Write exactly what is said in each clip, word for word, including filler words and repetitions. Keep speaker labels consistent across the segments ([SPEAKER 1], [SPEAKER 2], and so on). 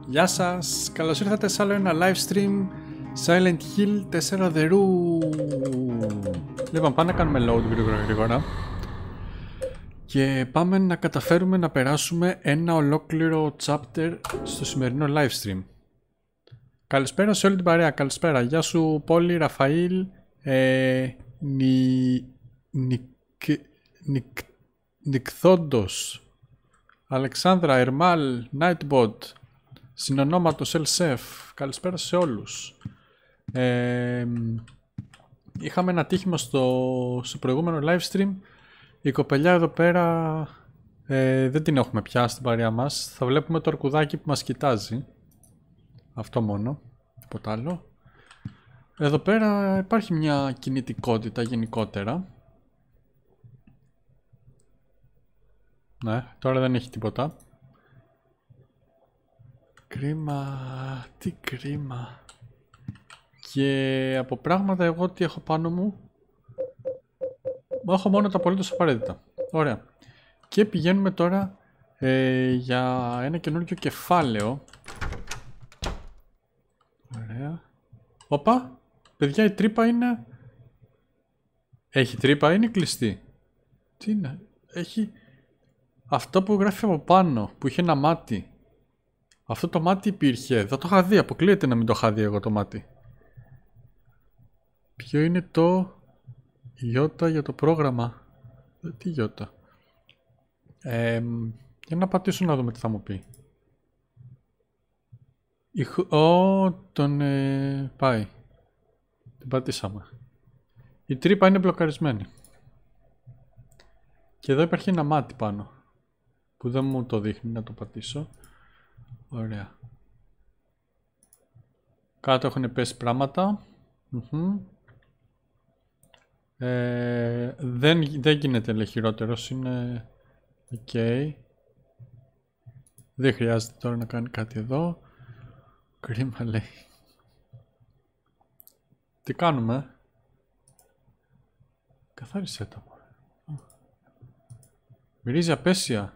[SPEAKER 1] Γεια σας, καλώς ήρθατε σε άλλο ένα live stream Silent Hill τέσσερα The Room. Λοιπόν, πάμε να κάνουμε load γρήγορα γρήγορα και πάμε να καταφέρουμε να περάσουμε ένα ολόκληρο chapter στο σημερινό live stream. Καλησπέρα σε όλη την παρέα, καλησπέρα. Γεια σου Πόλη, Ραφαήλ, ε, νι, νικ, νικ, Νικθόντος, Αλεξάνδρα, Ερμάλ, Nightbot, συνονόματος Ελσεφ. Καλησπέρα σε όλους. Ε, είχαμε ένα τύχημα στο, στο προηγούμενο live stream. Η κοπελιά εδώ πέρα ε, δεν την έχουμε πια στην παρέα μας. Θα βλέπουμε το αρκουδάκι που μας κοιτάζει. Αυτό μόνο, τίποτα άλλο. Εδώ πέρα υπάρχει μια κινητικότητα γενικότερα. Ναι, τώρα δεν έχει τίποτα. Κρίμα, τι κρίμα. Και από πράγματα εγώ τι έχω πάνω μου. Έχω μόνο τα απολύτως απαραίτητα. Ωραία. Και πηγαίνουμε τώρα ε, για ένα καινούργιο κεφάλαιο. Ωραία. Οπα, παιδιά, η τρύπα είναι... Έχει τρύπα, είναι κλειστή. Τι είναι, έχει... Αυτό που γράφει από πάνω, που είχε ένα μάτι. Αυτό το μάτι υπήρχε. Δεν το είχα δει. Αποκλείεται να μην το είχα δει εγώ το μάτι. Ποιο είναι το Ιώτα για το πρόγραμμα. Τι Ιώτα. Ε, για να πατήσω να δούμε τι θα μου πει. Ω, τον ε, πάει. Την πατήσαμε. Η τρύπα είναι μπλοκαρισμένη. Και εδώ υπάρχει ένα μάτι πάνω. Που δεν μου το δείχνει, να το πατήσω. Ωραία. Κάτω έχουν πέσει πράγματα. Mm-hmm. ε, δεν, δεν γίνεται λέει χειρότερος. Είναι ok. Δεν χρειάζεται τώρα να κάνει κάτι εδώ. Κρίμα λέει. Τι κάνουμε? Καθάρισέ τα. Μυρίζει απέσια.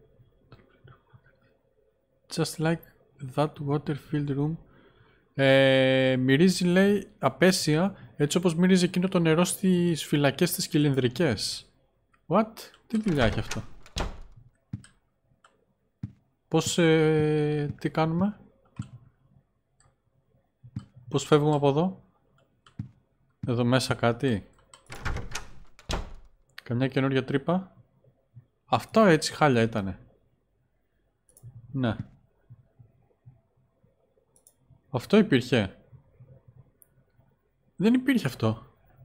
[SPEAKER 1] Just like that water filled room. Ε, μυρίζει λέει απέσια, έτσι όπως μυρίζει εκείνο το νερό στις φυλακές τις κυλινδρικές. What? Τι δουλειά έχει αυτό? Πώς, ε, τι κάνουμε? Πώς φεύγουμε από εδώ? Εδώ μέσα κάτι? Καμιά καινούργια τρύπα? Αυτό έτσι χάλια ήτανε. Ναι. Αυτό υπήρχε. Δεν υπήρχε αυτό.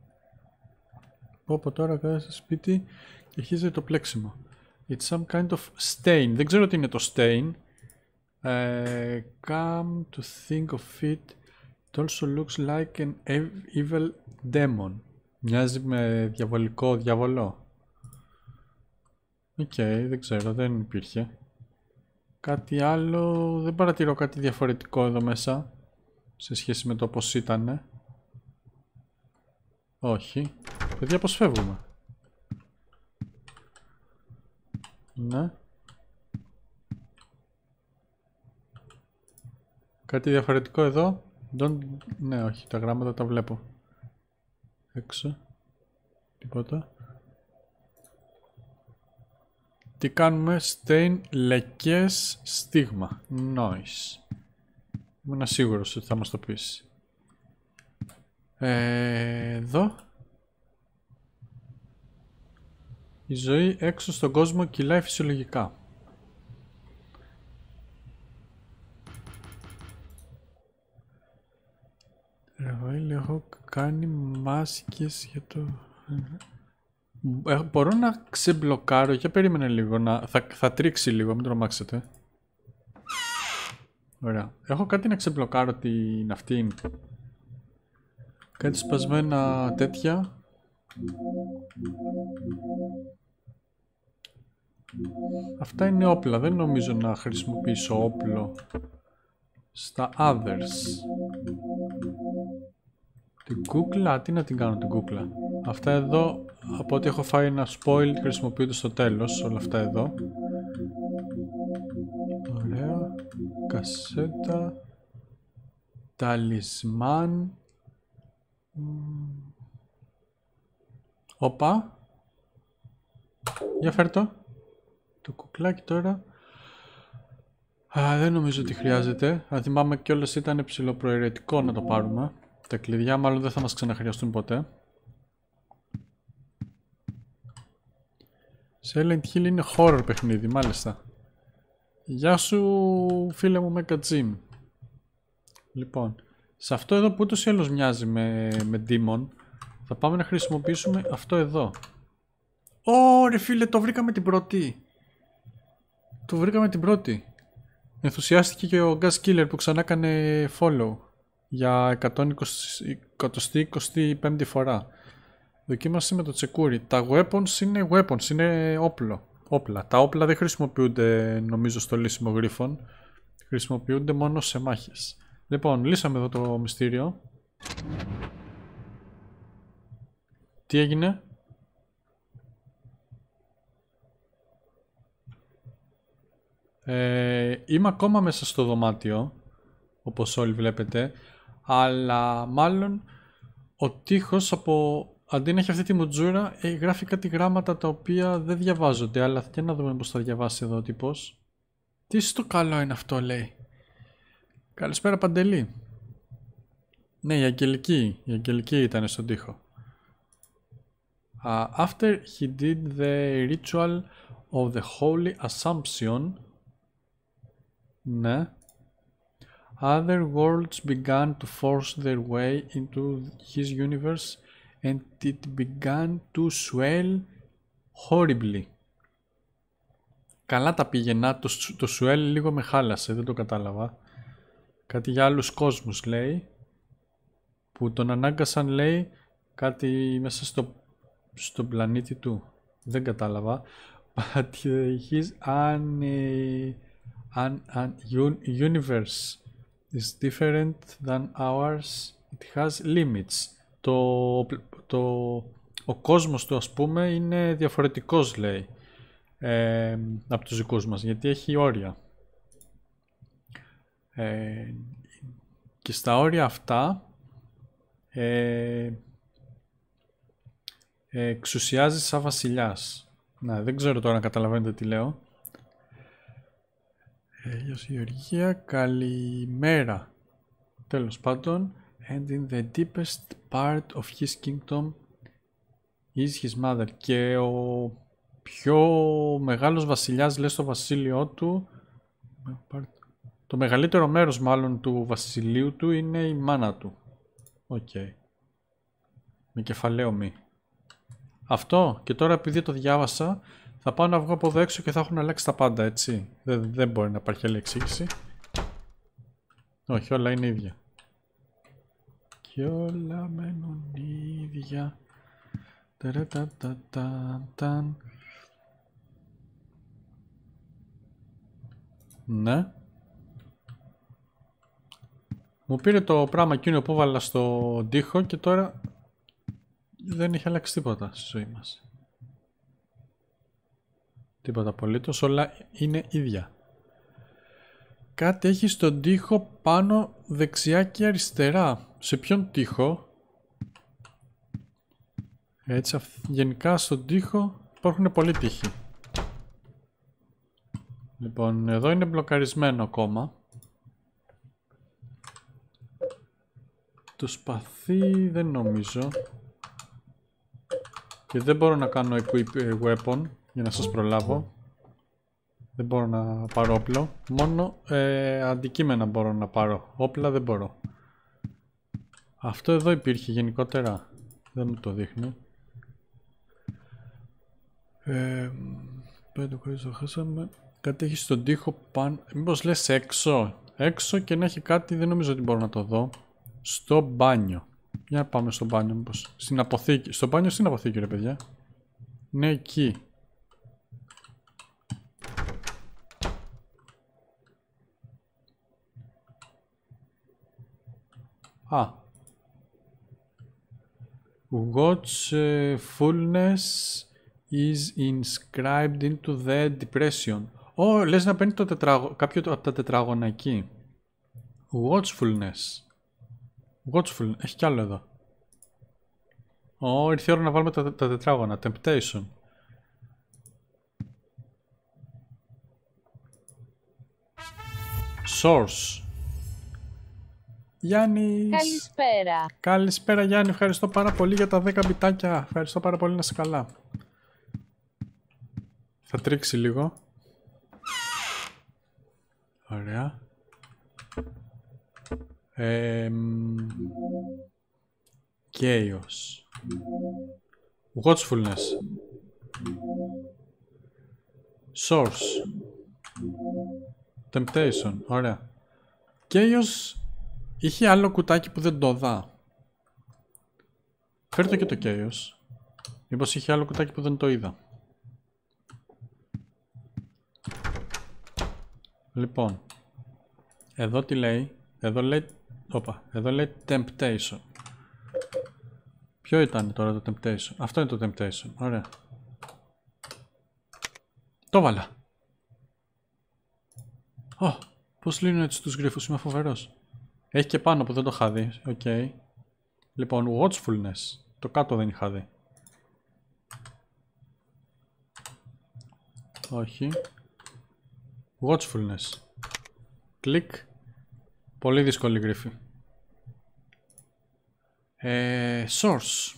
[SPEAKER 1] Πω τώρα κάθεσαι στο σπίτι και αρχίζει το πλέξιμο. It's some kind of stain. Δεν ξέρω τι είναι το stain. Uh, come to think of it, it also looks like an evil demon. Μοιάζει με διαβολικό διαβολό. Οκ, okay, δεν ξέρω, δεν υπήρχε. Κάτι άλλο, δεν παρατηρώ κάτι διαφορετικό εδώ μέσα σε σχέση με το πως ήτανε. Όχι. Παιδιά, πώς φεύγουμε? Ναι. Κάτι διαφορετικό εδώ? Don't... Ναι, όχι, τα γράμματα τα βλέπω. Έξω. Τίποτα. Τι κάνουμε? Stain, λεκές, στίγμα. Noise. Ήμουν σίγουρος ότι θα μας το πεις. Ε, εδώ. Η ζωή έξω στον κόσμο κυλάει φυσιολογικά. Ρεβαήλ, έχω κάνει μάσκες για το... Ε, μπορώ να ξεμπλοκάρω, για περίμενε λίγο, να... θα, θα τρίξει λίγο, μην τρομάξετε. Ωραία. Έχω κάτι να ξεμπλοκάρω την αυτή. Κάτι σπασμένα τέτοια. Αυτά είναι όπλα, δεν νομίζω να χρησιμοποιήσω όπλο στα others. Την κούκλα, τι να την κάνω την κούκλα? Αυτά εδώ, από ό,τι έχω φάει ένα spoil, χρησιμοποιούνται στο τέλος, όλα αυτά εδώ. Ωραία. Κασέτα. Ταλισμάν. Όπα. Για φέρ' το. Το κουκλάκι τώρα. Α, δεν νομίζω ότι χρειάζεται. Αν θυμάμαι κιόλας ήταν ψηλοπροαιρετικό να το πάρουμε. Τα κλειδιά μάλλον δεν θα μας ξαναχρειαστούν ποτέ. Silent Hill είναι horror παιχνίδι, μάλιστα. Γεια σου φίλε μου Mecha Jim. Λοιπόν, σε αυτό εδώ που ούτως ή άλλως μοιάζει με, με Demon, θα πάμε να χρησιμοποιήσουμε αυτό εδώ. Ω ρε φίλε, το βρήκαμε την πρώτη. Το βρήκαμε την πρώτη. Ενθουσιάστηκε και ο Gas Killer που ξανά έκανε follow για εκατόν είκοσι πέμπτη φορά. Δοκίμασε με το τσεκούρι. Τα weapons είναι weapons, είναι όπλο. Όπλα. Τα όπλα δεν χρησιμοποιούνται νομίζω στο λύσιμο γρίφων. Χρησιμοποιούνται μόνο σε μάχες. Λοιπόν, λύσαμε εδώ το μυστήριο. Τι έγινε? Ε, είμαι ακόμα μέσα στο δωμάτιο, όπως όλοι βλέπετε, αλλά μάλλον ο τοίχος από... αντί να έχει αυτή τη μουτζούρα, ε, γράφει κάτι γράμματα τα οποία δεν διαβάζονται, αλλά για να δούμε πώς θα διαβάσει εδώ ο τύπος. Τι στο καλό είναι αυτό, λέει. Καλησπέρα Παντελή. Ναι, η Αγγελική, η Αγγελική ήταν στον τοίχο. Uh, after he did the ritual of the Holy Assumption, ναι, other worlds began to force their way into his universe and it began to swell horribly. Καλά τα πήγαινα, το, το swell λίγο με χάλασε, δεν το κατάλαβα. Κάτι για άλλους κόσμους λέει, που τον ανάγκασαν λέει κάτι μέσα στο, στο πλανήτη του. Δεν κατάλαβα. But his an, an, an universe is different than ours. It has limits. Το, το, ο κόσμος του ας πούμε είναι διαφορετικός λέει ε, από τους δικούς μας γιατί έχει όρια. Ε, και στα όρια αυτά ε, ε, εξουσιάζει σαν βασιλιάς. Να, δεν ξέρω τώρα αν καταλαβαίνετε τι λέω. Ε, Γεωργία, καλημέρα. Τέλος πάντων, and in the deepest part of his kingdom is his mother. Και ο πιο μεγάλος βασιλιάς λέει στο βασίλειό του, το μεγαλύτερο μέρος μάλλον του βασιλείου του είναι η μάνα του. Οκ. Okay. Με κεφαλαίο μη. Αυτό και τώρα επειδή το διάβασα θα πάω να βγω από εδώ έξω και θα έχουν αλλάξει τα πάντα έτσι. Δεν, δεν μπορεί να υπάρχει άλλη εξήγηση. Όχι, όλα είναι ίδια. Και όλα μένουν ίδια. Τα-ρα-τα-τα-τα-ταν. Ναι. Μου πήρε το πράγμα εκείνο που έβαλα στο τοίχο και τώρα δεν έχει αλλάξει τίποτα στη ζωή μας. Τίποτα απολύτως, όλα είναι ίδια. Κάτι έχει στον τοίχο πάνω δεξιά και αριστερά. Σε ποιον τοίχο? Έτσι, γενικά στον τοίχο υπάρχουν πολλοί τοίχοι. Λοιπόν, εδώ είναι μπλοκαρισμένο ακόμα. Το σπαθί δεν νομίζω. Και δεν μπορώ να κάνω equip weapon για να σας προλάβω. Δεν μπορώ να πάρω όπλο. Μόνο ε, αντικείμενα μπορώ να πάρω. Όπλα δεν μπορώ. Αυτό εδώ υπήρχε γενικότερα. Δεν μου το δείχνει. Ε, πέντε χωρίς το χάσαμε. Κάτι έχει στον τοίχο πάνω. Μήπως λες έξω. Έξω και να έχει κάτι, δεν νομίζω ότι μπορώ να το δω. Στο μπάνιο. Για να πάμε στο μπάνιο μήπως. Στην αποθήκη. Στο μπάνιο στην αποθήκη ρε παιδιά. Ναι εκεί. Α. God's uh, fullness is inscribed into the depression. Ω, oh, λες να παίρνει το τετράγω... κάποιο από τα τετράγωνα εκεί. Watchfulness. Watchful. Έχει κι άλλο εδώ. Ω, oh, ήρθε η ώρα να βάλουμε τα, τα τετράγωνα. Temptation. Source. Γιάννης.
[SPEAKER 2] Καλησπέρα.
[SPEAKER 1] Καλησπέρα Γιάννη. Ευχαριστώ πάρα πολύ για τα δέκα μπιτάκια. Ευχαριστώ πάρα πολύ, να είσαι καλά. Θα τρίξει λίγο. Ωραία. Ε, Chaos. Watchfulness. Source. Temptation. Ωραία. Chaos είχε άλλο κουτάκι που δεν το δά. Φέρ' το και το Chaos. Μήπως είχε άλλο κουτάκι που δεν το είδα. Λοιπόν. Εδώ τι λέει. Εδώ λέει... Όπα. Εδώ λέει Temptation. Ποιο ήταν τώρα το Temptation? Αυτό είναι το Temptation. Ωραία. Το βάλα. Ω. Oh, πώς λύνουν έτσι τους γρίφους. Είμαι φοβερός. Έχει και πάνω που δεν το είχα δει. Οκ. Okay. Λοιπόν. Watchfulness. Το κάτω δεν είχα δει. Όχι. Watchfulness. Κλικ. Πολύ δύσκολη γρίφη. Ε, source.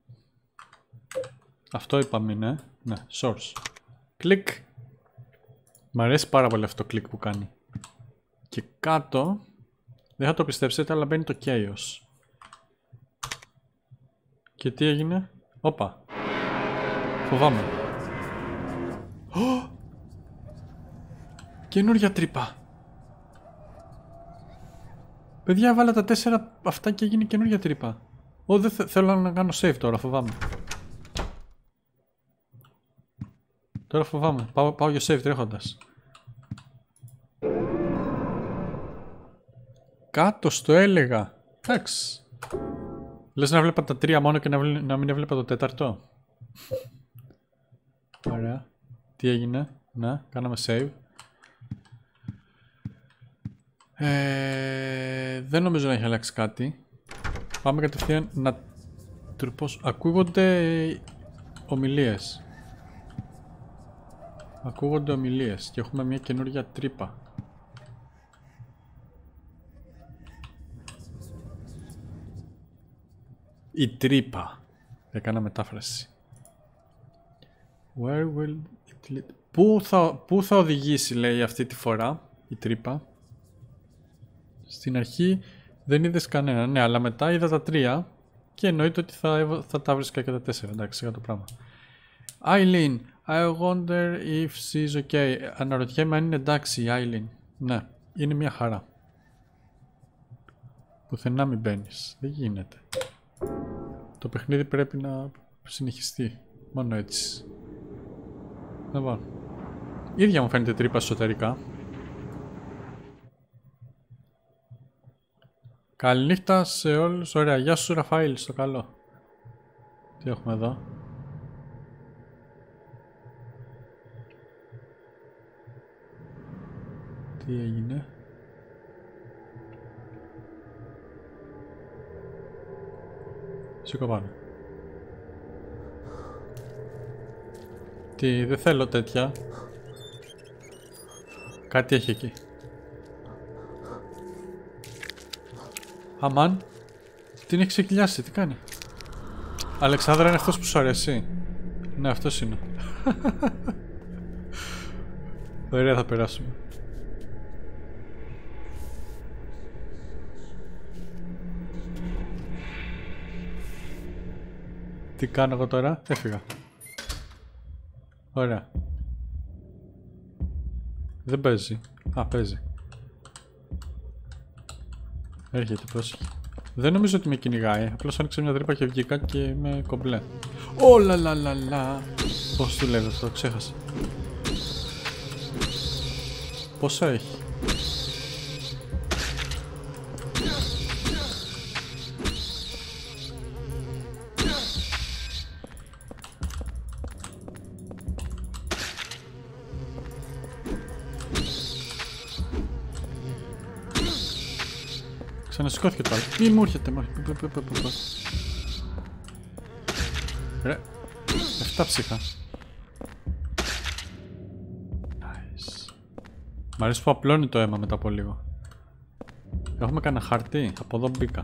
[SPEAKER 1] Αυτό είπαμε, ναι. Ναι, source. Κλικ. Μ' αρέσει πάρα πολύ αυτό το κλικ που κάνει. Και κάτω, δεν θα το πιστέψετε, αλλά μπαίνει το chaos. Και τι έγινε? Όπα. Φοβάμαι. Oh! Καινούρια τρύπα. Παιδιά, βάλα τα τέσσερα αυτά και έγινε καινούρια τρύπα. Ω, δεν θε, θέλω να κάνω save τώρα, φοβάμαι. Τώρα φοβάμαι. Πάω, πάω για save τρέχοντας. Κάτω στο έλεγα. Εντάξει. Λες να βλέπα τα τρία μόνο και να, βλέ, να μην έβλεπα το τέταρτο. Ωραία. Τι έγινε? Να, κάναμε save. Ε, δεν νομίζω να έχει αλλάξει κάτι. Πάμε κατευθείαν να τρυπώσω. Ακούγονται ομιλίες. Ακούγονται ομιλίες και έχουμε μια καινούργια τρύπα. Η τρύπα. Έκανα μετάφραση. Where will it lead? Πού θα, πού θα οδηγήσει, λέει, αυτή τη φορά η τρύπα? Στην αρχή δεν είδες κανένα, ναι, αλλά μετά είδα τα τρία και εννοείται ότι θα, θα τα βρίσκα και τα τέσσερα. Εντάξει, για το πράγμα. Eileen, I wonder if she's okay. Αναρωτιέμαι αν είναι εντάξει η Eileen. Ναι, είναι μια χαρά. Πουθενά μην μπαίνεις. Δεν γίνεται. Το παιχνίδι πρέπει να συνεχιστεί. Μόνο έτσι. Λοιπόν. Ίδια μου φαίνεται τρύπα εσωτερικά. Καληνύχτα σε όλους. Ωραία. Γεια σου Ραφαήλ, στο καλό. Τι έχουμε εδώ? Τι έγινε? Σήκω πάνω. Τι, δεν θέλω τέτοια. Κάτι έχει εκεί. Αμάν. Την έχει ξεκυλιάσει, τι κάνει? Αλεξάνδρα, είναι αυτός που σου αρέσει? Ναι, αυτός είναι. Ωραία, θα περάσουμε. Τι κάνω εγώ τώρα? Έφυγα. Ωραία. Δεν παίζει. Α, παίζει. Έρχεται, πρόσεχε. Δεν νομίζω ότι με κυνηγάει. Απλώς άνοιξε μια τρύπα και βγήκα και είμαι κομπλέ. Όλα λα λα λα. Πώς του λέγω αυτό, το ξέχασα. Πόσα έχει? Ξανασηκώθηκε το άλλο. Μη μου έρχεται. Ρε. Εφτά ψυχα. Nice. Μ' αρέσει που απλώνει το αίμα μετά από λίγο. Έχουμε κανένα χάρτη. Από εδώ μπήκα.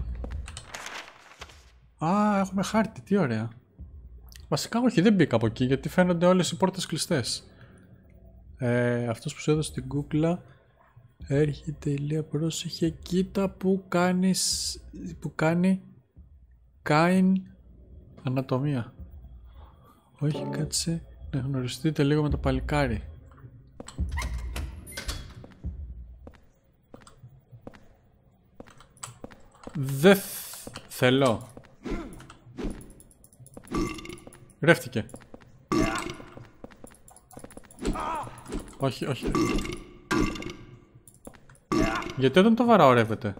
[SPEAKER 1] Α, έχουμε χάρτη. Τι ωραία. Βασικά όχι, δεν μπήκα από εκεί γιατί φαίνονται όλες οι πόρτες κλειστές. Ε, αυτός που σου έδωσε την κούκλα έρχεται, λέει, πρόσεχε, κοίτα που κάνεις, που κάνει Κάιν ανατομία. Όχι, κάτσε να γνωριστείτε λίγο με το παλικάρι. Δεν θέλω. Γρέφτηκε. Όχι, όχι. Γιατί όταν το βαράω ρεύεται.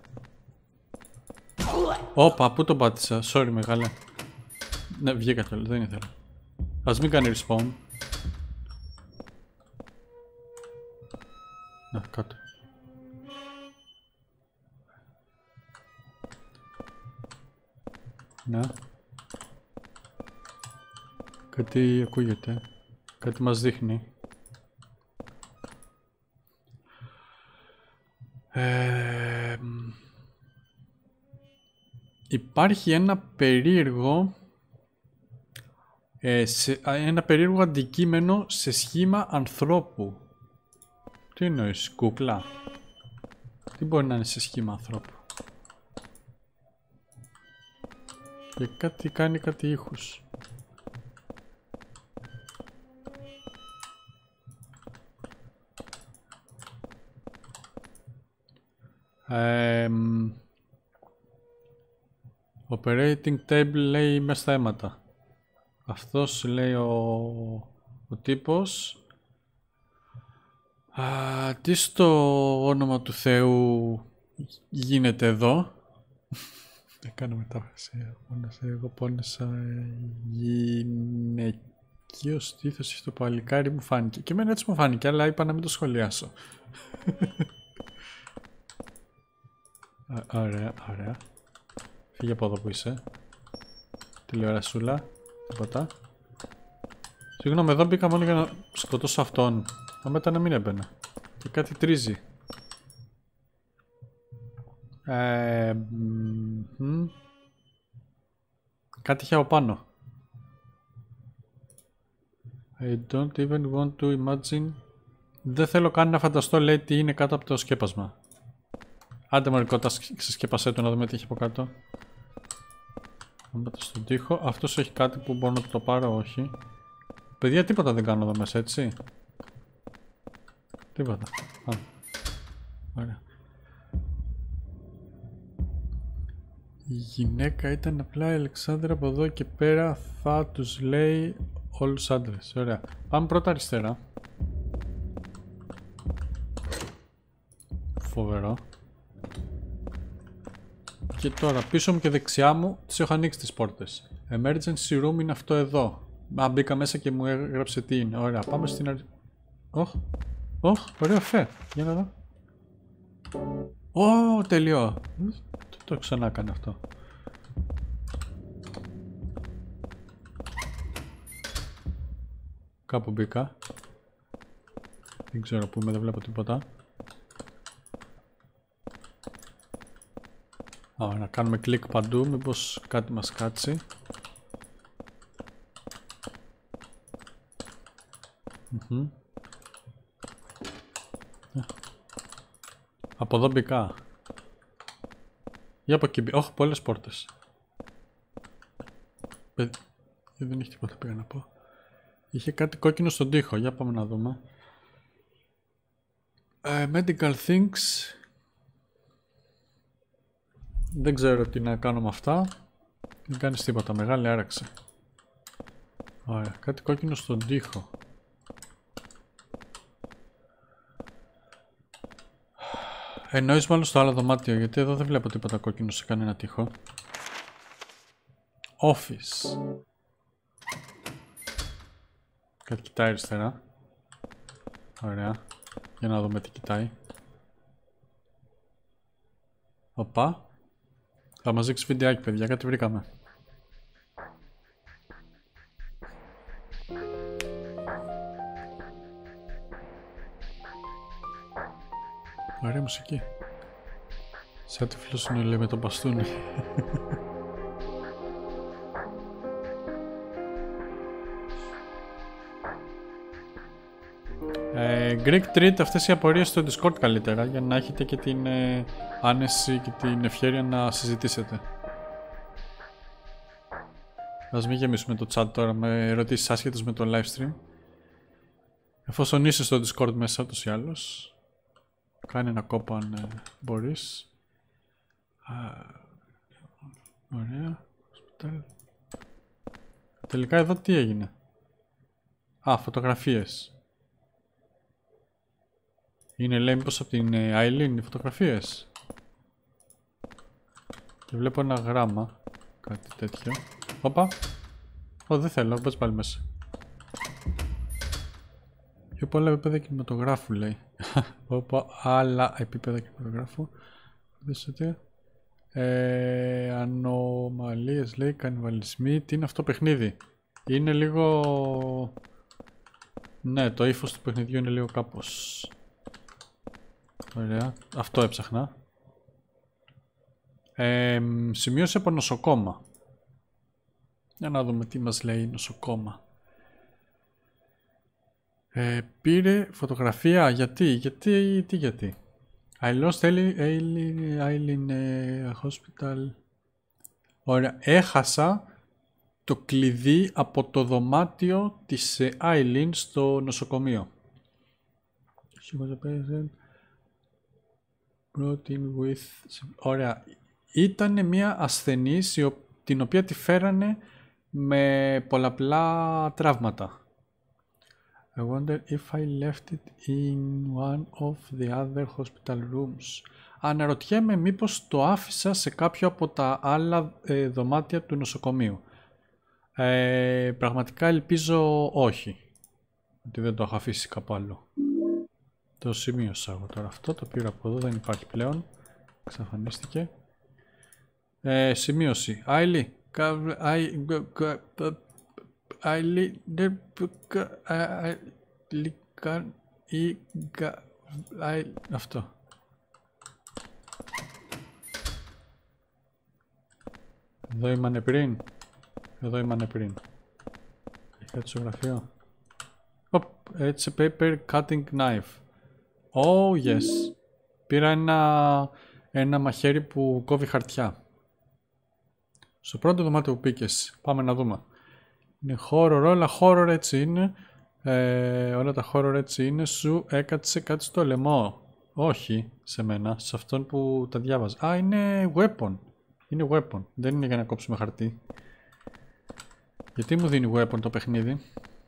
[SPEAKER 1] Όπα, πού τον πάτησα. Sorry μεγάλε. Ναι, βγήκα κιόλας, δεν ήθελα. Ας μην κάνει respawn. Να, κάτω. Να. Κάτι ακούγεται. Κάτι μας δείχνει. Ε, υπάρχει ένα περίεργο ε, σε, ένα περίεργο αντικείμενο σε σχήμα ανθρώπου. Τι εννοείς, κούκλα? Τι μπορεί να είναι σε σχήμα ανθρώπου? Και κάτι κάνει κάτι ήχους. Ε, operating table λέει μες στα αίματα. Αυτός λέει ο, ο τύπος. Α, τι στο όνομα του Θεού γίνεται εδώ? Δεν κάνω μετάφραση. Εγώ πόνεσα γυναικείο στήθος στο παλικάρι, μου φάνηκε. Και εμένα έτσι μου φάνηκε, αλλά είπα να μην το σχολιάσω. Ωραία, ωραία. Φύγε από εδώ που είσαι. Τηλεορασούλα. Τίποτα. Συγγνώμη, εδώ μπήκα μόνο για να σκοτώσω αυτόν. Θα μετά να μην έμπαινε. Και κάτι τρίζει. Ε, μ, κάτι είχε από πάνω. I don't even want to imagine. Δεν θέλω καν να φανταστώ, λέει, τι είναι κάτω από το σκέπασμα. Άντε μωρικότα, ξεσκέπασέ το να δούμε τι έχει από κάτω. Άμπατα στον τοίχο. Αυτός έχει κάτι που μπορώ να το πάρω, όχι. Παιδιά, τίποτα δεν κάνω εδώ μέσα, έτσι. Τίποτα. Α, ωραία. Η γυναίκα ήταν απλά η Αλεξάνδρα, από εδώ και πέρα θα τους λέει όλους άντρες. Ωραία. Πάμε πρώτα αριστερά. Φοβερό. Και τώρα πίσω μου και δεξιά μου τις έχω ανοίξει τις πόρτες. Emergency room είναι αυτό εδώ. Α, μπήκα μέσα και μου έγραψε τι είναι. Ωραία, πάμε στην αρχή. Ωχ, ωχ, ωραίο φε. Για να δω. Ω, τελειώ. Το, το ξανά έκανε αυτό. Κάπου μπήκα. Δεν ξέρω που είμαι, δεν βλέπω τίποτα. Α, να κάνουμε κλικ παντού, μήπως κάτι μας κάτσει. Mm-hmm. Από εδώ μπήκα. Για από εκεί μπήκα. Όχι, πολλές πόρτες. Παιδ... Δεν έχει τίποτα πήγα να πω. Είχε κάτι κόκκινο στον τοίχο. Για πάμε να δούμε. Uh, medical things. Δεν ξέρω τι να κάνω με αυτά. Δεν κάνεις τίποτα. Μεγάλη άραξε. Ωραία. Κάτι κόκκινο στον τοίχο. Εννοείς μάλλον στο άλλο δωμάτιο, γιατί εδώ δεν βλέπω τίποτα κόκκινο σε κανένα τοίχο. Office. Κάτι κοιτάει αριστερά. Ωραία. Για να δούμε τι κοιτάει. Οπα. Θα μας δείξει βιντεάκι, παιδιά, κάτι βρήκαμε. Ωραία μουσική. Σαν τη φίλος είναι, λέει, με τον μπαστούνι. ε, Greek Treat, αυτές οι απορίες στο Discord καλύτερα, για να έχετε και την ε, άνεση και την ευχέρεια να συζητήσετε. Ας μην γεμίσουμε το chat τώρα με ερωτήσεις άσχετες με το live stream. Εφόσον είσαι στο Discord μέσα ούτως ή άλλως, κάνε ένα κόπο αν ε, μπορείς. Α, ωραία. Τελικά εδώ τι έγινε? Α, φωτογραφίες. Είναι, λέει, μήπως από την Άιλιν οι φωτογραφίες? Και βλέπω ένα γράμμα. Κάτι τέτοιο. Όπα. Ω, δεν θέλω, μπες πάλι μέσα. Πιο πολλά επίπεδα κινηματογράφου, λέει. Όπα, άλλα επίπεδα κινηματογράφου. Δέσετε. Ε, ανομαλίες, λέει, κανιβαλισμοί. Τι είναι αυτό παιχνίδι? Είναι λίγο... Ναι, το ύφος του παιχνιδιού είναι λίγο κάπως... Ωραία, αυτό έψαχνα. Ε, σημείωσε από νοσοκόμα. Για να δούμε τι μας λέει νοσοκόμα. Ε, πήρε φωτογραφία, γιατί, γιατί, τι, γιατί. I lost Aileen Hospital. Ωραία, έχασα το κλειδί από το δωμάτιο της Aileen στο νοσοκομείο. With... Ωραία, ήταν μια ασθενής την οποία τη φέρανε με πολλαπλά τραύματα. I wonder if I left it in one of the other hospital rooms. Αναρωτιέμαι μήπως το άφησα σε κάποιο από τα άλλα ε, δωμάτια του νοσοκομείου. Ε, πραγματικά ελπίζω όχι. Ότι δεν το έχω αφήσει κάπου άλλο. Το σημείωσα εγώ τώρα αυτό. Το πήρα από εδώ. Δεν υπάρχει πλέον. Εξαφανίστηκε. Ε, σημείωση. Άιλι. Άιλι. Αυτό. Εδώ ήμανε πριν. Εδώ ήμανε πριν. Είχα το γραφείο. Oh, it's a paper cutting knife. Oh yes. Πήρα ένα, ένα μαχαίρι που κόβει χαρτιά. Στο πρώτο δωμάτιο που πήκες. Πάμε να δούμε. Είναι horror, όλα horror έτσι είναι. Ε, όλα τα horror έτσι είναι. Σου έκατσε κάτι στο λαιμό. Όχι σε μένα, σε αυτόν που τα διάβαζα. Α, είναι weapon. Είναι weapon. Δεν είναι για να κόψουμε χαρτί. Γιατί μου δίνει weapon το παιχνίδι?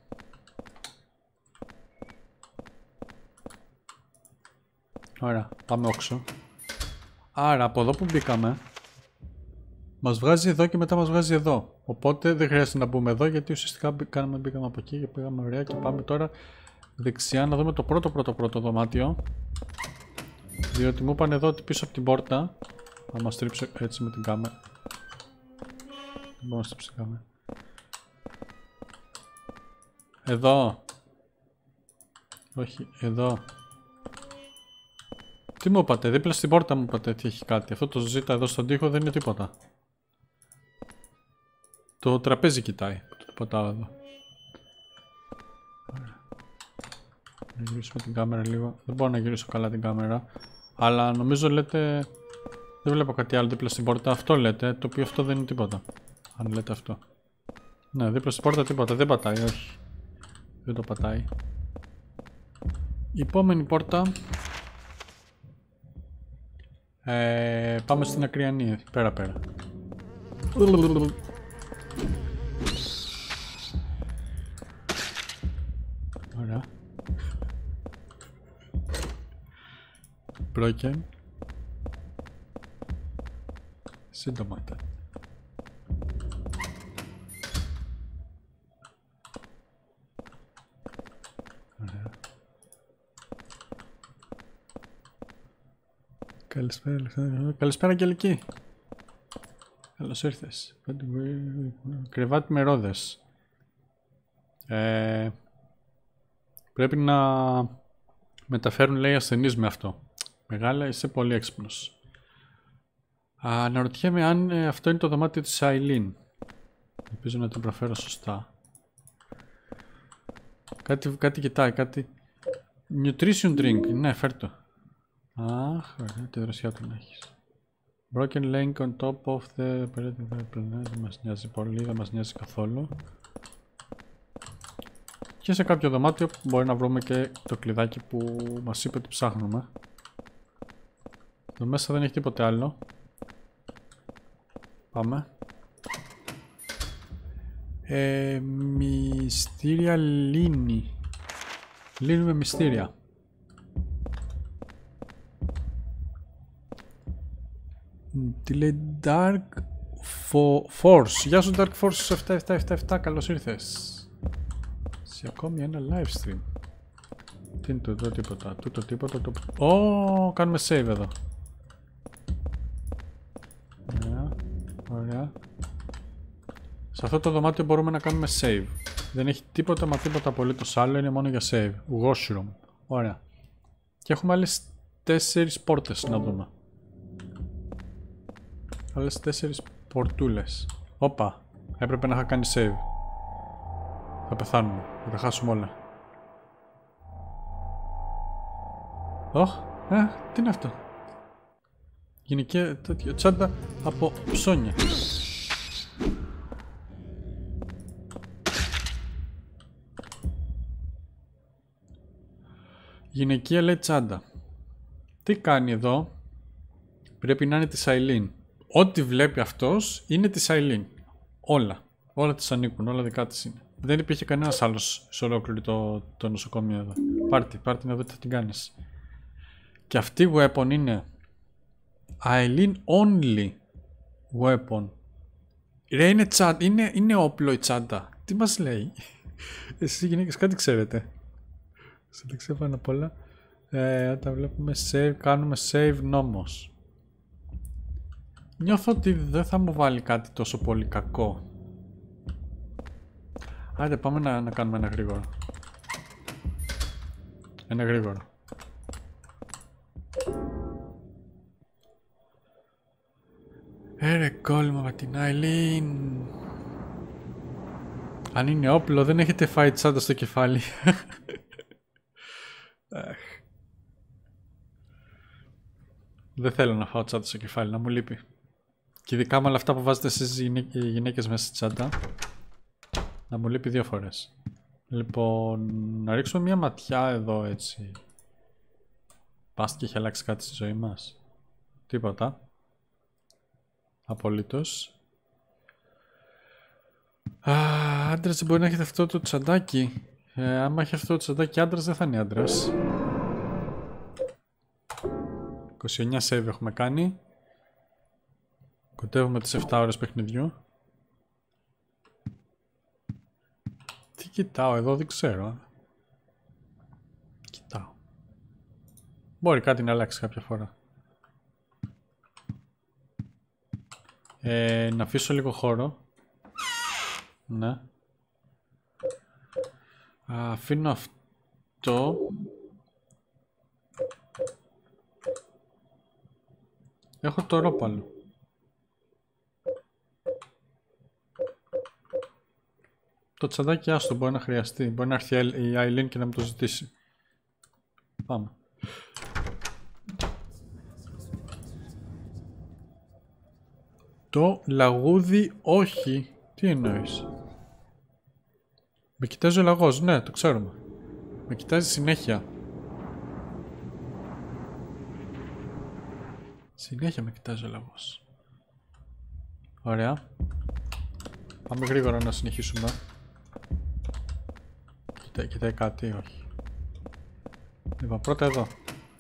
[SPEAKER 1] Ωραία, πάμε όξο. Άρα από εδώ που μπήκαμε μας βγάζει εδώ και μετά μας βγάζει εδώ. Οπότε δεν χρειάζεται να μπούμε εδώ, γιατί ουσιαστικά κάναμε, μπήκαμε από εκεί και πήγαμε ωραία. Και πάμε τώρα δεξιά να δούμε το πρώτο πρώτο πρώτο δωμάτιο. Διότι μου είπαν εδώ ότι πίσω από την πόρτα. Θα μας στρίψω έτσι με την κάμερα. Δεν μπορώ να στρίψω την κάμερα. Εδώ. Όχι, εδώ. Τι μου είπατε, δίπλα στην πόρτα μου είπατε τι έχει κάτι. Αυτό το ζήτα εδώ στον τοίχο δεν είναι τίποτα. Το τραπέζι κοιτάει. Το πατάω εδώ. Να γυρίσουμε την κάμερα λίγο. Δεν μπορώ να γυρίσω καλά την κάμερα. Αλλά νομίζω λέτε... Δεν βλέπω κάτι άλλο δίπλα στην πόρτα. Αυτό λέτε, το οποίο αυτό δεν είναι τίποτα. Αν λέτε αυτό. Ναι, δίπλα στην πόρτα τίποτα. Δεν πατάει, όχι. Δεν το πατάει. Η επόμενη πόρτα. Ε, πάμε στην Ακριανή, πέρα πέρα. Ωραία. Broken. Σύντομα ήταν. Ωραία. Καλησπέρα, Καλησπέρα Αγγελική. Καλώς ήρθες. Κρεβάτι με ρόδες. Ε, πρέπει να μεταφέρουν, λέει, ασθενείς με αυτό. Μεγάλα, είσαι πολύ έξυπνος. Αναρωτιέμαι αν ε, αυτό είναι το δωμάτιο της Άιλιν. Ελπίζω να την προφέρω σωστά. Κάτι, κάτι κοιτάει, κάτι... Nutrition drink. Ναι, φέρ' το. Αχ, ωραία, τη δροσιά του να έχεις. Broken link on top of the... Δεν μας νοιάζει πολύ, δεν μας νοιάζει καθόλου. Και σε κάποιο δωμάτιο μπορεί να βρούμε και το κλειδάκι που μας είπε ότι ψάχνουμε. Εδώ μέσα δεν έχει τίποτε άλλο. Πάμε. Ε, μυστήρια λύνει. Λύνουμε μυστήρια. Τι λέει Dark Force. Γεια σου Dark Force επτά επτά επτά επτά. Καλώς ήρθες. Σε ακόμη ένα live stream. Τι είναι το εδώ, τίποτα. Τούτο τίποτα. Το... Ω, κάνουμε save εδώ. Ωραία. Ωραία. Σε αυτό το δωμάτιο μπορούμε να κάνουμε save. Δεν έχει τίποτα μα τίποτα απολύτως άλλο. Είναι μόνο για save. Washroom. Ωραία. Και έχουμε άλλες τέσσερις πόρτες να δούμε. Άλλες τέσσερις πορτούλες. Όπα. Έπρεπε να είχα κάνει save. Θα πεθάνουμε. Θα τα χάσουμε όλα. Ωχ. Ε, τι είναι αυτό. Γυναικεία τέτοιο τσάντα από ψώνια. Γυναικεία λέει τσάντα. Τι κάνει εδώ. Πρέπει να είναι της Άιλιν. Ό,τι βλέπει αυτός είναι της Άιλιν. Όλα. Όλα της ανήκουν. Όλα δικά της είναι. Δεν υπήρχε κανένας άλλος σε ολόκληρο το, το νοσοκομείο εδώ. Πάρτι, πάρτι να δω τι θα την κάνεις. Και αυτή η weapon είναι Άιλιν only weapon. Ρε είναι τσάντα, είναι, είναι όπλο η τσάντα. Τι μας λέει. Εσείς οι γυναίκες κάτι ξέρετε. Σε τα ξέρω πάνω απ' όλα. Ε, όταν βλέπουμε save, κάνουμε save νόμος. Νιώθω ότι δεν θα μου βάλει κάτι τόσο πολύ κακό. Άντε πάμε να, να κάνουμε ένα γρήγορο. Ένα γρήγορο. Έρε κόλλημα με την Άιλιν. Αν είναι όπλο δεν έχετε φάει τσάντα στο κεφάλι. Δεν θέλω να φάω τσάντα στο κεφάλι, να μου λείπει. Και ειδικά με όλα αυτά που βάζετε εσείς οι γυναίκες μέσα στη τσάντα. Να μου λείπει δύο φορές. Λοιπόν, να ρίξουμε μια ματιά εδώ έτσι. Πας και έχει αλλάξει κάτι στη ζωή μας. Τίποτα. Απολύτως. Α, άντρας δεν μπορεί να έχετε αυτό το τσαντάκι. Ε, άμα έχει αυτό το τσαντάκι άντρας δεν θα είναι άντρας. είκοσι εννιά save έχουμε κάνει. Κοντεύουμε τις επτά ώρες παιχνιδιού. Τι κοιτάω εδώ, δεν ξέρω. Κοιτάω. Μπορεί κάτι να αλλάξει κάποια φορά. Ε, να αφήσω λίγο χώρο. Ναι. Α, αφήνω αυτό. Έχω το ρόπαλο. Το τσαντάκι άστο μπορεί να χρειαστεί. Μπορεί να έρθει η Άιλιν και να μου το ζητήσει. Πάμε. Το λαγούδι όχι. Τι εννοείς? Με κοιτάζει ο λαγός. Ναι, το ξέρουμε. Με κοιτάζει συνέχεια. Συνέχεια με κοιτάζει ο λαγός. Ωραία. Πάμε γρήγορα να συνεχίσουμε. Κοιτάει, κοιτάει κάτι, όχι. Λοιπόν, πρώτα εδώ.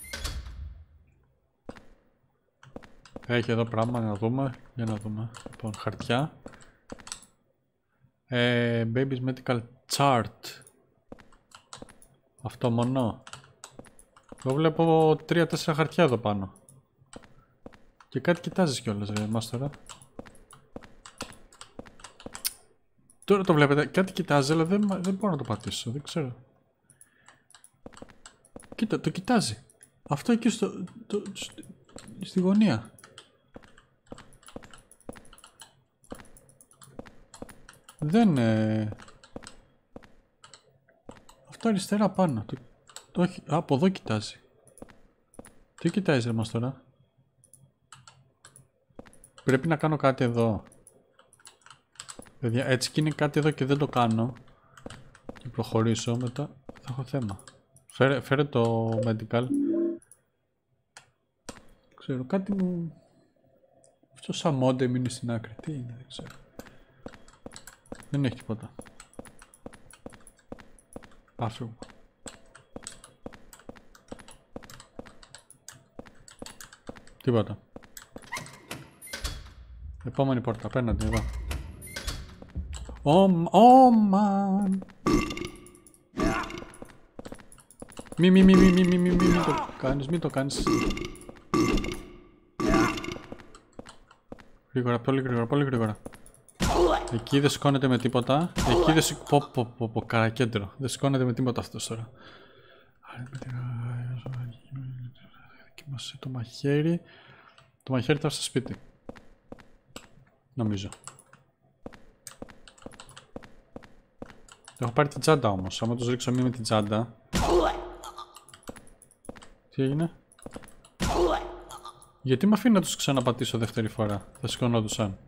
[SPEAKER 1] Έχει εδώ πράγμα να δούμε. Για να δούμε. Λοιπόν, χαρτιά. Ε, Baby's Medical Chart. Αυτό μόνο. Εγώ βλέπω τρία τέσσερα χαρτιά εδώ πάνω. Και κάτι κοιτάζεις κιόλας ρε μάστορα. Τώρα το βλέπετε, κάτι κοιτάζει, αλλά δεν, δεν μπορώ να το πατήσω, δεν ξέρω. Κοίτα, το κοιτάζει. Αυτό εκεί στο, το, στο, στη γωνία. Δεν... Ε... Αυτό αριστερά πάνω. Το, το, όχι, α, από εδώ κοιτάζει. Τι κοιτάζει μας τώρα? Πρέπει να κάνω κάτι εδώ. Παιδιά, έτσι και είναι κάτι εδώ και δεν το κάνω. Και προχωρήσω, μετά θα έχω θέμα. Φέρε, φέρε το medical. Ξέρω, κάτι μου... Αυτό σαν modem είναι στην άκρη. Τι είναι, δεν ξέρω. Δεν έχει τίποτα. Άφηγω. Τίποτα. Επόμενη πόρτα, απέναντι εδώ. Oh, oh man. Μη, μη, μη, μη, μη, μη, μη, μη, μη το κάνεις, μη το κάνεις. Γρήγορα, πολύ γρήγορα, πολύ γρήγορα. Εκεί δεν σηκώνεται με τίποτα. Εκεί δεν σηκώνεται. Πω, πω, πω, πω, καρακέντρο. Δεν σηκώνεται με τίποτα αυτός τώρα. Δοκίμασε το μαχαίρι. Το μαχαίρι θα στο σπίτι. Νομίζω. Έχω πάρει την τσάντα όμως. Άμα τους ρίξω μία με την τσάντα. Τι έγινε? Γιατί με αφήνει να τους ξαναπατήσω δεύτερη φορά? Θα σηκωνόντουσαν.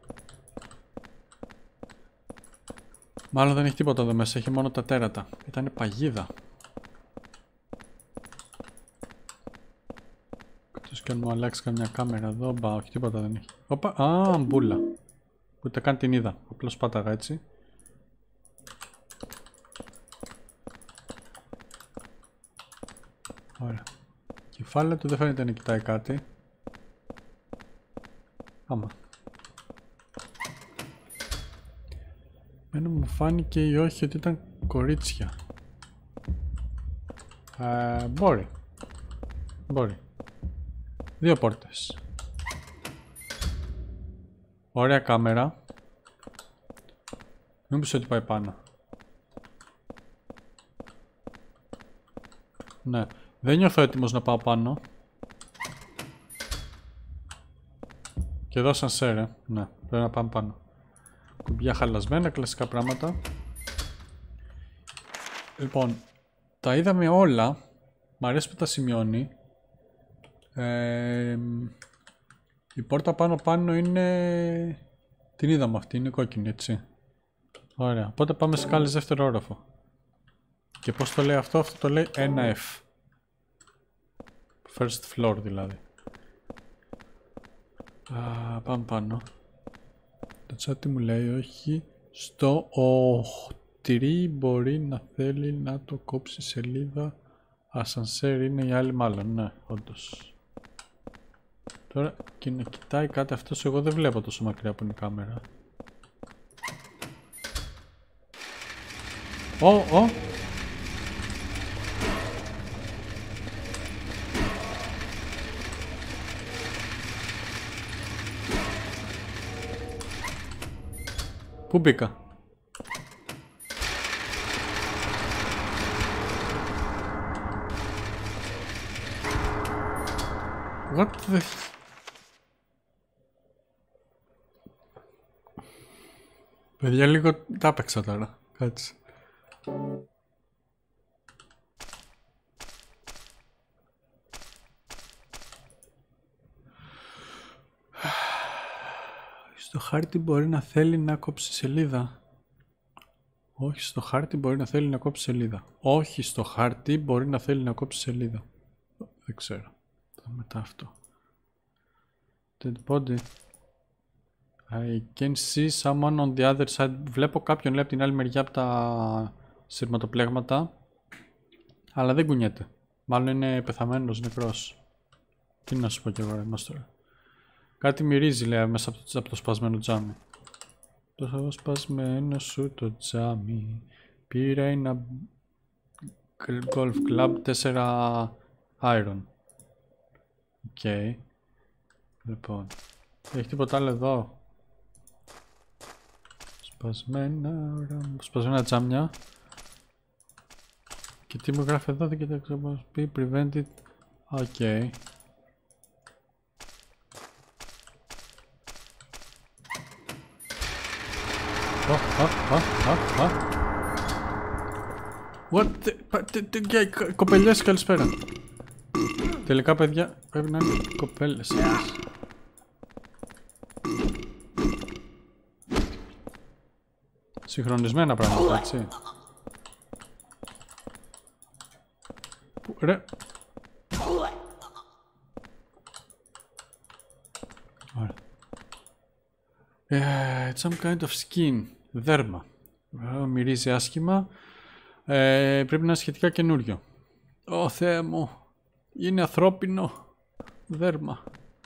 [SPEAKER 1] Μάλλον δεν έχει τίποτα εδώ μέσα. Έχει μόνο τα τέρατα. Ήτανε παγίδα. Εκτός και αν μου αλλάξει καμιά κάμερα εδώ. Μπα, όχι τίποτα δεν έχει. Οπα, α, μπούλα. Ούτε καν την είδα. Απλώς πάταγα έτσι. Ωραία. Κεφάλαια του δεν φαίνεται να κοιτάει κάτι. Άμα. Μένω μου φάνηκε ή όχι ότι ήταν κορίτσια. Ε, μπορεί. Μπορεί. Δύο πόρτες. Ωραία κάμερα. Μην πεις ότι πάει πάνω. Ναι. Δεν νιώθω έτοιμος να πάω πάνω. Και εδώ σαν σέρε. Ναι, πρέπει να πάμε πάνω. Κουμπιά χαλασμένα, κλασικά πράγματα. Λοιπόν, τα είδαμε όλα. Μ' αρέσει που τα σημειώνει. Ε, η πόρτα πάνω πάνω είναι... Την είδαμε αυτή, είναι κόκκινη, έτσι. Ωραία, οπότε πάμε σκάλες δεύτερο όροφο. Και πώς το λέει αυτό? Αυτό το λέει ένα εφ. First floor δηλαδή. Α, πάμε πάνω. Το chat μου λέει όχι. Στο τρία μπορεί να θέλει να το κόψει σελίδα. Ασανσέρ είναι η άλλη μάλλον. Ναι, όντως. Τώρα και να κοιτάει κάτι αυτός. Εγώ δεν βλέπω τόσο μακριά από την κάμερα. Ω, ω. Πού μπήκα? What the... Παιδιά, λίγο τα έπαιξα τώρα. Κάτσε. Στο χάρτη μπορεί να θέλει να κόψει σελίδα. Όχι στο χάρτη μπορεί να θέλει να κόψει σελίδα. Όχι στο χάρτη μπορεί να θέλει να κόψει σελίδα. Δεν ξέρω. Μετά αυτό. Dead body. I can see someone on the other side. Βλέπω κάποιον λέει από την άλλη μεριά από τα σειρματοπλέγματα. Αλλά δεν κουνιέται. Μάλλον είναι πεθαμένος, νεκρός. Τι να σου πω κι εγώ ρε τώρα. Κάτι μυρίζει λέει μέσα από το, από το σπασμένο τζάμι. Το σπασμένο σου το τζάμι. Πήρα ένα golf club τέσσερα iron. Οκ. Okay. Λοιπόν. Έχει τίποτα άλλο εδώ? Σπασμένα, σπασμένα τζάμια. Και τι μου γράφει εδώ, δεν κοιτάξω πώς πει, prevented. Οκ. Okay. Oh, oh, oh, oh, oh. What? Κοπελιές, καλησπέρα. Τελικά, παιδιά, πρέπει να είναι κοπέλες. Συγχρονισμένα πράγματα, έτσι. Ρε. Ωραία. Uh, some kind of skin. Δέρμα. Uh, μυρίζει άσχημα. Uh, πρέπει να είναι σχετικά καινούριο. Ω oh, Θεέ μου. Είναι ανθρώπινο. Δέρμα.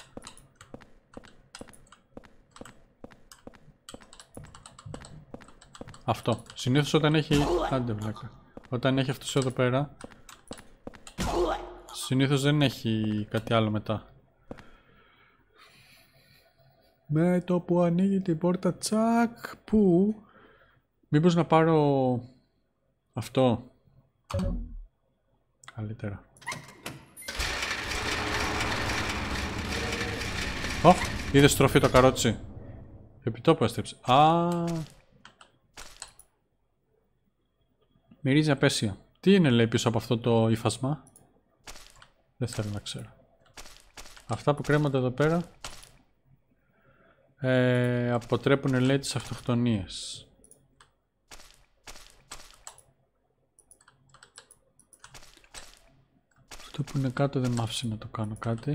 [SPEAKER 1] Αυτό. Συνήθως όταν έχει... Άντε βλάκα. Όταν έχει αυτός εδώ πέρα, συνήθως δεν έχει κάτι άλλο μετά. Με το που ανοίγει την πόρτα, τσακ, που... Μήπως να πάρω... αυτό. Καλύτερα. Ωχ, oh, είδες στροφή το καρότσι. Επιτόπου έστρεψε. Α. Μυρίζει απέσια. Τι είναι, λέει, πίσω από αυτό το ύφασμα? Δεν θέλω να ξέρω. Αυτά που κρέμονται εδώ πέρα ε, αποτρέπουν, λέει, τις αυτοκτονίες. Αυτό που είναι κάτω δεν μ' άφησε να το κάνω κάτι.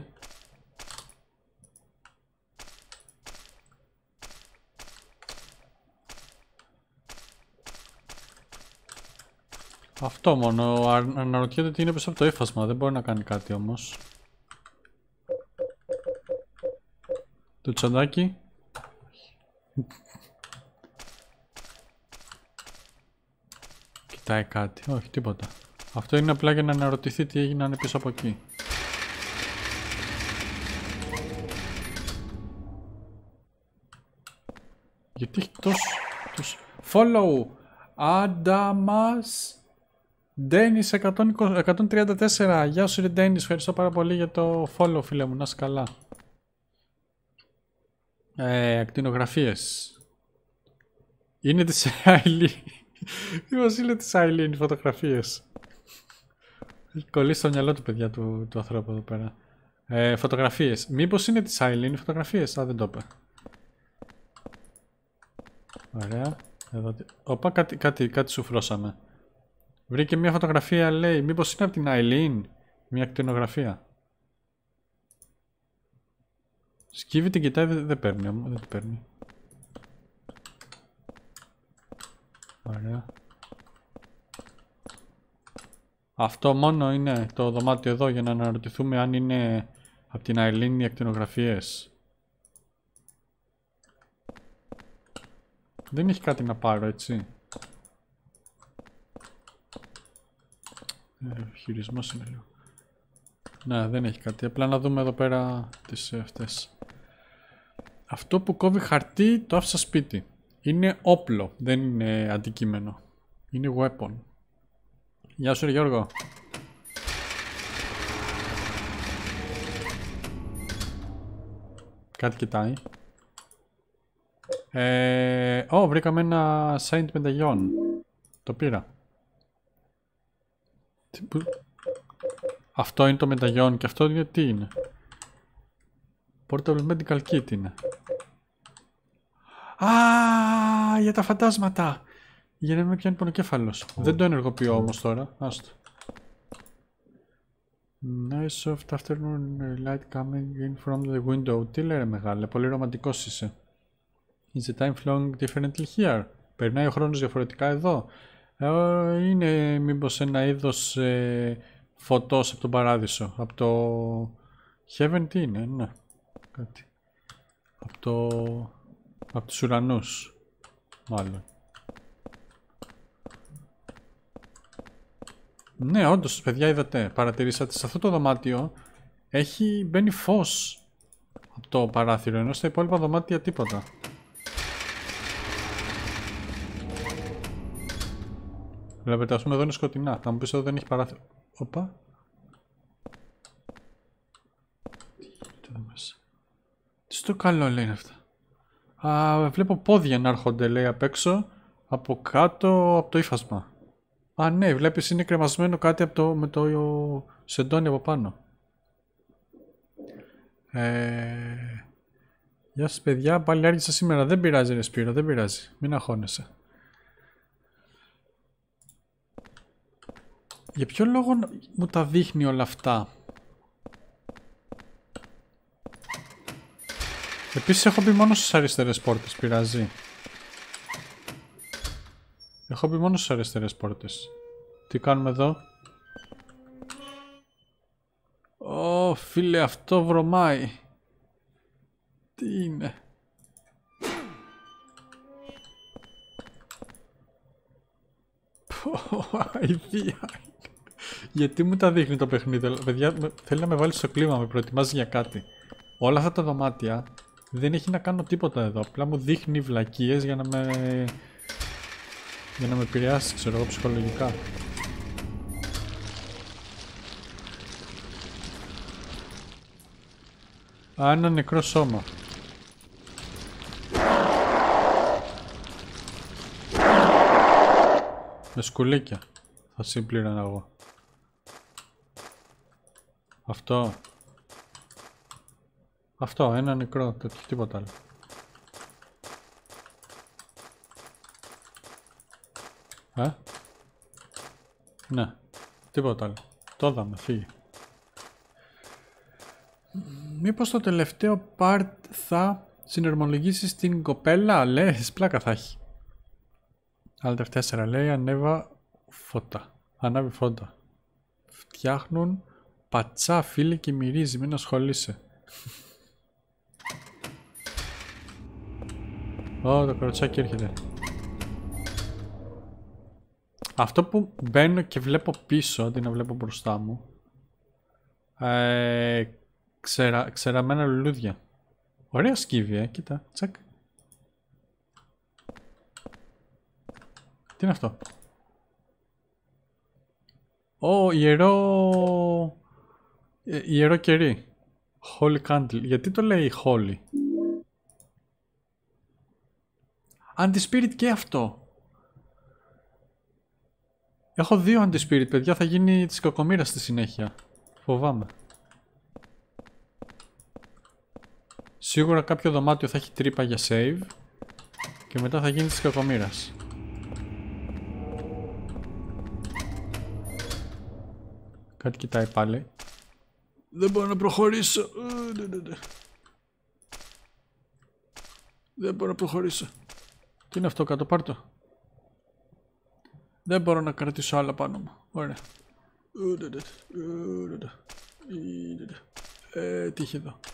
[SPEAKER 1] Αυτό μόνο, αναρωτιέται τι είναι πίσω από το ύφασμα, δεν μπορεί να κάνει κάτι όμως. Το τσαντάκι. Κοιτάει κάτι, όχι τίποτα. Αυτό είναι απλά για να αναρωτηθεί τι έγινε πίσω από εκεί. Γιατί έχει τόσο... τόσο... Follow! Άνταμας Ντένις εκατόν τριάντα τέσσερα. Γεια σου ρε Ντένις, ευχαριστώ πάρα πολύ για το follow, φίλε μου, να είσαι καλά. Ε, ακτινογραφίες. Είναι της Άιλιν. Μήπως είναι της Άιλιν οι φωτογραφίες. Έχει κολλήσει στο μυαλό του, παιδιά, του, του ανθρώπου εδώ πέρα. Ε, φωτογραφίες. Μήπως είναι της Άιλιν οι φωτογραφίες? Α, δεν το είπε. Ωραία. Εδώ... Οπα, κάτι, κάτι, κάτι σου φρώσαμε. Βρήκε μια φωτογραφία, λέει. Μήπως είναι από την Άιλιν? Μια ακτινογραφία. Σκύβει, την κοιτάει, δεν, δεν παίρνει, δεν την παίρνει. Ωραία. Αυτό μόνο είναι το δωμάτιο εδώ για να αναρωτηθούμε αν είναι από την Άιλιν οι ακτινογραφίες. Δεν έχει κάτι να πάρω, έτσι. Ε, χειρισμός είναι λίγο. Ναι, δεν έχει κάτι. Απλά να δούμε εδώ πέρα τις αυτές. Αυτό που κόβει χαρτί το άφησα σπίτι. Είναι όπλο, δεν είναι αντικείμενο. Είναι weapon. Γεια σου ρε Γιώργο. Κάτι κοιτάει. Ε, oh, βρήκαμε ένα signed μεταγιόν. Το πήρα. Τι, που... Αυτό είναι το μεταγιόν και αυτό είναι τι είναι? Portable medical kit είναι. Α, για τα φαντάσματα. Για να με πιάνει πονοκέφαλος. Δεν το ενεργοποιώ όμως τώρα. Άστο. Nice soft afternoon light coming in from the window. Τι λέει ρε μεγάλε, πολύ ρομαντικός είσαι. Is the time flowing differently here? Περνάει ο χρόνος διαφορετικά εδώ. Ε, είναι μήπως ένα είδος ε, φωτός από τον παράδεισο. Από το... Heaven τι είναι, ναι. Κάτι. Από το... Από τους ουρανούς. Μάλλον. Ναι, όντως, παιδιά, είδατε, παρατηρήσατε, σε αυτό το δωμάτιο έχει μπαίνει φως από το παράθυρο, ενώ στα υπόλοιπα δωμάτια τίποτα. Βλέπετε, ας πούμε εδώ είναι σκοτεινά. Θα μου πεις εδώ δεν έχει παράθυρο. Οπα. Τι εδώ μέσα. Τι στο καλό λέει αυτά. Α, βλέπω πόδια να έρχονται λέει απ' έξω. Από κάτω από το ύφασμα. Α, ναι, βλέπεις είναι κρεμασμένο κάτι από το, με το σεντόνι από πάνω. Ε... Γεια σας παιδιά, πάλι άργησα σήμερα. Δεν πειράζει ρε Σπύρο, δεν πειράζει. Μην αγχώνεσαι. Για ποιο λόγο μου τα δείχνει όλα αυτά. Επίσης έχω μπει μόνο στις αριστερές πόρτες, πειράζει. Έχω μπει μόνο στις αριστερές πόρτες. Τι κάνουμε εδώ. Ω, φίλε, αυτό βρωμάει. Τι είναι. Πω, αηδία. Γιατί μου τα δείχνει το παιχνίδι. Παιδιά, θέλει να με βάλει στο κλίμα, με προετοιμάζει για κάτι. Όλα αυτά τα δωμάτια δεν έχει να κάνω τίποτα εδώ. Απλά μου δείχνει βλακίες για να με... για να με επηρεάσει, ξέρω εγώ, ψυχολογικά. Α, ένα νεκρό σώμα. Με σκουλίκια. Θα συμπλήρωνα εγώ. Αυτό. Αυτό, ένα νεκρό, τέτοιο, τίποτα άλλο. Ε? Ναι, τίποτα άλλο. Το είδαμε, φύγε. Μήπως το τελευταίο part θα συνερμολογήσεις την κοπέλα, λες, πλάκα θα έχει. Alt εφ τέσσερα λέει, ανέβα φώτα. Ανάβει φώτα. Φτιάχνουν πατσά, φίλε, και μυρίζει, μην ασχολείσαι. Ω, το κοροτσάκι έρχεται. Αυτό που μπαίνω και βλέπω πίσω, αντί να βλέπω μπροστά μου, ε, ξερα, ξεραμένα λουλούδια. Ωραία σκύβη, ε, κοίτα, τσακ. Τι είναι αυτό. Ω, ιερό... Ε, ιερό κερί. Holy candle. Γιατί το λέει holy. Anti-spirit και αυτό. Έχω δύο anti-spirit, παιδιά, θα γίνει της κακομοίρας στη συνέχεια. Φοβάμαι. Σίγουρα κάποιο δωμάτιο θα έχει τρύπα για save και μετά θα γίνει της κακομοίρας. Κάτι κοιτάει πάλι. Δεν μπορώ να προχωρήσω. Δεν μπορώ να προχωρήσω. Τι είναι αυτό κάτω, πάρ' το. Δεν μπορώ να κρατήσω άλλα πάνω μου. Ωραία. Ε, τι είχε εδώ.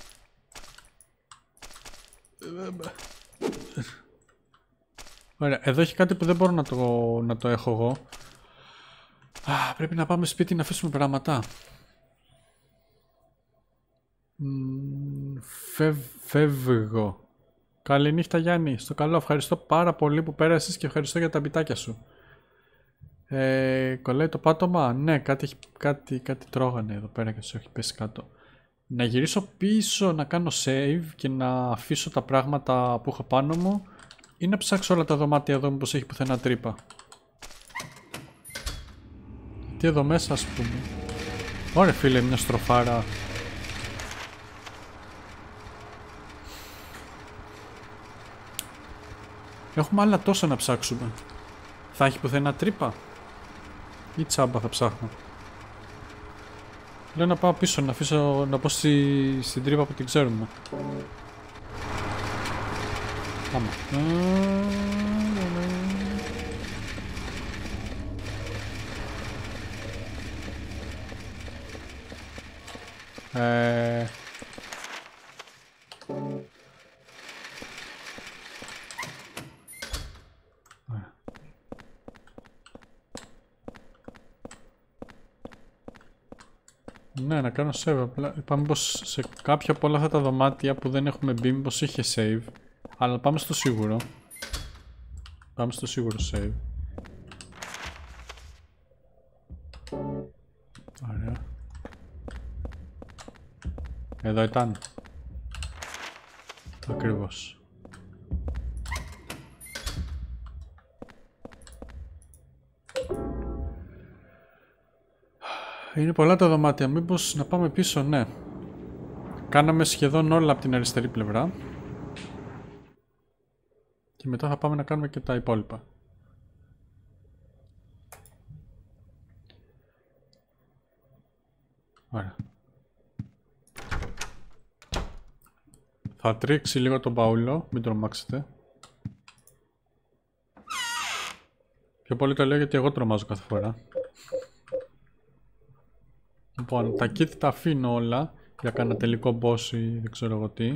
[SPEAKER 1] Ωραία, εδώ έχει κάτι που δεν μπορώ να το, να το έχω εγώ. Α, πρέπει να πάμε σπίτι να αφήσουμε πράγματα. Μ, φεύ, φεύγω. Καληνύχτα Γιάννη, στο καλό, ευχαριστώ πάρα πολύ που πέρασες και ευχαριστώ για τα μπιτάκια σου. Ε, κολλάει το πάτωμα, ναι, κάτι, κάτι, κάτι τρώγανε εδώ πέρα και τους έχει πέσει κάτω. Να γυρίσω πίσω, να κάνω save και να αφήσω τα πράγματα που έχω πάνω μου ή να ψάξω όλα τα δωμάτια εδώ μήπως έχει πουθενά τρύπα. Τι εδώ μέσα ας πούμε. Ωραία φίλε, μια στροφάρα. Έχουμε άλλα τόσα να ψάξουμε. Θα έχει πουθενά τρύπα ή τσάμπα θα ψάχνω. Λέω να πάω πίσω, να αφήσω, να πω στη, στην τρύπα που την ξέρουμε. Πάμε. Ε... Ναι, να κάνω save απλά. Πάμε πως σε κάποια από όλα αυτά τα δωμάτια που δεν έχουμε μπει, μήπως είχε save. Αλλά πάμε στο σίγουρο. Πάμε στο σίγουρο save. Εδώ ήταν. Ακριβώς. Είναι πολλά τα δωμάτια. Μήπως να πάμε πίσω, ναι. Κάναμε σχεδόν όλα από την αριστερή πλευρά. Και μετά θα πάμε να κάνουμε και τα υπόλοιπα. Ωραία. Θα τρίξει λίγο τον Παούλο, μην τρομάξετε. Πιο πολύ το λέω γιατί εγώ τρομάζω κάθε φορά. Λοιπόν, τα kit τα αφήνω όλα για κάνα τελικό boss ή δεν ξέρω εγώ τι.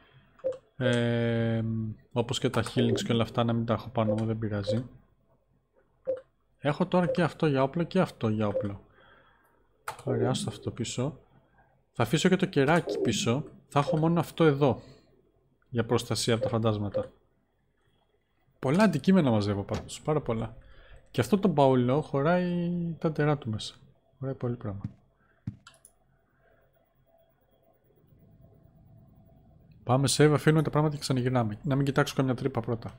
[SPEAKER 1] Ε, όπως και τα healings και όλα αυτά, να μην τα έχω πάνω μου, δεν πειράζει. Έχω τώρα και αυτό για όπλο και αυτό για όπλο. Ωραία, άστο αυτό πίσω. Θα αφήσω και το κεράκι πίσω. Θα έχω μόνο αυτό εδώ για προστασία από τα φαντάσματα. Πολλά αντικείμενα μαζεύω πάντως, πάρα πολλά. Και αυτό το μπαουλό χωράει τα τερά του μέσα. Χωράει πολύ πράγμα. Πάμε save, αφήνουμε τα πράγματα και ξαναγυρνάμε. Να μην κοιτάξω καμιά τρύπα πρώτα.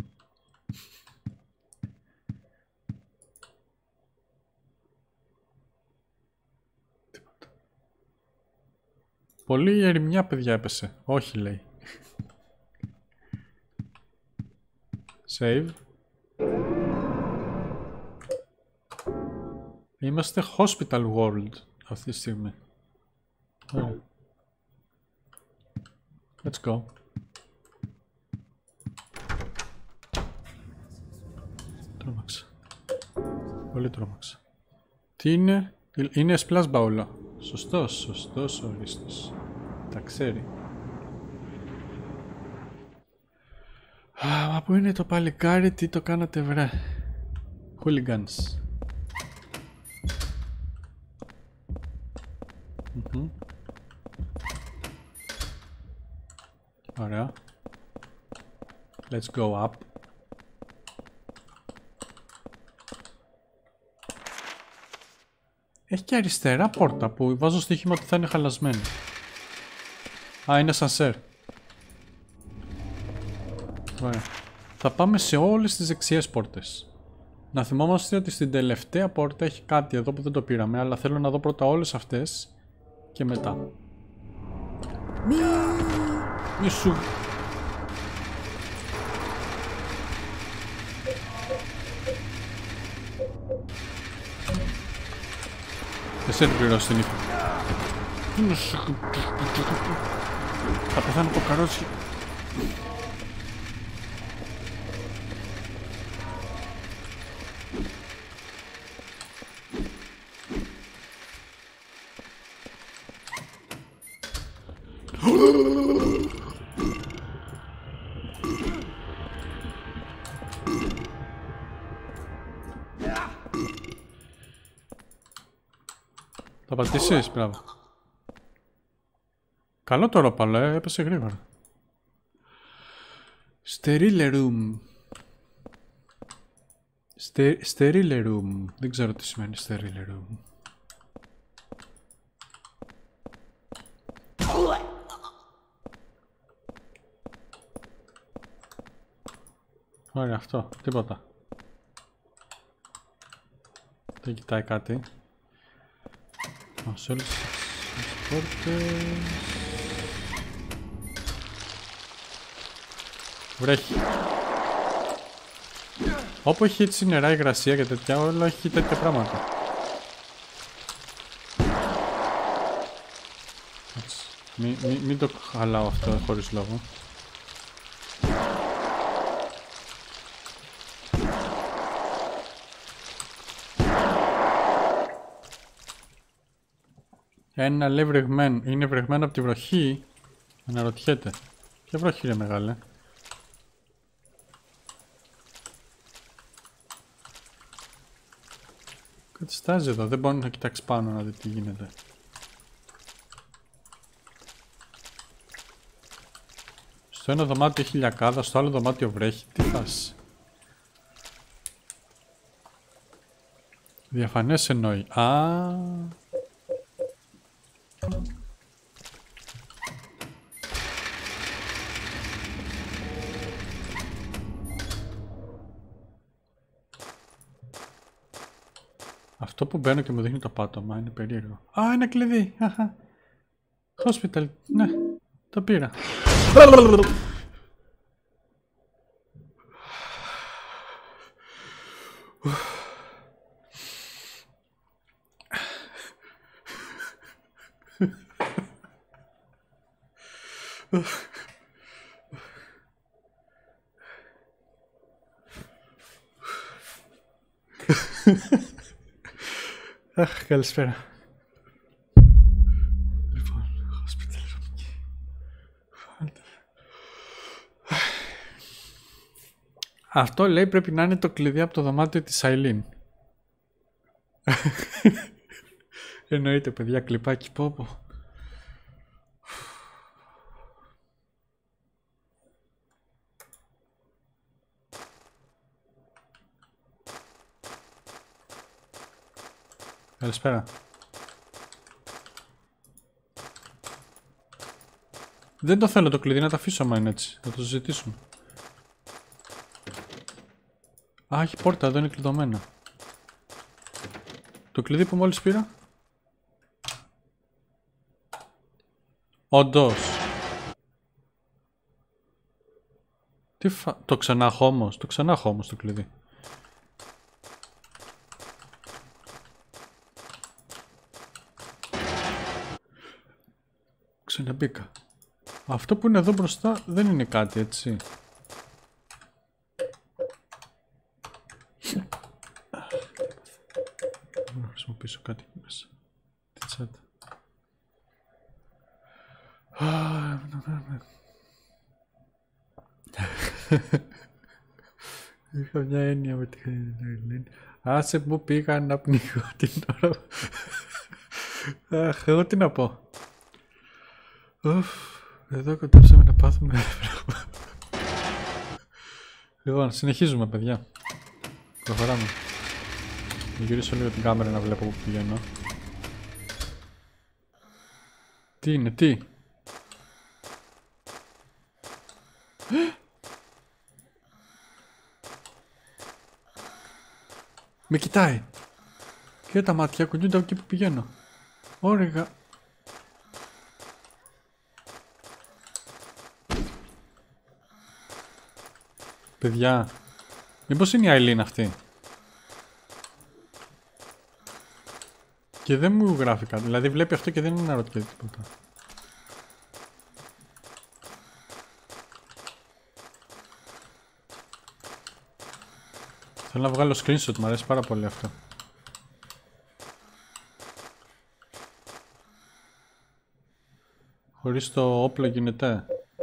[SPEAKER 1] Πολύ ερημιά, παιδιά, έπεσε. Όχι, λέει. Save. Είμαστε hospital world αυτή τη στιγμή. Yeah. Let's go. Τρόμαξα. Πολύ τρόμαξα. Τι είναι? Είναι splash μπαούλο. Σωστός, σωστός ο Ρίστος. Τα ξέρει. Α, μα πού είναι το παλικάρι, τι το κάνατε βρε. Hooligans. Mm-hmm. Ωραία. Let's go up. Έχει και αριστερά πόρτα που βάζω στοίχημα ότι θα είναι χαλασμένη. Α, είναι σανσέρ. Ωραία. Θα πάμε σε όλες τις δεξιές πόρτες. Να θυμόμαστε ότι στην τελευταία πόρτα έχει κάτι εδώ που δεν το πήραμε, αλλά θέλω να δω πρώτα όλες αυτές και μετά. Μη, Μη σου. Εσύ την πληρώσεις την ύφη. Θα πεθάνω από καρότσι. Θα πατήσεις, μπράβο. Καλό το ρόπαλο, ε, έπεσε γρήγορα. Sterile room. Στε, sterile room. Δεν ξέρω τι σημαίνει sterile room. Ωραία, αυτό, τίποτα. Δεν κοιτάει κάτι. Σε όλες τις πόρτες... Βρέχει. Όπου έχει έτσι νερά, υγρασία και τέτοια, όλο έχει τέτοια πράγματα. Έτσι. Μην μη, μη το χαλάω αυτό χωρίς λόγο. Ένα λέει βρεγμένο. Είναι βρεγμένο από τη βροχή. Αναρωτιέται. Ποια βροχή είναι μεγάλη. Κάτι στάζει εδώ. Δεν μπορεί να κοιτάξει πάνω να δει τι γίνεται. Στο ένα δωμάτιο έχει λιακάδα, στο άλλο δωμάτιο βρέχει. Τι φάση. Διαφανές εννοεί. Α. Αυτό που μπαίνω και μου δείχνει το πάτωμα είναι περίεργο. Α, ένα κλειδί. Αχα. Hospital. Ναι, το πήρα. Αχ, καλησπέρα. Λοιπόν, hospital room. Αυτό λέει πρέπει να είναι το κλειδί από το δωμάτιο της Αιλίν. Εννοείται, παιδιά, κλιπάκι, πω πω. Καλησπέρα. Δεν το θέλω το κλειδί, να το αφήσω άμα είναι έτσι. Θα το συζητήσουμε. Α, έχει πόρτα, εδώ είναι κλειδωμένα. Το κλειδί που μόλις πήρα. Όντως. Τι φα... Το ξανά έχω όμως, το ξανά έχω όμως το κλειδί. Ξαναμπήκα. Αυτό που είναι εδώ μπροστά δεν είναι κάτι, έτσι. Να χρησιμοποιήσω κάτι εκεί μέσα. Τι τσάτα. Είχα μια έννοια με την Αιλίν. Άσε που πήγα να πνίγω την ώρα. Αχ, εγώ τι να πω. Ουφ, εδώ κοντέψαμε να πάθουμε πράγμα. Λοιπόν, συνεχίζουμε, παιδιά. Προχωράμε. Θα γυρίσω λίγο την κάμερα να βλέπω που πηγαίνω. Τι είναι, τι? Με κοιτάει. Και τα μάτια κουνιούνται από εκεί που πηγαίνω. Όριγα. Παιδιά, μήπως είναι η Αιλίν αυτή? Και δεν μου γράφει κάτι, δηλαδή βλέπει αυτό και δεν αναρωτιέται τίποτα. Θέλω να βγάλω screenshot, μου αρέσει πάρα πολύ αυτό. Χωρίς το όπλο γίνεται.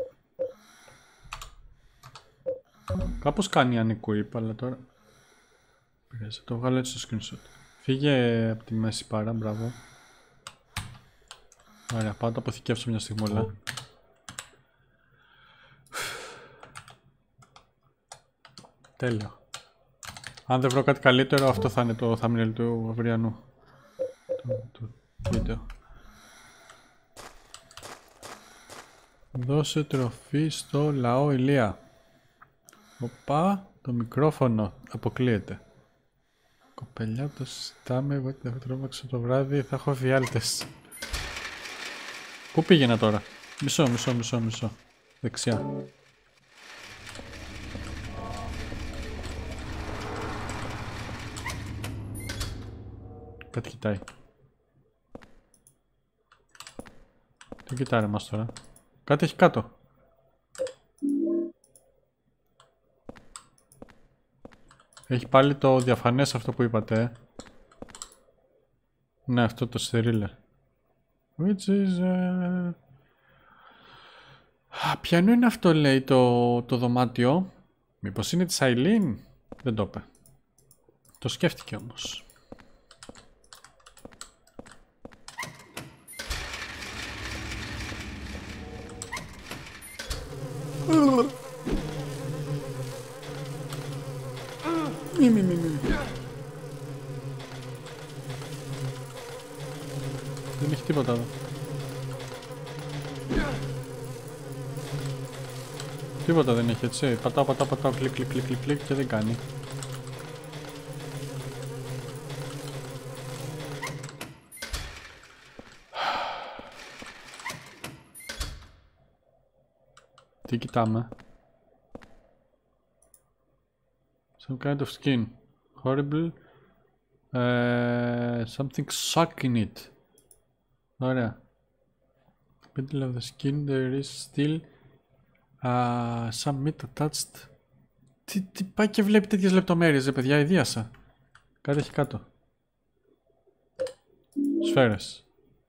[SPEAKER 1] Κάπως κάνει unequip, αλλά τώρα... Πειράζει, το βγάλω έτσι στο screenshot. Φύγε από τη μέση πάρα, μπράβο. Ωραία, πάω το αποθηκεύσω μια στιγμούλα. Τέλειο. Αν δεν βρω κάτι καλύτερο, αυτό θα είναι το thumbnail του αυριανού. Του βίντεο. Δώσε τροφή στο λαό Ηλία. Οπα, το μικρόφωνο αποκλείεται. Κοπελιά, το συζητάμε, εγώ δεν θα τρόμαξω το βράδυ, θα έχω φιάλτες. Πού πήγαινα τώρα? Μισό, μισό, μισό, μισό. Δεξιά. Κάτι κοιτάει. Τι κοιτάρε μας τώρα? Κάτι έχει κάτω. Έχει πάλι το διαφανές αυτό που είπατε. Ναι, αυτό το στερίλε. Which is... Uh... Ποιανού είναι αυτό, λέει, το, το δωμάτιο? Μήπως είναι της Αιλίν? Δεν το είπε. Το σκέφτηκε όμως. Μη, μη, μη, μη. Δεν έχει τίποτα εδώ. Τίποτα δεν έχει, έτσι. Πατάω, πατάω, πατάω, κλικ, κλικ, κλικ, κλικ και δεν κάνει. Τι κοιτάμε? Some kind of skin. Horrible. Uh, something suck in it. Ωραία. Middle of the skin there is still uh, some meat attached. Τι, τι πάει και βλέπει τέτοιες λεπτομέρειες, ρε παιδιά, ιδίασα. Κάτι έχει κάτω. Σφαίρες.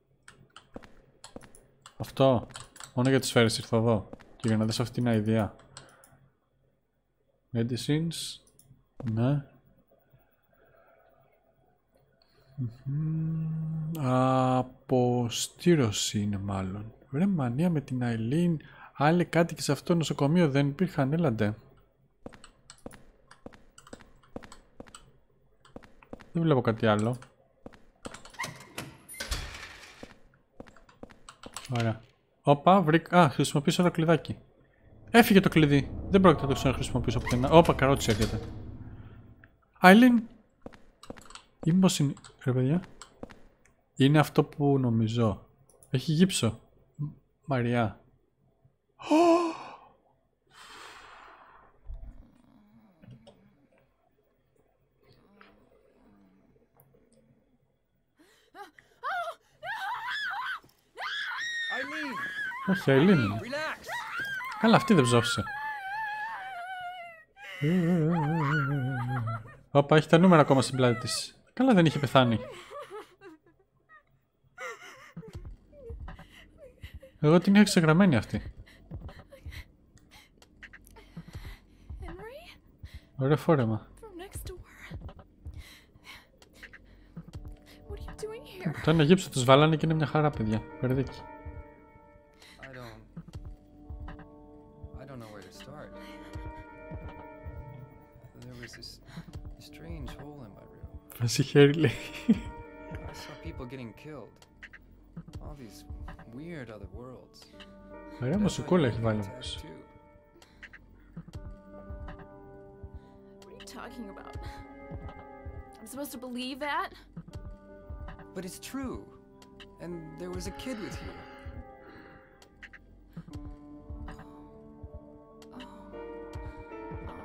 [SPEAKER 1] Αυτό. Μόνο για τις σφαίρες ήρθα εδώ. Και για να δεις αυτή την αηδία. Medicines. Ναι. Mm-hmm. Αποστήρωση είναι μάλλον. Ρε μανία με την Αιλίν. Άλλοι κάτι και σε αυτό το νοσοκομείο δεν υπήρχαν, έλαντε. Δεν βλέπω κάτι άλλο. Ωραία. Όπα, βρήκα. Α, χρησιμοποιήσω το κλειδάκι. Έφυγε το κλειδί. Δεν πρόκειται να το ξαναχρησιμοποιήσω πουθενά. Όπα, καρότσι έρχεται. Αιλίν. Ή μήπως είναι... Ρε παιδιά. Είναι αυτό που νομίζω. Έχει γύψο. Μαριά. Όχι, Αιλίν είναι. Καλά, αυτή δεν ψόφισε. Όπα, έχει τα νούμερα ακόμα στην πλάτη της. Καλά, δεν είχε πεθάνει. Εγώ την είχα ξεγραμμένη αυτή. Ωραίο φόρεμα. Το ένα γύψο τους βάλανε και είναι μια χαρά, παιδιά. Περδίκι. Βάζει χέρι, λέει. Ωραία μουσικούλα έχει βάλει όμως.
[SPEAKER 2] I'm supposed to believe that?
[SPEAKER 3] But it's true. And there was a kid with you.
[SPEAKER 2] Oh. Oh.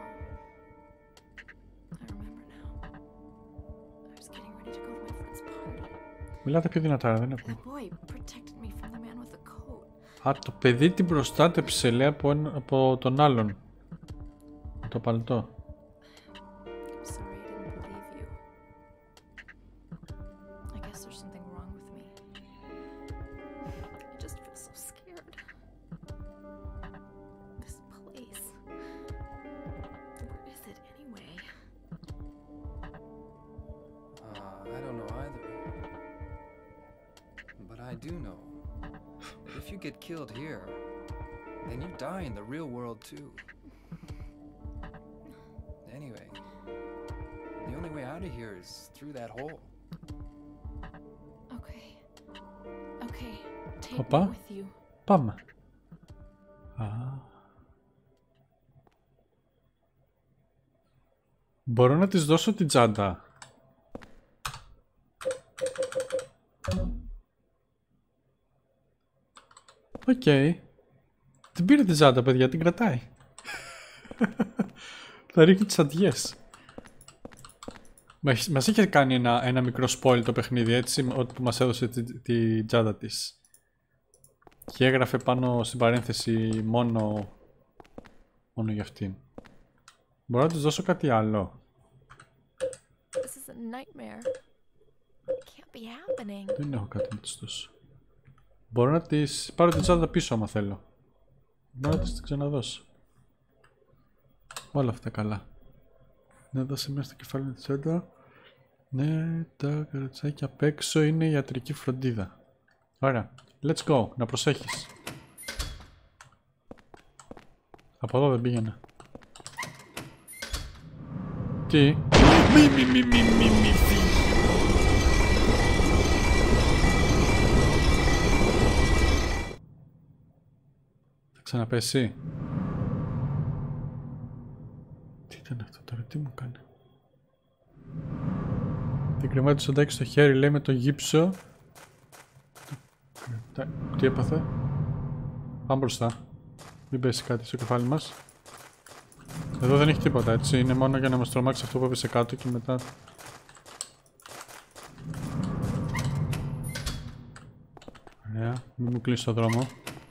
[SPEAKER 2] I remember now. I was getting ready to go to my friend's party.
[SPEAKER 1] Μιλάτε πιο δυνατά, δεν ακούω.
[SPEAKER 2] The boy protected me from the man with the coat.
[SPEAKER 1] Α, το παιδί την προστάτεψε, λέει, από, από τον άλλον. Το παλτό.
[SPEAKER 3] Killed here, then you die in the real world too. Anyway, the only way out of here is through that hole.
[SPEAKER 2] Okay. Okay. Take
[SPEAKER 1] Οπα.
[SPEAKER 2] me with you.
[SPEAKER 1] Πάμε. Α. Μπορώ να της δώσω την τσάντα. Οκ. Okay. Την πήρε την τσάντα, παιδιά, την κρατάει. Θα ρίχνει τις αντιές. Μας είχε κάνει ένα, ένα μικρό spoil το παιχνίδι, έτσι, ότι που μας έδωσε την τη τσάντα της. Και έγραφε πάνω στην παρένθεση μόνο, μόνο για αυτήν. Μπορώ να της δώσω κάτι άλλο.
[SPEAKER 2] This is a nightmare. It can't be happening.
[SPEAKER 1] Δεν έχω κάτι να της δώσω. Μπορώ να της πάρω την τσάντα πίσω άμα θέλω. Μπορώ να της την ξαναδώσω. Όλα αυτά καλά. Να δώσει μέσα στο κεφάλι με τη τσάντα. Ναι, τα καρατσάκια απ' έξω είναι η ιατρική φροντίδα. Ωραία. Let's go. Να προσέχεις. Από εδώ δεν πήγαινα. Τι? Μη μη μη μη μη μη φύγει. Θα ξαναπέσει. Τι ήταν αυτό τώρα, τι μου κάνει. Την κρεμάει το σαντάκι στο χέρι, λέει, με το γύψο. Τι έπαθε. Πάμε μπροστά. Μην πέσει κάτι στο κεφάλι μας. Εδώ δεν έχει τίποτα, έτσι. Είναι μόνο για να μας τρομάξει αυτό που έπεσε κάτω και μετά... Ωραία, μην μου κλείσει το δρόμο.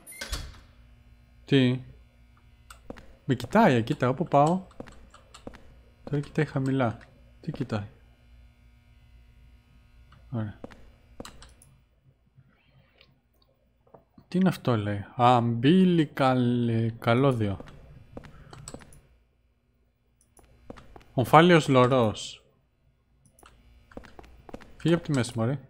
[SPEAKER 1] Τι? Με κοιτάει, κοίτα, όπου πάω. Τώρα κοιτάει χαμηλά. Τι κοιτάει? Ωραία. Τι είναι αυτό, λέει? Umbilical καλώδιο. Ομφάλιος λορός. Φύγε από τη μέση, μωρέ.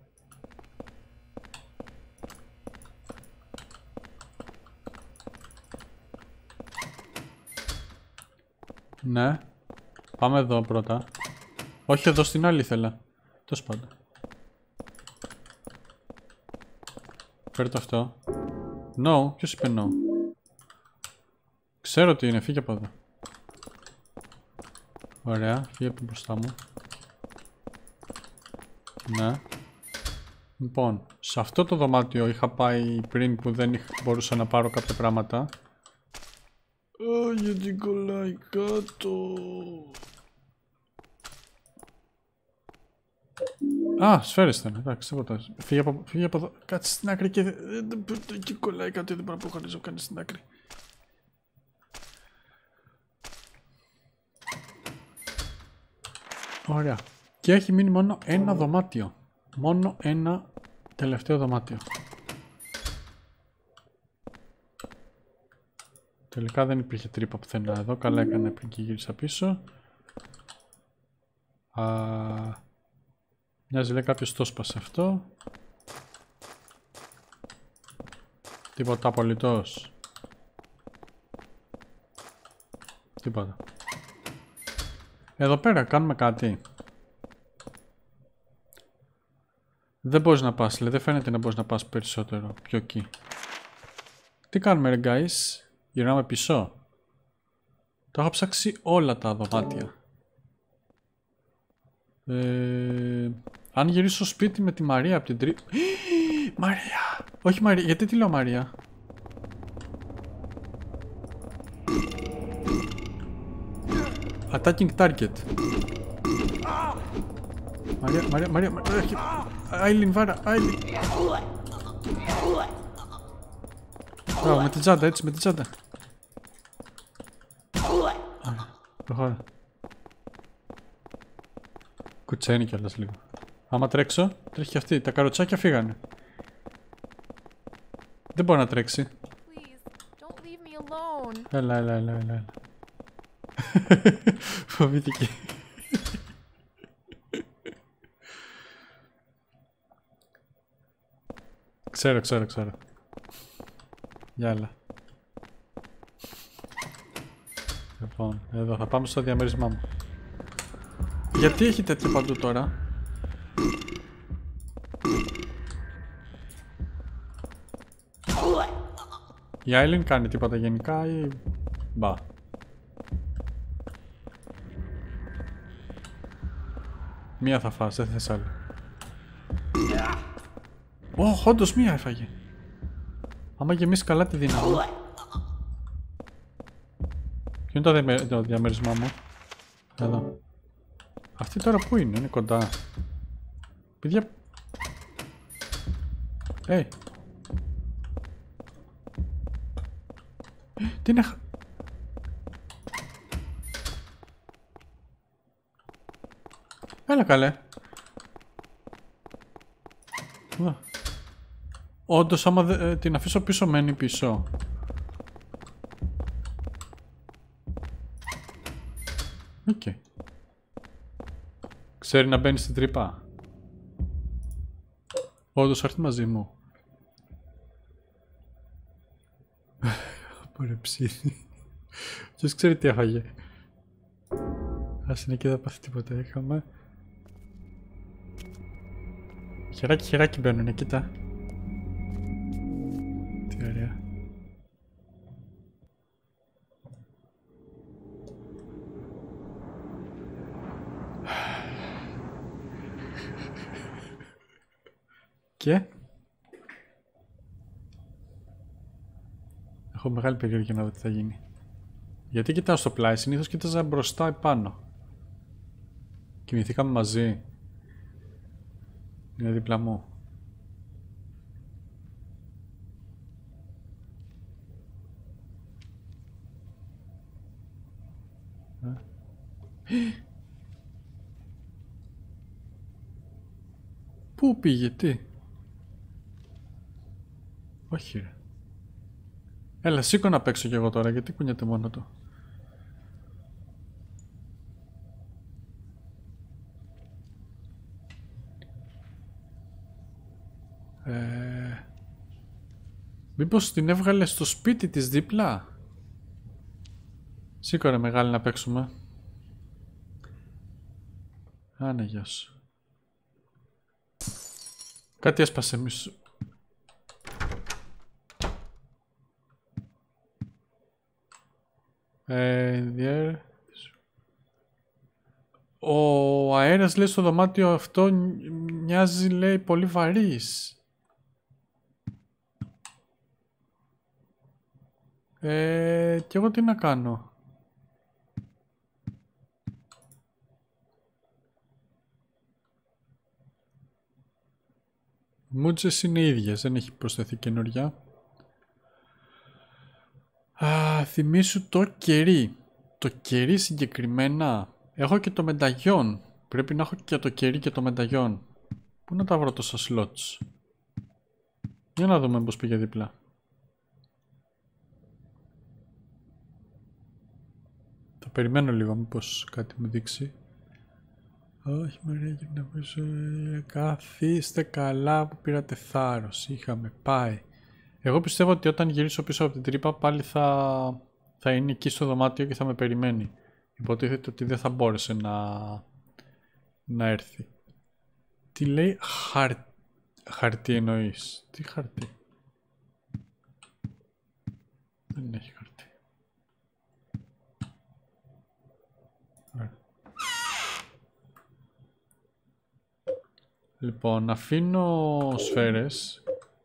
[SPEAKER 1] Ναι. Πάμε εδώ πρώτα. Όχι, εδώ στην άλλη ήθελα. Τόσο πάντα. Φέρε το αυτό. No, ποιος είπε no? Ξέρω τι είναι, φύγε από εδώ. Ωραία, φύγε από μπροστά μου. Ναι. Λοιπόν, σε αυτό το δωμάτιο είχα πάει πριν που δεν είχα, μπορούσα να πάρω κάποια πράγματα. Α, γιατί κολλάει κάτω. Α, σφαίρες ήταν, εντάξει, τίποτα. Φύγε από, φύγε από εδώ, κάτσε στην άκρη και... Εκεί κολλάει κάτι, δεν μπορώ να προχωρήσω, κάνει στην άκρη. Ωραία. Και έχει μείνει μόνο ένα δωμάτιο. Μόνο ένα τελευταίο δωμάτιο. Τελικά δεν υπήρχε τρύπα πουθενά εδώ. Καλά έκανα πριν και γύρισα πίσω. Α, μοιάζει λέει κάποιος το σπάσε αυτό. Τίποτα απολυτός. Τίποτα. Εδώ πέρα κάνουμε κάτι. Δεν μπορείς να πας, λέει. Δεν φαίνεται να μπορείς να πας περισσότερο. Πιο εκεί. Τι κάνουμε ρε guys? Γυρνάμε πίσω. Το έχω ψάξει όλα τα δωμάτια. Ε, αν γυρίσω σπίτι με τη Μαρία από την τρίτη... Μαρία! Όχι Μαρία, γιατί τη λέω Μαρία? Attacking target. Μαρία, Μαρία, Μαρία, Μαρία. Άιλιν, βάρα, Άιλιν. Μπράβο, με την τσάντα, έτσι, με την τσάντα. Προχώρα. Κουτσένει κιόλας λίγο. Άμα τρέξω, τρέχει και αυτή. Τα καροτσάκια φύγανε. Δεν μπορεί να τρέξει. Έλα, έλα, έλα, έλα. Φοβήθηκε. Ξέρω, ξέρω, ξέρω. Γεια, έλα. Λοιπόν, εδώ θα πάμε στο διαμέρισμά μου. Γιατί έχει τέτοιο παντού τώρα? Η Άιλιν κάνει τίποτα γενικά ή... Μπα. Μία θα φας, δεν θες άλλη. Ωχ, όντως μία έφαγε. Άμα γεμίσει καλά τη δύναμη. Ποιο είναι το, διαμε... το διαμέρισμά μου? Εδώ. Αυτή τώρα πού είναι, είναι κοντά. Παιδιά... Ε. Τι είναι... Έλα καλέ. Όντως άμα δε, ε, την αφήσω πίσω μένει πίσω. Οκ. Okay. Ξέρει να μπαίνει στην τρύπα. Όντως έρθει μαζί μου. Ωραία ψήθη. Ποιος ξέρει τι έφαγε. Ας είναι και δεν πάθει τίποτα. Είχαμε. Χεράκι χεράκι μπαίνουνε, κοίτα. Τι ωραία. Και Έχω μεγάλη περιέργεια να δω τι θα γίνει. Γιατί κοιτάω στο πλάι, συνήθως κοίταζα μπροστά επάνω. Κοιμηθήκαμε μαζί. Είναι δίπλα μου. Πού πήγε, τι? Όχι ρε. Έλα, σήκω να παίξω κι εγώ τώρα, γιατί κουνιέται μόνο του. Ε... Μήπως την έβγαλε στο σπίτι της δίπλα? Σήκω ρε μεγάλη να παίξουμε. Άνα, γεια σου. Κάτι έσπασε μισό. Ε, διέρ... Ο αέρας, λέει, στο δωμάτιο αυτό μοιάζει, λέει, πολύ βαρύς. Ε, και εγώ τι να κάνω? Μούτσες είναι ίδιες, δεν έχει προσθεθεί καινούρια. Α, θυμήσου το κερί. Το κερί συγκεκριμένα. Έχω και το μενταγιόν. Πρέπει να έχω και το κερί και το μενταγιόν. Πού να τα βρω τόσα σλότς? Για να δούμε πως πήγε δίπλα. Θα περιμένω λίγο μήπως κάτι μου δείξει. Όχι μωρέ, να πίσω. Καθίστε καλά που πήρατε θάρρος. Είχαμε πάει. Εγώ πιστεύω ότι όταν γυρίσω πίσω από την τρύπα πάλι θα, θα είναι εκεί στο δωμάτιο και θα με περιμένει. Υποτίθεται ότι δεν θα μπόρεσε να, να έρθει. Τι λέει? Χαρ... Χαρτί εννοείς? Τι χαρτί? Δεν έχει χαρτί. Λοιπόν, αφήνω σφαίρες.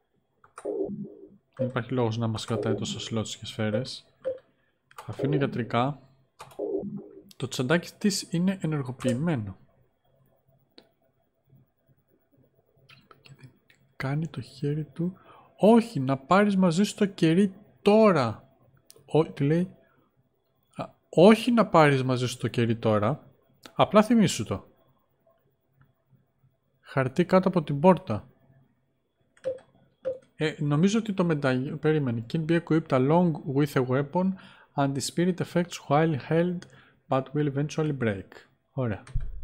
[SPEAKER 1] Δεν υπάρχει λόγος να μας κρατάει τόσο σλότς και σφαίρες. Αφήνω γιατρικά. Το τσαντάκι της είναι ενεργοποιημένο. Κάνει το χέρι του. Όχι, να πάρεις μαζί σου το κερί τώρα. Ό, τι λέει? Α, όχι να πάρεις μαζί σου το κερί τώρα. Απλά θυμίσου το. Χαρτί κάτω από την πόρτα. Ε, νομίζω ότι το μεταγιόν... Περίμενε. Can be equipped along with a weapon and the spirit effects while held but will eventually break. Ωραία.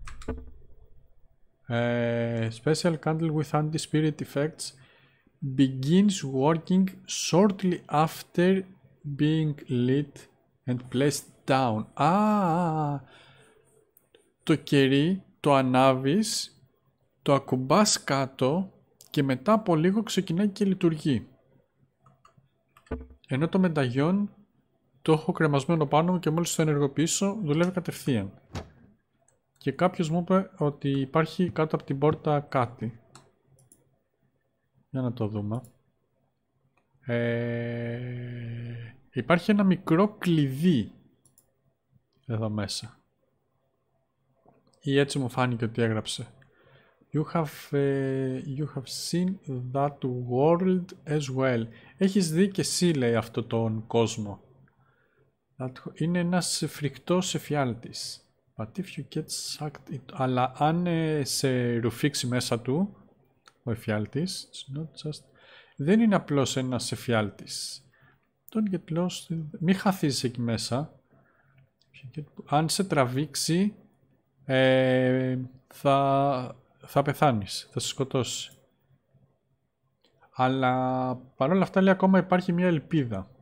[SPEAKER 1] Ε, special candle with anti-spirit effects begins working shortly after being lit and placed down. Α, το κερί το ανάβεις, το ακουμπάς κάτω και μετά από λίγο ξεκινάει και λειτουργεί. Ενώ το μενταγιόν το έχω κρεμασμένο πάνω μου και μόλις το ενεργοποιήσω δουλεύει κατευθείαν. Και κάποιος μου είπε ότι υπάρχει κάτω από την πόρτα κάτι. Για να το δούμε. Ε... Υπάρχει ένα μικρό κλειδί εδώ μέσα. Ή έτσι μου φάνηκε ότι έγραψε. You have, uh, you have seen that world as well. Έχεις δει και εσύ, λέει, αυτό τον κόσμο. That... Είναι ένας φρικτός εφιάλτης. But if you get sucked it... Αλλά αν ε, σε ρουφήξει μέσα του ο εφιάλτης, it's not just... δεν είναι απλώς ένας εφιάλτης. Don't get lost. Μη χαθείς εκεί μέσα. Get... Αν σε τραβήξει ε, θα... θα πεθάνεις, θα σε σκοτώσει. Αλλά παρόλα αυτά, λέει, ακόμα υπάρχει μια ελπίδα.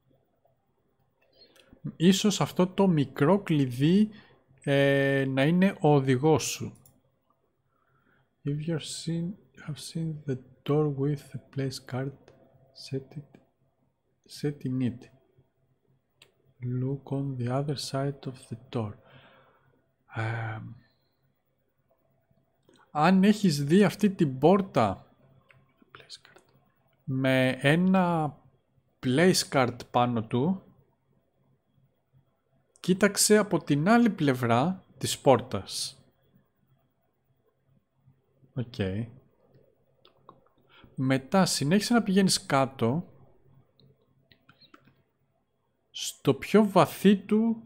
[SPEAKER 1] Ίσως αυτό το μικρό κλειδί ε, να είναι ο οδηγός σου. If you're seen, have seen the door with the place card, set it, set in it. Look on the other side of the door. Um, αν έχεις δει αυτή την πόρτα με ένα place card πάνω του, κοίταξε από την άλλη πλευρά της πόρτας. Οκ. Okay. Μετά συνέχισε να πηγαίνεις κάτω στο πιο βαθύ του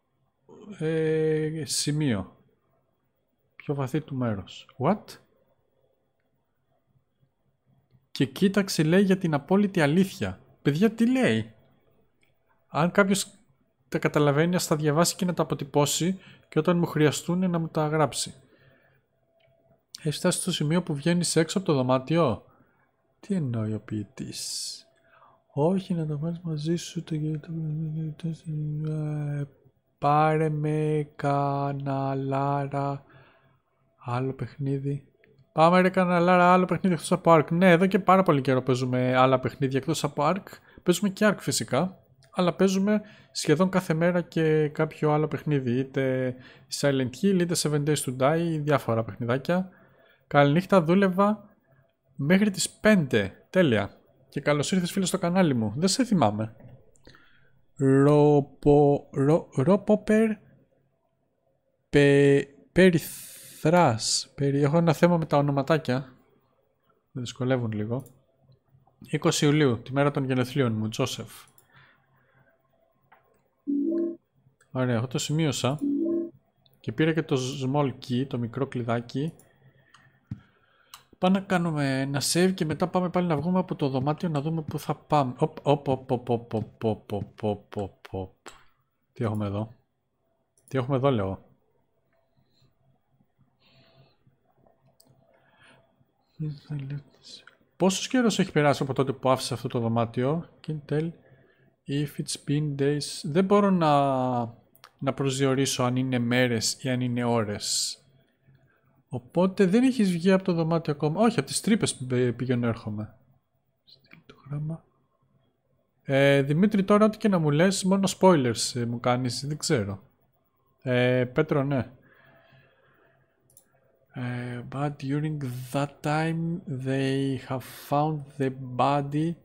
[SPEAKER 1] ε, σημείο. Πιο βαθύ του μέρος. What? Και κοίταξε, λέει, για την απόλυτη αλήθεια. Παιδιά, τι λέει? Αν κάποιος τα καταλαβαίνει, ας τα διαβάσει και να τα αποτυπώσει και όταν μου χρειαστούν να μου τα γράψει. Έχει φτάσει στο σημείο που βγαίνεις έξω από το δωμάτιο. Τι εννοεί ο ποιητής? Όχι, να το βάλεις μαζί σου το... Πάρε με καναλάρα. Άλλο παιχνίδι. Πάμε ρε καναλάρα, άλλο παιχνίδι εκτός από Ark. Ναι, εδώ και πάρα πολύ καιρό παίζουμε άλλα παιχνίδια εκτός από Ark. Παίζουμε και Ark φυσικά. Αλλά παίζουμε σχεδόν κάθε μέρα και κάποιο άλλο παιχνίδι. Είτε Silent Hill, είτε Seven Days to Die, διάφορα παιχνιδάκια. Καληνύχτα, δούλευα μέχρι τις πέντε. Τέλεια. Και καλώς ήρθες φίλε στο κανάλι μου. Δεν σε θυμάμαι. Ροπο... Ρο... Ροποπερ... Πε... Περιθράς. Περι... Έχω ένα θέμα με τα ονοματάκια. Με δυσκολεύουν λίγο. είκοσι Ιουλίου, τη μέρα των γενεθλίων μου, Τζόσεφ. Ωραία, εγώ το σημείωσα. Και πήρα και το small key, το μικρό κλειδάκι. Πάμε να κάνουμε ένα save και μετά πάμε πάλι να βγούμε από το δωμάτιο να δούμε πού θα πάμε. Οπ, οπ, οπ, οπ, οπ, οπ, οπ, οπ, οπ, οπ. Τι έχουμε εδώ? Τι έχουμε εδώ, λέω? Πόσος καιρός έχει περάσει από τότε που άφησα αυτό το δωμάτιο? Can tell if it's been days. Δεν μπορώ να, να προσδιορίσω αν είναι μέρες ή αν είναι ώρες. Οπότε δεν έχεις βγει από το δωμάτιο ακόμα. Όχι, από τις τρύπες πηγαίνω έρχομαι. Στείλ το γράμμα. Ε, Δημήτρη, τώρα ό,τι και να μου λες, μόνο spoilers ε, μου κάνεις, δεν ξέρω. Ε, Πέτρο, ναι. Ε, but during that time they have found the body.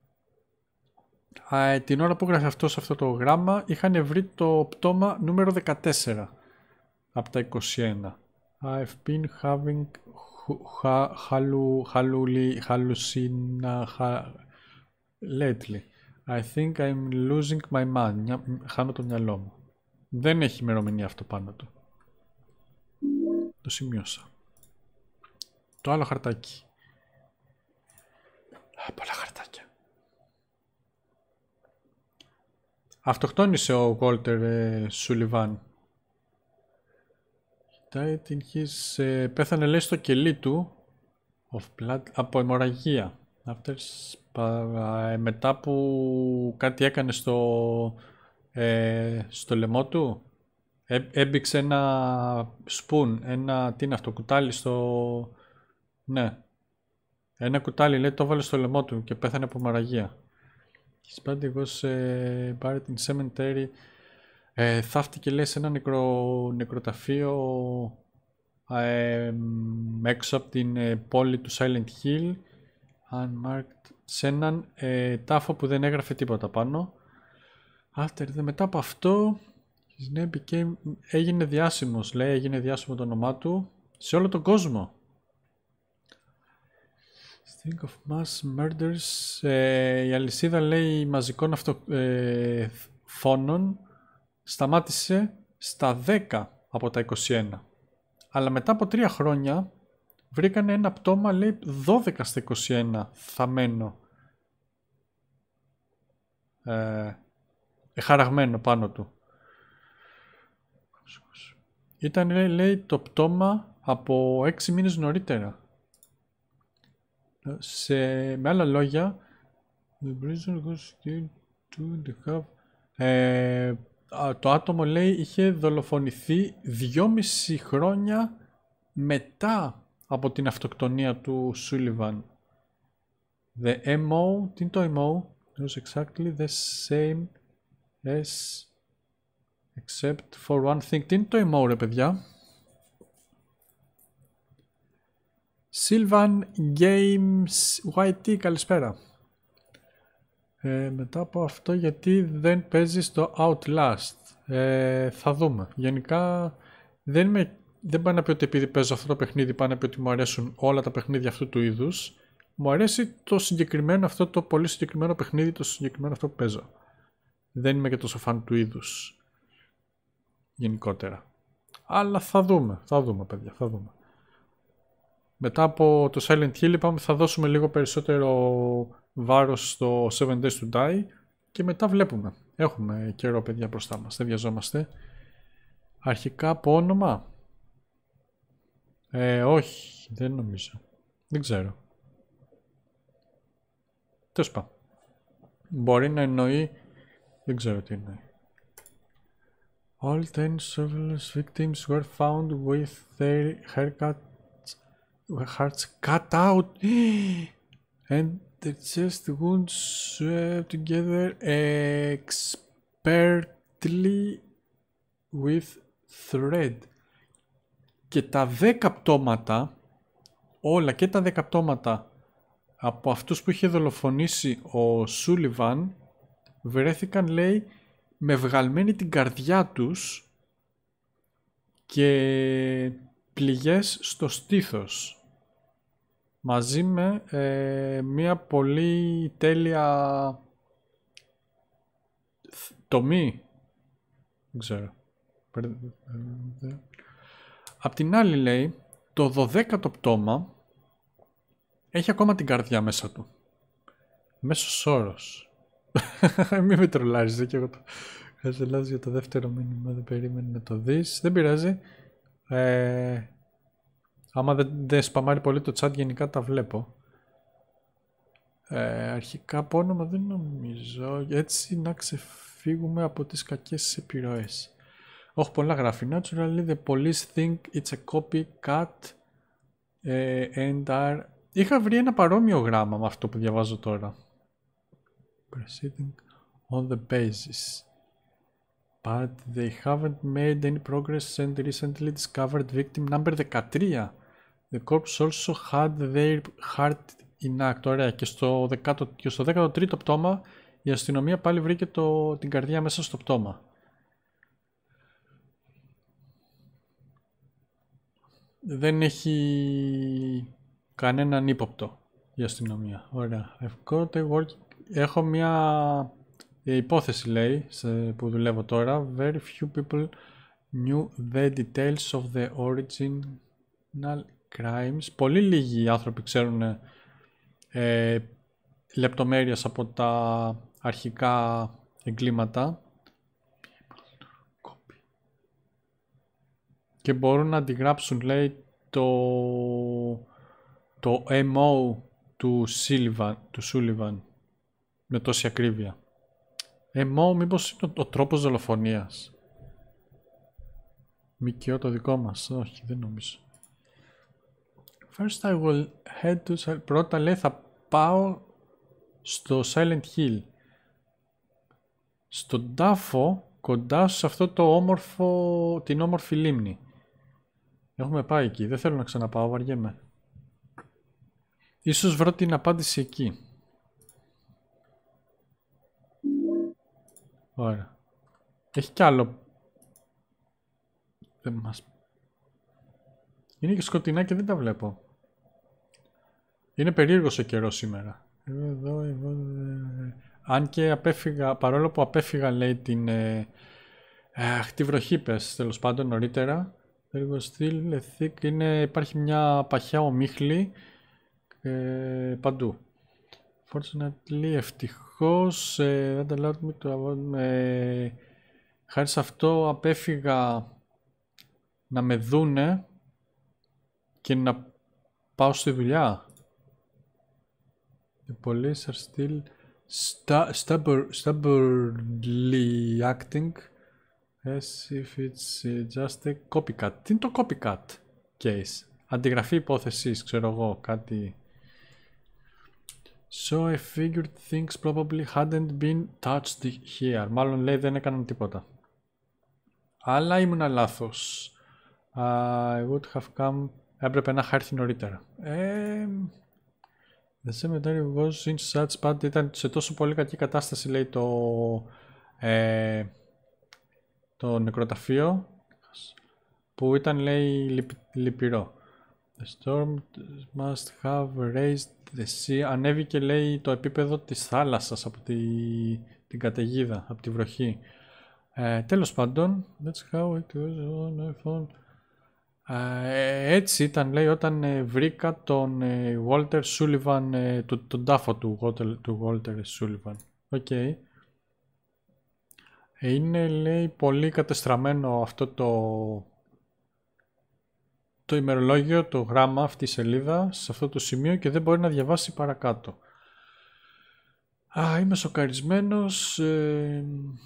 [SPEAKER 1] Ε, την ώρα που έγραφε αυτό σε αυτό το γράμμα είχαν βρει το πτώμα νούμερο δεκατέσσερα από τα είκοσι ένα. I've been having hallucina lately. I think I'm losing my mind. Χάνω το μυαλό μου. Δεν έχει ημερομηνία αυτό πάνω του. Το σημείωσα. Το άλλο χαρτάκι. Α, πολλά χαρτάκια. Αυτοκτόνησε ο Walter Sullivan. His, ε, πέθανε, λέει, στο κελί του of blood, από αιμορραγία. After, ε, μετά που κάτι έκανε στο, ε, στο λαιμό του. Ε, έμπηξε ένα spoon, ένα, τι είναι αυτό, κουτάλι στο... Ναι. Ένα κουτάλι, λέει, το έβαλε στο λαιμό του και πέθανε από αιμορραγία. His body was uh, buried in cemetery. Ε, θαύτηκε, λέει, σε ένα νεκρο, νεκροταφείο ε, έξω από την ε, πόλη του Silent Hill, unmarked, σε έναν ε, τάφο που δεν έγραφε τίποτα πάνω. After, δε, μετά από αυτό his name became, έγινε διάσημος, λέει, έγινε διάσημο το όνομά του σε όλο τον κόσμο. Think of mass murders, ε, η αλυσίδα, λέει, μαζικών αυτο, ε, φόνων σταμάτησε στα δέκα από τα είκοσι ένα. Αλλά μετά από τρία χρόνια βρήκανε ένα πτώμα, λέει, δώδεκα στα είκοσι ένα θαμμένο. Ε, χαραγμένο πάνω του. Ήταν, λέει, λέει, το πτώμα από έξι μήνες νωρίτερα. Σε, με άλλα λόγια, the prisoner was killed to the have, ε, το άτομο, λέει, είχε δολοφονηθεί δυόμιση χρόνια μετά από την αυτοκτονία του Σούλιβαν. The εμ ο, τι είναι το εμ ο? It was exactly the same as except for one thing. Τι είναι το εμ ο, ρε παιδιά? Sylvan Games γουάι τι, καλησπέρα. Ε, μετά από αυτό γιατί δεν παίζει στο Outlast. Ε, θα δούμε. Γενικά δεν, με, δεν πάει να πει ότι επειδή παίζω αυτό το παιχνίδι πάει να πει ότι μου αρέσουν όλα τα παιχνίδια αυτού του είδους. Μου αρέσει το συγκεκριμένο αυτό το πολύ συγκεκριμένο παιχνίδι, το συγκεκριμένο αυτό που παίζω. Δεν είμαι και τόσο φαν του είδους γενικότερα. Αλλά θα δούμε, θα δούμε παιδιά, θα δούμε. Μετά από το Silent Hill είπαμε θα δώσουμε λίγο περισσότερο βάρος στο seven days to die και μετά βλέπουμε. Έχουμε καιρό παιδιά μπροστά μας, δεν βιαζόμαστε. Αρχικά από όνομα. Ε, όχι, δεν νομίζω. Δεν ξέρω. Τέλος πάντων. Μπορεί να εννοεί, δεν ξέρω τι εννοεί. All ten survivors victims were found with their haircuts, hearts cut out and their chest wounds sewed together expertly with thread. Και τα δέκα πτώματα, όλα και τα δέκα πτώματα από αυτούς που είχε δολοφονήσει ο Σούλιβαν βρέθηκαν, λέει, με βγαλμένη την καρδιά τους και πληγές στο στήθος. Μαζί με ε, μια πολύ τέλεια τομή. Δεν ξέρω. Απ' την άλλη, λέει, το δωδέκατο πτώμα έχει ακόμα την καρδιά μέσα του. Μέσος όρος. Μην με τρολάρεις, δεν και εγώ το χαζελάζω για το δεύτερο μήνυμα, δεν περίμενε να το δεις. Δεν πειράζει. Ε, άμα δεν, δεν σπαμάρει πολύ το chat, γενικά τα βλέπω. Ε, αρχικά από όνομα δεν νομίζω. Έτσι να ξεφύγουμε από τις κακές επιρροές. Όχι, πολλά γράφει. Naturally, the police think it's a copycat uh, and are... Είχα βρει ένα παρόμοιο γράμμα με αυτό που διαβάζω τώρα. Proceeding on the basis. But they haven't made any progress and recently discovered victim number δεκατρία. The corpse also had their heart intact. Ωραία. Και στο, δεκάτο, και στο δέκατο τρίτο πτώμα η αστυνομία πάλι βρήκε το, την καρδιά μέσα στο πτώμα. Δεν έχει κανέναν ύποπτο η αστυνομία. Ωραία. I've got a working... Έχω μια υπόθεση, λέει, σε, που δουλεύω τώρα. Very few people knew the details of the original crimes. Πολύ λίγοι άνθρωποι ξέρουν ε, λεπτομέρειες από τα αρχικά εγκλήματα. Και μπορούν να αντιγράψουν, λέει, το, το εμ ο του Sullivan, του Sullivan με τόση ακρίβεια. εμ ο μήπως είναι ο, ο τρόπος δολοφονίας. ΜΚΟ το δικό μας. Όχι, δεν νομίζω. First I will head to... Πρώτα, λέει, θα πάω στο Silent Hill. Στον τάφο, κοντά σε αυτό το όμορφο, την όμορφη λίμνη. Έχουμε πάει εκεί. Δεν θέλω να ξαναπάω, βαριέμαι. Ίσως βρω την απάντηση εκεί. Ωραία. Έχει κι άλλο. Δεν μας... Είναι και σκοτεινά και δεν τα βλέπω. Είναι περίεργος ο καιρός σήμερα. Εδώ, εδώ, εδώ. Αν και απέφυγα, παρόλο που απέφυγα, λέει, την... Ε, αχ, τη βροχή πες, τέλος πάντων, νωρίτερα. Still, thick, είναι, υπάρχει μια παχιά ομίχλη ε, παντού. Fortunately, ευτυχώς, ε, δεν allowed me to, ε, χάρη σε αυτό απέφυγα να με δούνε και να πάω στη δουλειά. The police are still stubborn, stubbornly acting as if it's just a copycat. Τι είναι το copycat case? Αντιγραφή υπόθεσης, ξέρω εγώ, κάτι... So I figured things probably hadn't been touched here. Μάλλον, λέει, δεν έκαναν τίποτα. Αλλά ήμουνα λάθος. I would have come... Έπρεπε να είχα έρθει νωρίτερα. Ε, The cemetery was in such bad, ήταν σε τόσο πολύ κακή κατάσταση, λέει, το, ε, το νεκροταφείο, που ήταν, λέει, λυπ, λυπηρό. The storm must have raised the sea. Ανέβηκε, λέει, το επίπεδο της θάλασσας από τη, την καταιγίδα, από τη βροχή. Ε, τέλος πάντων, that's how it was on my phone. Ε, έτσι ήταν, λέει, όταν ε, βρήκα τον ε, Walter Sullivan, ε, το, τον τάφο του Walter, του Walter Sullivan. Οκ. Okay. Ε, είναι, λέει, πολύ κατεστραμμένο αυτό το το ημερολόγιο, το γράμμα, αυτή η σελίδα, σε αυτό το σημείο και δεν μπορεί να διαβάσει παρακάτω. Α, είμαι σοκαρισμένος. Ε,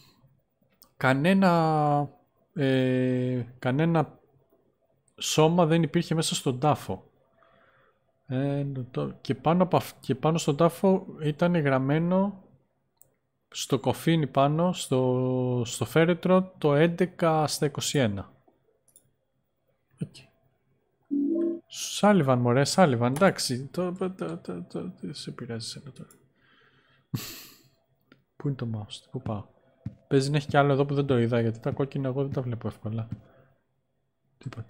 [SPEAKER 1] κανένα, ε, κανένα σώμα δεν υπήρχε μέσα στον τάφο. Ε, το, και, πάνω από, και πάνω στον τάφο ήταν γραμμένο στο κοφίνι πάνω, στο, στο φέρετρο, το έντεκα στα είκοσι ένα. Okay. Σάλιβαν, μωρέ, Σάλιβαν, εντάξει, το, το, το, το, το, τι σε πειράζει σένα τώρα. Πού είναι το mouse, πού πάω. Παίζει να έχει κι άλλο εδώ που δεν το είδα, γιατί τα κόκκινα εγώ δεν τα βλέπω εύκολα. Τίποτα.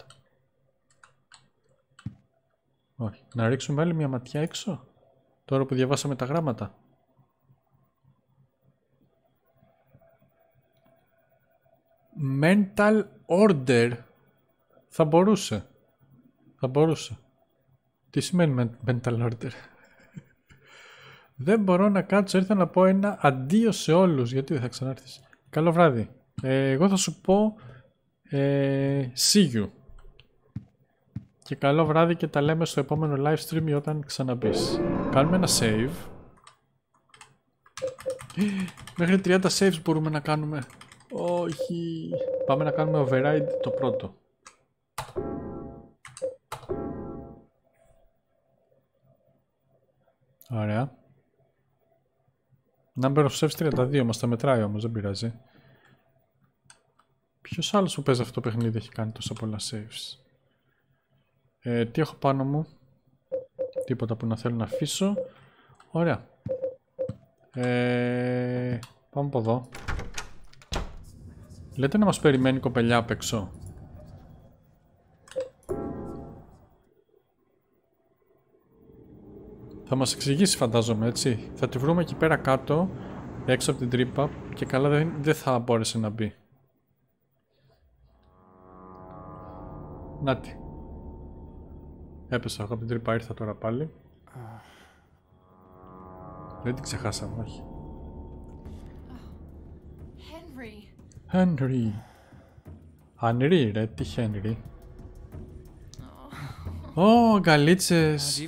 [SPEAKER 1] Όχι, να ρίξουμε άλλη μια ματιά έξω, τώρα που διαβάσαμε τα γράμματα. Mental order. Θα μπορούσε. Θα μπορούσε. Τι σημαίνει mental order? Δεν μπορώ να κάτσω, ήρθα να πω ένα αντίο σε όλους. Γιατί δεν θα ξανάρθεις? Καλό βράδυ. Ε, εγώ θα σου πω ε, see you. Και καλό βράδυ και τα λέμε στο επόμενο live stream όταν ξαναμπείς. Κάνουμε ένα save. Μέχρι τριάντα saves μπορούμε να κάνουμε. Όχι. Πάμε να κάνουμε override το πρώτο. Ωραία. Number of saves τριάντα δύο, μας τα μετράει όμως, δεν πειράζει. Ποιος άλλος που παίζει αυτό το παιχνίδι έχει κάνει τόσα πολλά saves? Ε, τι έχω πάνω μου? Τίποτα που να θέλω να αφήσω. Ωραία. Ε, πάμε από εδώ. Λέτε να μας περιμένει η κοπελιά απ' έξω. Θα μας εξηγήσει, φαντάζομαι, έτσι. Θα τη βρούμε εκεί πέρα κάτω, έξω από την τρύπα, και καλά δεν, δεν θα μπόρεσε να μπει. Νάτι. Έπεσα εγώ από την τρύπα, ήρθα τώρα πάλι. Δεν την ξεχάσαμε, όχι. Henry. Henry, ρε, τι Henry. Ω, γκαλίτσες.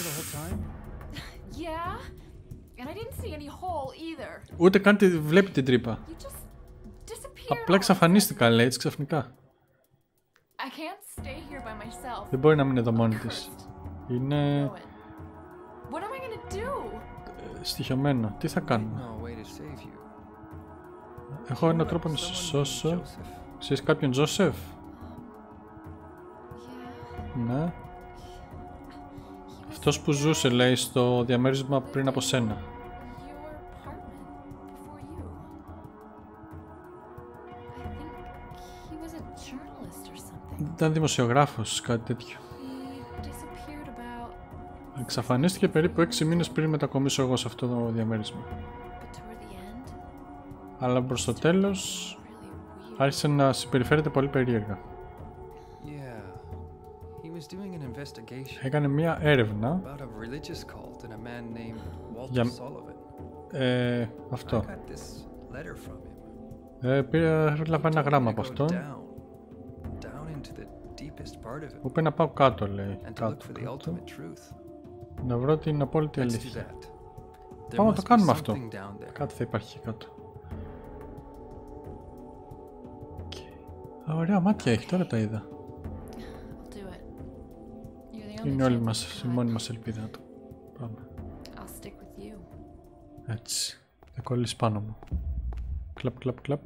[SPEAKER 1] Ούτε καν τη βλέπει την τρύπα. Απλά εξαφανίστηκα, λέει, έτσι ξαφνικά. Δεν μπορεί να μείνει εδώ μόνη της. Είναι στοιχειωμένο. Τι θα κάνουμε? Έχω έναν τρόπο να σε σώσω. Ξέρεις κάποιον Τζόσεφ? Ναι. Αυτός που ζούσε, λέει, στο διαμέρισμα πριν από σένα. Ήταν δημοσιογράφος, κάτι τέτοιο. Εξαφανίστηκε περίπου έξι μήνες πριν μετακομίσω εγώ σε αυτό το διαμέρισμα. Αλλά προς το τέλος άρχισε να συμπεριφέρεται πολύ περίεργα. Έκανε μία έρευνα για ε, αυτό. Ε, πήρα, έλαβα ένα γράμμα από αυτό. Μου είπε να πάω κάτω, λέει. Κάτω, κάτω. Να βρω την απόλυτη αλήθεια. Πάμε να το κάνουμε αυτό. Κάτι θα υπάρχει κάτω. Ωραία μάτια έχει, τώρα τα είδα. Είναι όλη μας, η μόνη μας ελπίδα να το πάμε. Έτσι. Θα κολλήσει πάνω μου. Κλαπ, κλαπ, κλαπ.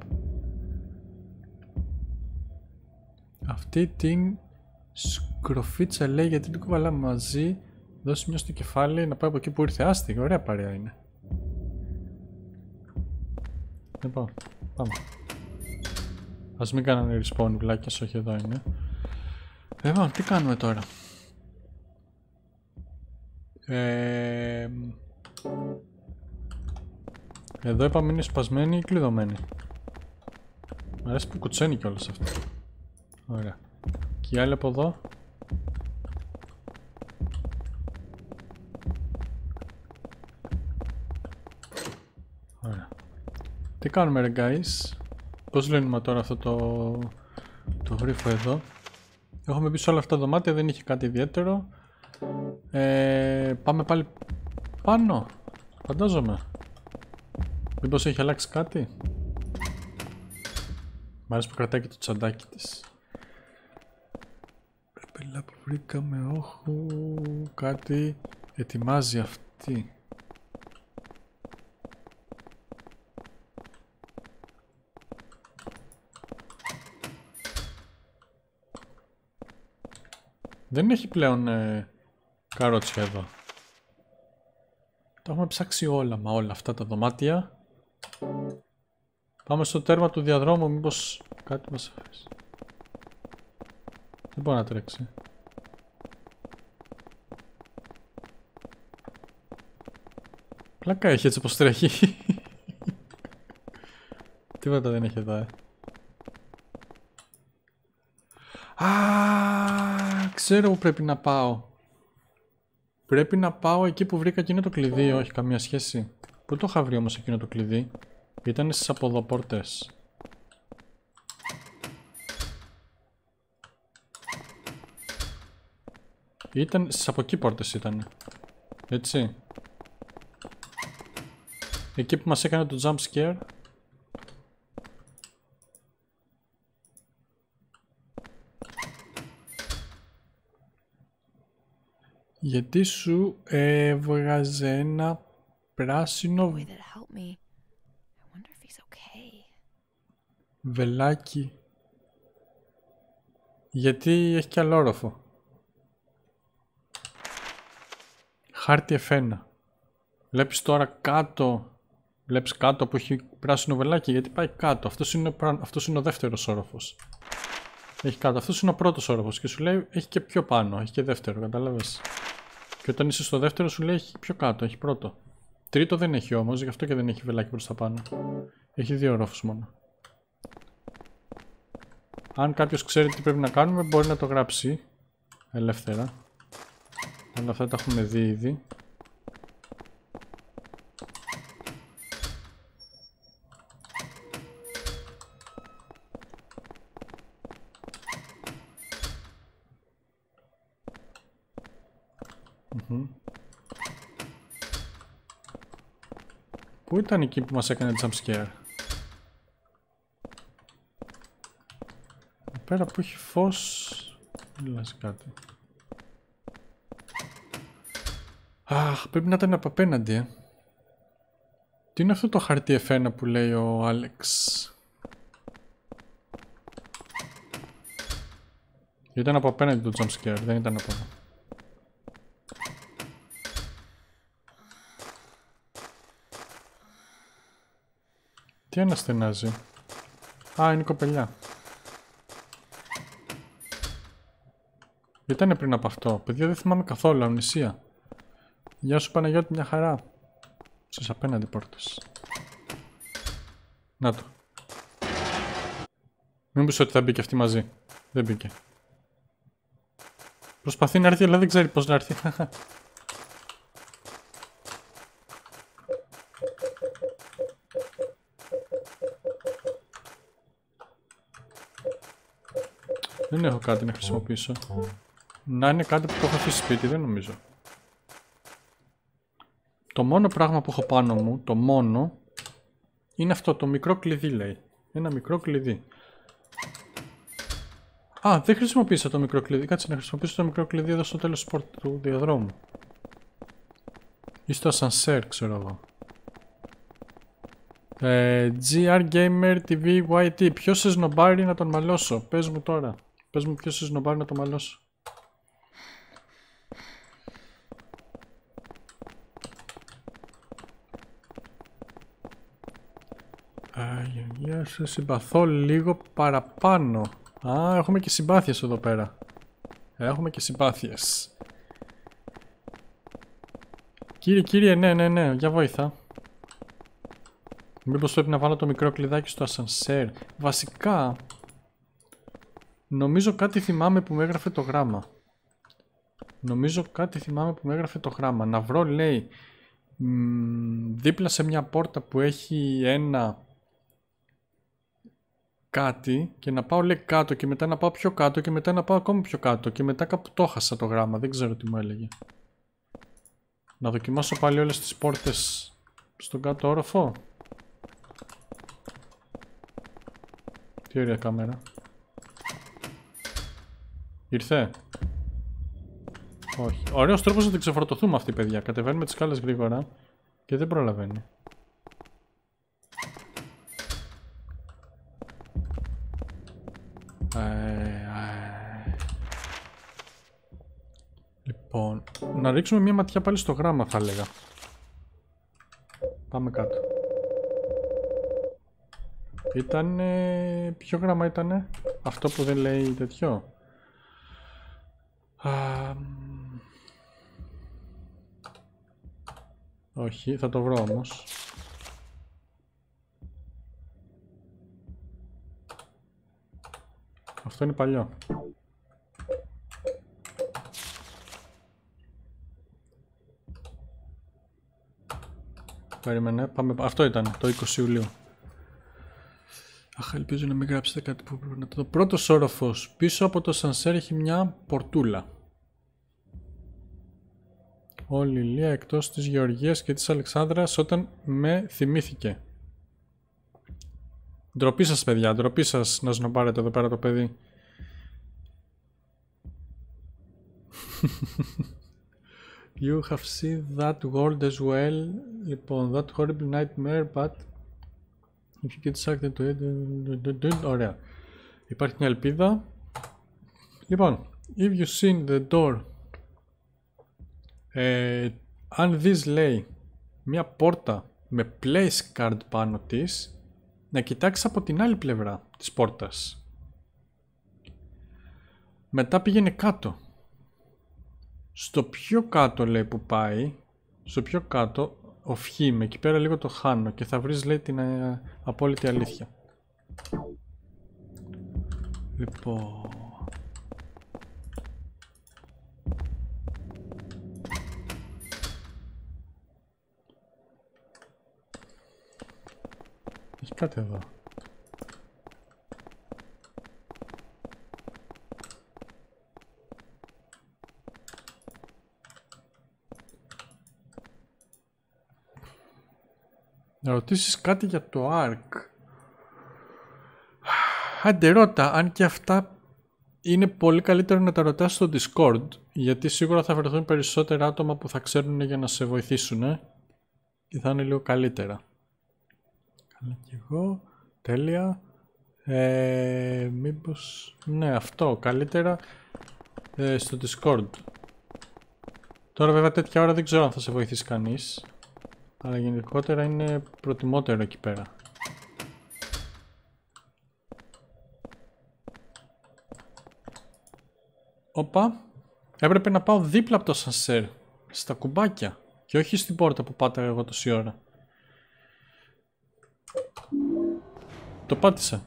[SPEAKER 1] Αυτή την σκροφίτσα, λέει, γιατί την κουβαλάμε μαζί. Δώσει μια στο κεφάλι να πάει από εκεί που ήρθε. Άστη, ωραία παρέα είναι. Λοιπόν, πάμε. Ας μην κάνανε respawn βλάκες, όχι εδώ είναι. Λοιπόν, τι κάνουμε τώρα. Ε... Εδώ είπαμε είναι σπασμένη ή κλειδωμένη. Μ' αρέσει που κουτσένει κιόλας αυτό. Ωραία. Και η άλλη από εδώ. Ωραία. Τι κάνουμε ρε guys. Πώς λύνουμε τώρα αυτό το, το γρίφο εδώ. Έχουμε μπει σε όλα αυτά τα δωμάτια, δεν είχε κάτι ιδιαίτερο. Ε, πάμε πάλι πάνω. Φαντάζομαι. Μήπως έχει αλλάξει κάτι. Μ' αρέσει που κρατάει και το τσαντάκι της. Πεπελά που βρήκαμε, όχου, κάτι ετοιμάζει αυτή. Δεν έχει πλέον ε, καρότσια εδώ. Τα έχουμε ψάξει όλα, μα όλα αυτά τα δωμάτια. Πάμε στο τέρμα του διαδρόμου, μήπως κάτι μας αφήσει. Δεν μπορεί να τρέξει. Πλάκα έχει έτσι πως τρέχει. Τίποτα δεν έχει εδώ, ε. Α, ξέρω που πρέπει να πάω. Πρέπει να πάω εκεί που βρήκα εκείνο το κλειδί, όχι καμία σχέση. Πού το είχα βρει όμως εκείνο το κλειδί. Ήταν στις αποδοπόρτες. Ήταν στις από εκεί πόρτες ήταν. Έτσι. Εκεί που μας έκανε το jump scare. Γιατί σου έβγαζε ένα πράσινο βελάκι. Γιατί έχει κι άλλο όροφο. Χάρτη εφ ένα. Βλέπεις τώρα κάτω. Βλέπεις κάτω που έχει πράσινο βελάκι. Γιατί πάει κάτω. Αυτός είναι, αυτός είναι ο δεύτερος όροφος. Έχει κάτω. Αυτός είναι ο πρώτος όροφος. Και σου λέει έχει και πιο πάνω. Έχει και δεύτερο. Κατάλαβες. Και όταν είσαι στο δεύτερο σου λέει έχει πιο κάτω. Έχει πρώτο. Τρίτο δεν έχει όμως. Γι' αυτό και δεν έχει βελάκι προς τα πάνω. Έχει δύο όροφους μόνο. Αν κάποιος ξέρει τι πρέπει να κάνουμε μπορεί να το γράψει ελεύθερα. Αλλά αυτά τα έχουμε δει ήδη. Mm-hmm. Πού ήταν εκεί που μας έκανε jump scare? Πέρα που έχει φως. Μιλάς κάτι. Αχ, πρέπει να ήταν από απέναντι, ε. Τι είναι αυτό το χαρτί εφ ένα που λέει ο Άλεξ? Ήταν από απέναντι το jump scare, δεν ήταν από εδώ. Τι αναστενάζει? Α, είναι η κοπελιά. Ήτανε πριν από αυτό. Παιδιά, δεν θυμάμαι καθόλου. Αμνησία. Γεια σου Παναγιώτη, μια χαρά. Στις απέναντι πόρτες. Να το. Μην πεις ότι θα μπήκε αυτή μαζί. Δεν μπήκε. Προσπαθεί να έρθει, αλλά δεν ξέρει πώς να έρθει. Δεν έχω κάτι να χρησιμοποιήσω. Να είναι κάτι που το έχω αφήσει σπίτι, δεν νομίζω. Το μόνο πράγμα που έχω πάνω μου, το μόνο, είναι αυτό, το μικρό κλειδί λέει. Ένα μικρό κλειδί. Α, δεν χρησιμοποίησα το μικρό κλειδί. Κάτσε να χρησιμοποιήσω το μικρό κλειδί εδώ στο τέλος του διαδρόμου. Ή στο ασανσέρ, ξέρω εγώ. Ε, τζι αρ Gamer τι βι γουάι τι. Ποιος σε σνομπάρει να τον μαλώσω? Πες μου τώρα. Πες μου ποιος σε σνομπάρει να τον μαλώσω. Αγία, σε συμπαθώ λίγο παραπάνω. Α, έχουμε και συμπάθειες εδώ πέρα. Έχουμε και συμπάθειες. Κύριε, κύριε, ναι, ναι, ναι, για βοήθα. Μήπως πρέπει να βάλω το μικρό κλειδάκι στο ασανσέρ. Βασικά, νομίζω κάτι θυμάμαι που μου έγραφε το γράμμα. Νομίζω κάτι θυμάμαι που μου έγραφε το γράμμα. Να βρω, λέει, μ, δίπλα σε μια πόρτα που έχει ένα κάτι και να πάω, λέει, κάτω και μετά να πάω πιο κάτω και μετά να πάω ακόμη πιο κάτω και μετά κάπου το χάσα το γράμμα. Δεν ξέρω τι μου έλεγε. Να δοκιμάσω πάλι όλες τις πόρτες στον κάτω όροφο. Τι ωραία κάμερα. Ήρθε. Όχι. Ωραίος τρόπος να την ξεφορτωθούμε αυτή, παιδιά. Κατεβαίνουμε τις σκάλες γρήγορα και δεν προλαβαίνει. Ε, ε. Λοιπόν, να ρίξουμε μια ματιά πάλι στο γράμμα, θα έλεγα. Πάμε κάτω. Ήτανε... Ποιο γράμμα ήτανε? Αυτό που δεν λέει τέτοιο. Α... Όχι, θα το βρω όμως. Αυτό είναι παλιό. Περίμενε, πάμε... Αυτό ήταν, το είκοσι Ιουλίου. Αχ, ελπίζω να μην γράψετε κάτι που πρέπει να το δω. Πρώτος όροφος. Πίσω από το σανσέρ έχει μια πορτούλα. Όλη η Λία εκτός της Γεωργίας και της Αλεξάνδρας όταν με θυμήθηκε. Ντροπή σας, παιδιά, ντροπή σας να σνοπάρετε εδώ πέρα το παιδί. You have seen that world as well. Λοιπόν, that horrible nightmare, but if you get sucked into it... Ωραία. Υπάρχει μια ελπίδα. Λοιπόν, if you seen the door... Ε, αν δεις, λέει, μια πόρτα με place card πάνω της, να κοιτάξεις από την άλλη πλευρά της πόρτας. Μετά πήγαινε κάτω. Στο πιο κάτω, λέει, που πάει, στο πιο κάτω, οφχήμε, εκεί πέρα λίγο το χάνω και θα βρεις, λέει, την ε, απόλυτη αλήθεια. Λοιπόν... Έχει κάτι εδώ. Να ρωτήσεις κάτι για το Ark. Άντε ρώτα, αν και αυτά είναι πολύ καλύτερο να τα ρωτάς στο Discord, γιατί σίγουρα θα βρεθούν περισσότερα άτομα που θα ξέρουν για να σε βοηθήσουν, ε? Και θα είναι λίγο καλύτερα. Καλά κι εγώ, τέλεια. Ε, μήπως... Ναι, αυτό, καλύτερα ε, στο Discord. Τώρα βέβαια τέτοια ώρα δεν ξέρω αν θα σε βοηθήσει κανείς, αλλά γενικότερα είναι προτιμότερο εκεί πέρα. Όπα, έπρεπε να πάω δίπλα από το σανσέρ, στα κουμπάκια και όχι στην πόρτα που πάταγα εγώ τόση ώρα. Το πάτησα.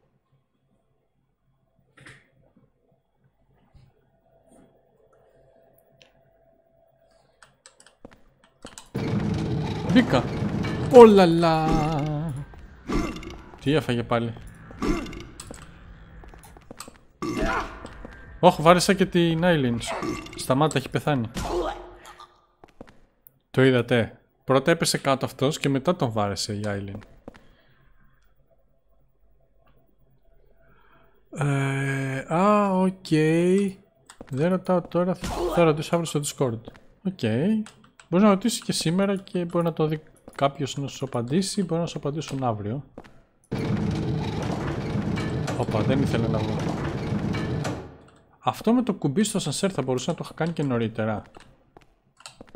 [SPEAKER 1] Μπήκα. Όλαλα. Τι έφαγε πάλι. Όχι, βάρεσα και την Άιλιν. Σταμάτα, έχει πεθάνει. Το είδατε. Πρώτα έπεσε κάτω αυτός και μετά τον βάρεσε η Άιλιν. Ε, α, οκ. Okay. Δεν ρωτάω τώρα, θα ρωτήσω αύριο στο Discord. Οκ. Okay. Μπορεί να ρωτήσει και σήμερα και μπορεί να το δει κάποιος να σου απαντήσει, μπορεί να σου απαντήσουν αύριο. Όπα, δεν ήθελα να βγω. Αυτό με το κουμπί στο ασανσέρ θα μπορούσα να το είχα κάνει και νωρίτερα.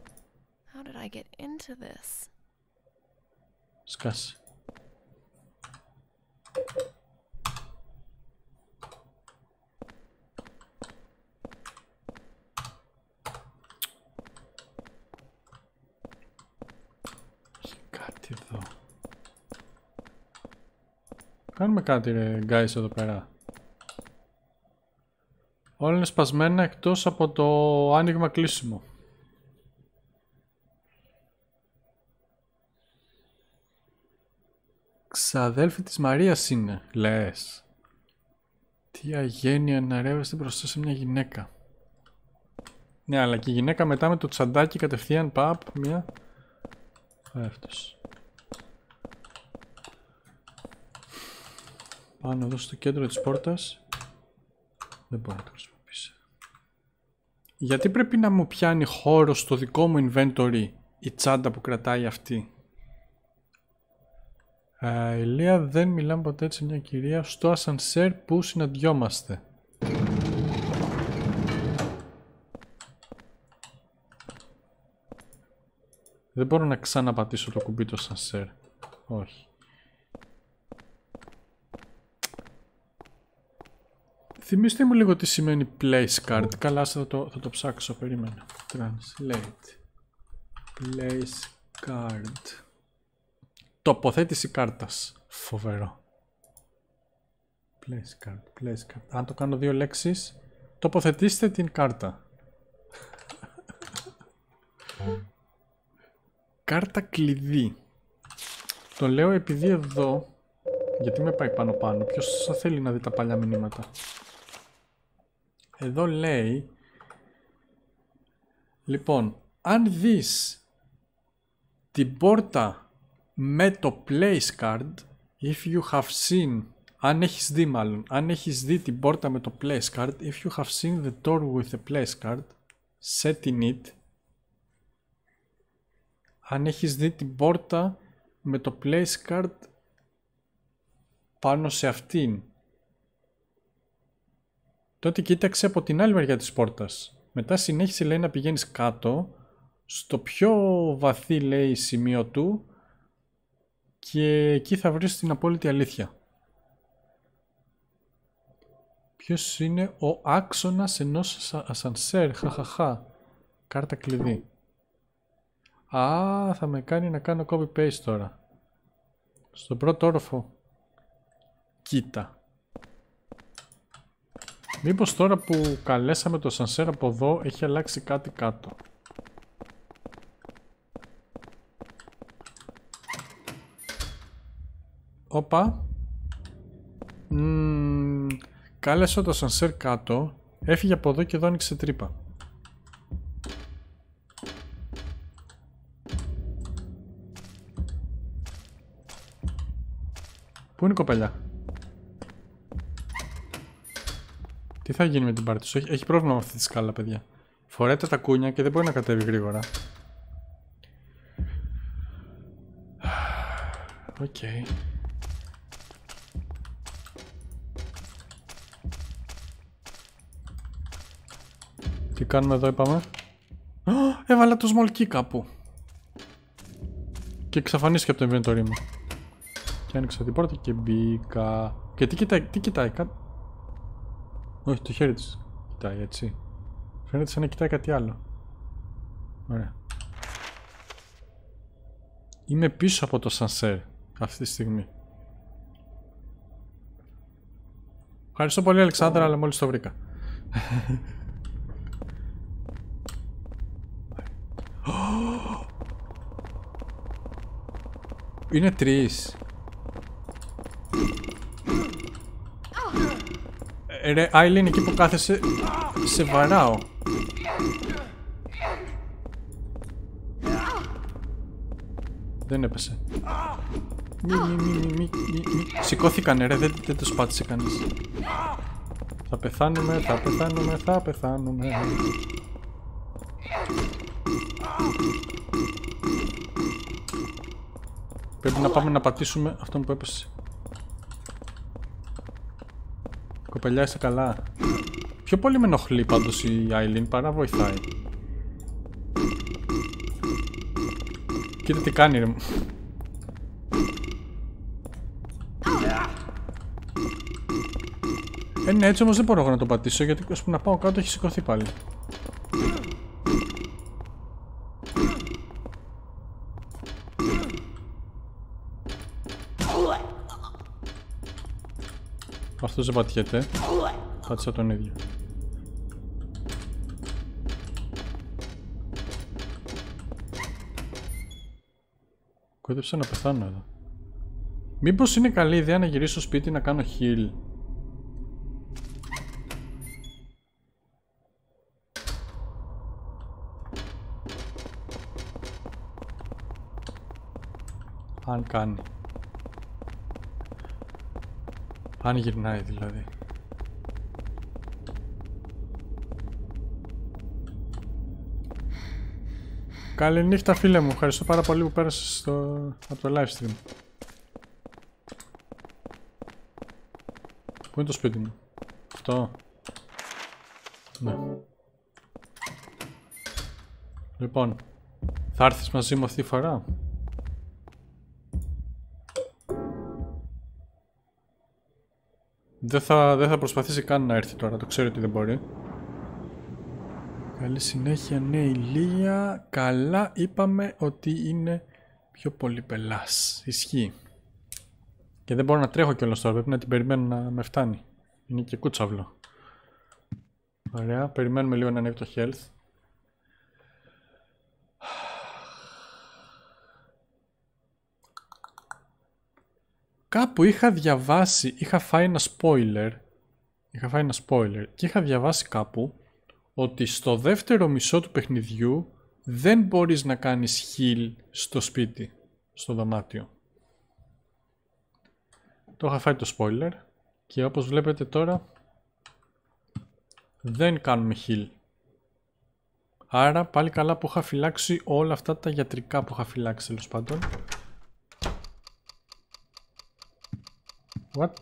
[SPEAKER 2] How did I get into this?
[SPEAKER 1] Σκάσε. Κάτι εδώ. Κάνουμε κάτι ρε guys εδώ πέρα. Όλα είναι σπασμένα εκτός από το άνοιγμα κλείσιμο. Ξαδέλφη της Μαρίας είναι, λες. Τι αγένεια να ρεύεστε μπροστά σε μια γυναίκα. Ναι, αλλά και η γυναίκα μετά με το τσαντάκι κατευθείαν παπ, μια... Αυτός. Πάνω εδώ στο κέντρο της πόρτας. Δεν μπορώ να το χρησιμοποιήσω. Γιατί πρέπει να μου πιάνει χώρο στο δικό μου inventory η τσάντα που κρατάει αυτή. Uh, Ηλία, δεν μιλάμε ποτέ έτσι μια κυρία στο ασανσέρ που συναντιόμαστε. Δεν μπορώ να ξαναπατήσω το κουμπί του ασανσέρ. Όχι. Θυμήστε μου λίγο τι σημαίνει place card. Καλά, θα το, θα το ψάξω, περίμενα. Translate. Place card. Τοποθέτηση κάρτας. Φοβερό. Place card, place card. Αν το κάνω δύο λέξεις, τοποθετήστε την κάρτα. Κάρτα κλειδί. Το λέω επειδή εδώ, γιατί με πάει πάνω πάνω, ποιος θα θέλει να δει τα παλιά μηνύματα. Εδώ λέει, λοιπόν, αν δεις την πόρτα με το place card, if you have seen, αν έχεις δει μάλλον, αν έχεις δει την πόρτα με το place card, if you have seen the door with the place card, set in it. Αν έχεις δει την πόρτα με το place card πάνω σε αυτήν, τότε κοίταξε από την άλλη μεριά της πόρτας. Μετά συνέχισε, λέει, να πηγαίνεις κάτω, στο πιο βαθύ, λέει, σημείο του, και εκεί θα βρεις την απόλυτη αλήθεια. Ποιος είναι ο άξονας ενός ασανσέρ, χαχαχά. Κάρτα κλειδί. Α, θα με κάνει να κάνω copy-paste τώρα. Στον πρώτο όροφο. Κοίτα. Μήπως τώρα που καλέσαμε το ασανσέρ από εδώ έχει αλλάξει κάτι κάτω. Όπα. Mm, κάλεσα το ασανσέρ κάτω. Έφυγε από εδώ και εδώ άνοιξε τρύπα. Πού είναι η κοπελιά? Τι θα γίνει με την πάρτι σου? Έχει, έχει πρόβλημα με αυτή τη σκάλα, παιδιά. Φορέτε τα κούνια και δεν μπορεί να κατέβει γρήγορα. Οκ. Okay. Τι κάνουμε εδώ, είπαμε? Oh, έβαλα το small key κάπου. Και εξαφανίστηκε από το inventory μου. Και άνοιξα την πόρτα και μπήκα. Και τι κοιτάει, τι κοιτάει, κάτι. Όχι, το χέρι της κοιτάει, έτσι. Φαίνεται σαν να κοιτάει κάτι άλλο. Ωραία. Είμαι πίσω από το σανσέρ αυτή τη στιγμή. Ευχαριστώ πολύ, Αλεξάνδρα, αλλά μόλις το βρήκα. Είναι τρεις. Ε, ρε, Άιλιν, εκεί που κάθεσαι, σε βαράω. Δεν έπεσε. Μη, μη, μη, μη, μη, μη. Σηκώθηκανε ρε, δεν, δεν τους πάτησε κανείς. Θα πεθάνουμε, θα πεθάνουμε, θα πεθάνουμε. Πρέπει να πάμε να πατήσουμε αυτόν που έπεσε. Κοπελιά, είσαι καλά? Πιο πολύ με ενοχλεί πάντως η Άιλιν παρά βοηθάει. Κοίτα τι κάνει ρε. Ε, ναι, έτσι όμως δεν μπορώ εγώ να το πατήσω, γιατί ώσπου να πάω κάτω έχει σηκωθεί πάλι. Αυτός δεν πατιέται. Πάτησα τον ίδιο. Κόντεψα να πεθάνω εδώ. Μήπως είναι καλή ιδέα να γυρίσω στο σπίτι να κάνω heal? Αν κάνει. Αν γυρνάει δηλαδή. Καληνύχτα φίλε μου, ευχαριστώ πάρα πολύ που πέρασες στο... από το live stream. Πού είναι το σπίτι μου? Αυτό. Ναι. Λοιπόν, θα έρθεις μαζί μου αυτή τη φορά? Δεν θα, δεν θα προσπαθήσει καν να έρθει τώρα, το ξέρω ότι δεν μπορεί. Καλή συνέχεια, ναι, ηλία. Καλά, είπαμε ότι είναι πιο πολύ πελάς. Ισχύει. Και δεν μπορώ να τρέχω κιόλας τώρα, πρέπει να την περιμένω να με φτάνει. Είναι και κούτσαυλο. Ωραία, περιμένουμε λίγο να ανέβει το health. Κάπου είχα διαβάσει, είχα φάει ένα spoiler. Είχα φάει ένα spoiler και είχα διαβάσει κάπου ότι στο δεύτερο μισό του παιχνιδιού δεν μπορείς να κάνεις heal στο σπίτι, στο δωμάτιο. Το είχα φάει το spoiler και όπως βλέπετε τώρα δεν κάνουμε heal. Άρα πάλι καλά που είχα φυλάξει όλα αυτά τα γιατρικά που είχα φυλάξει τέλος πάντων. What?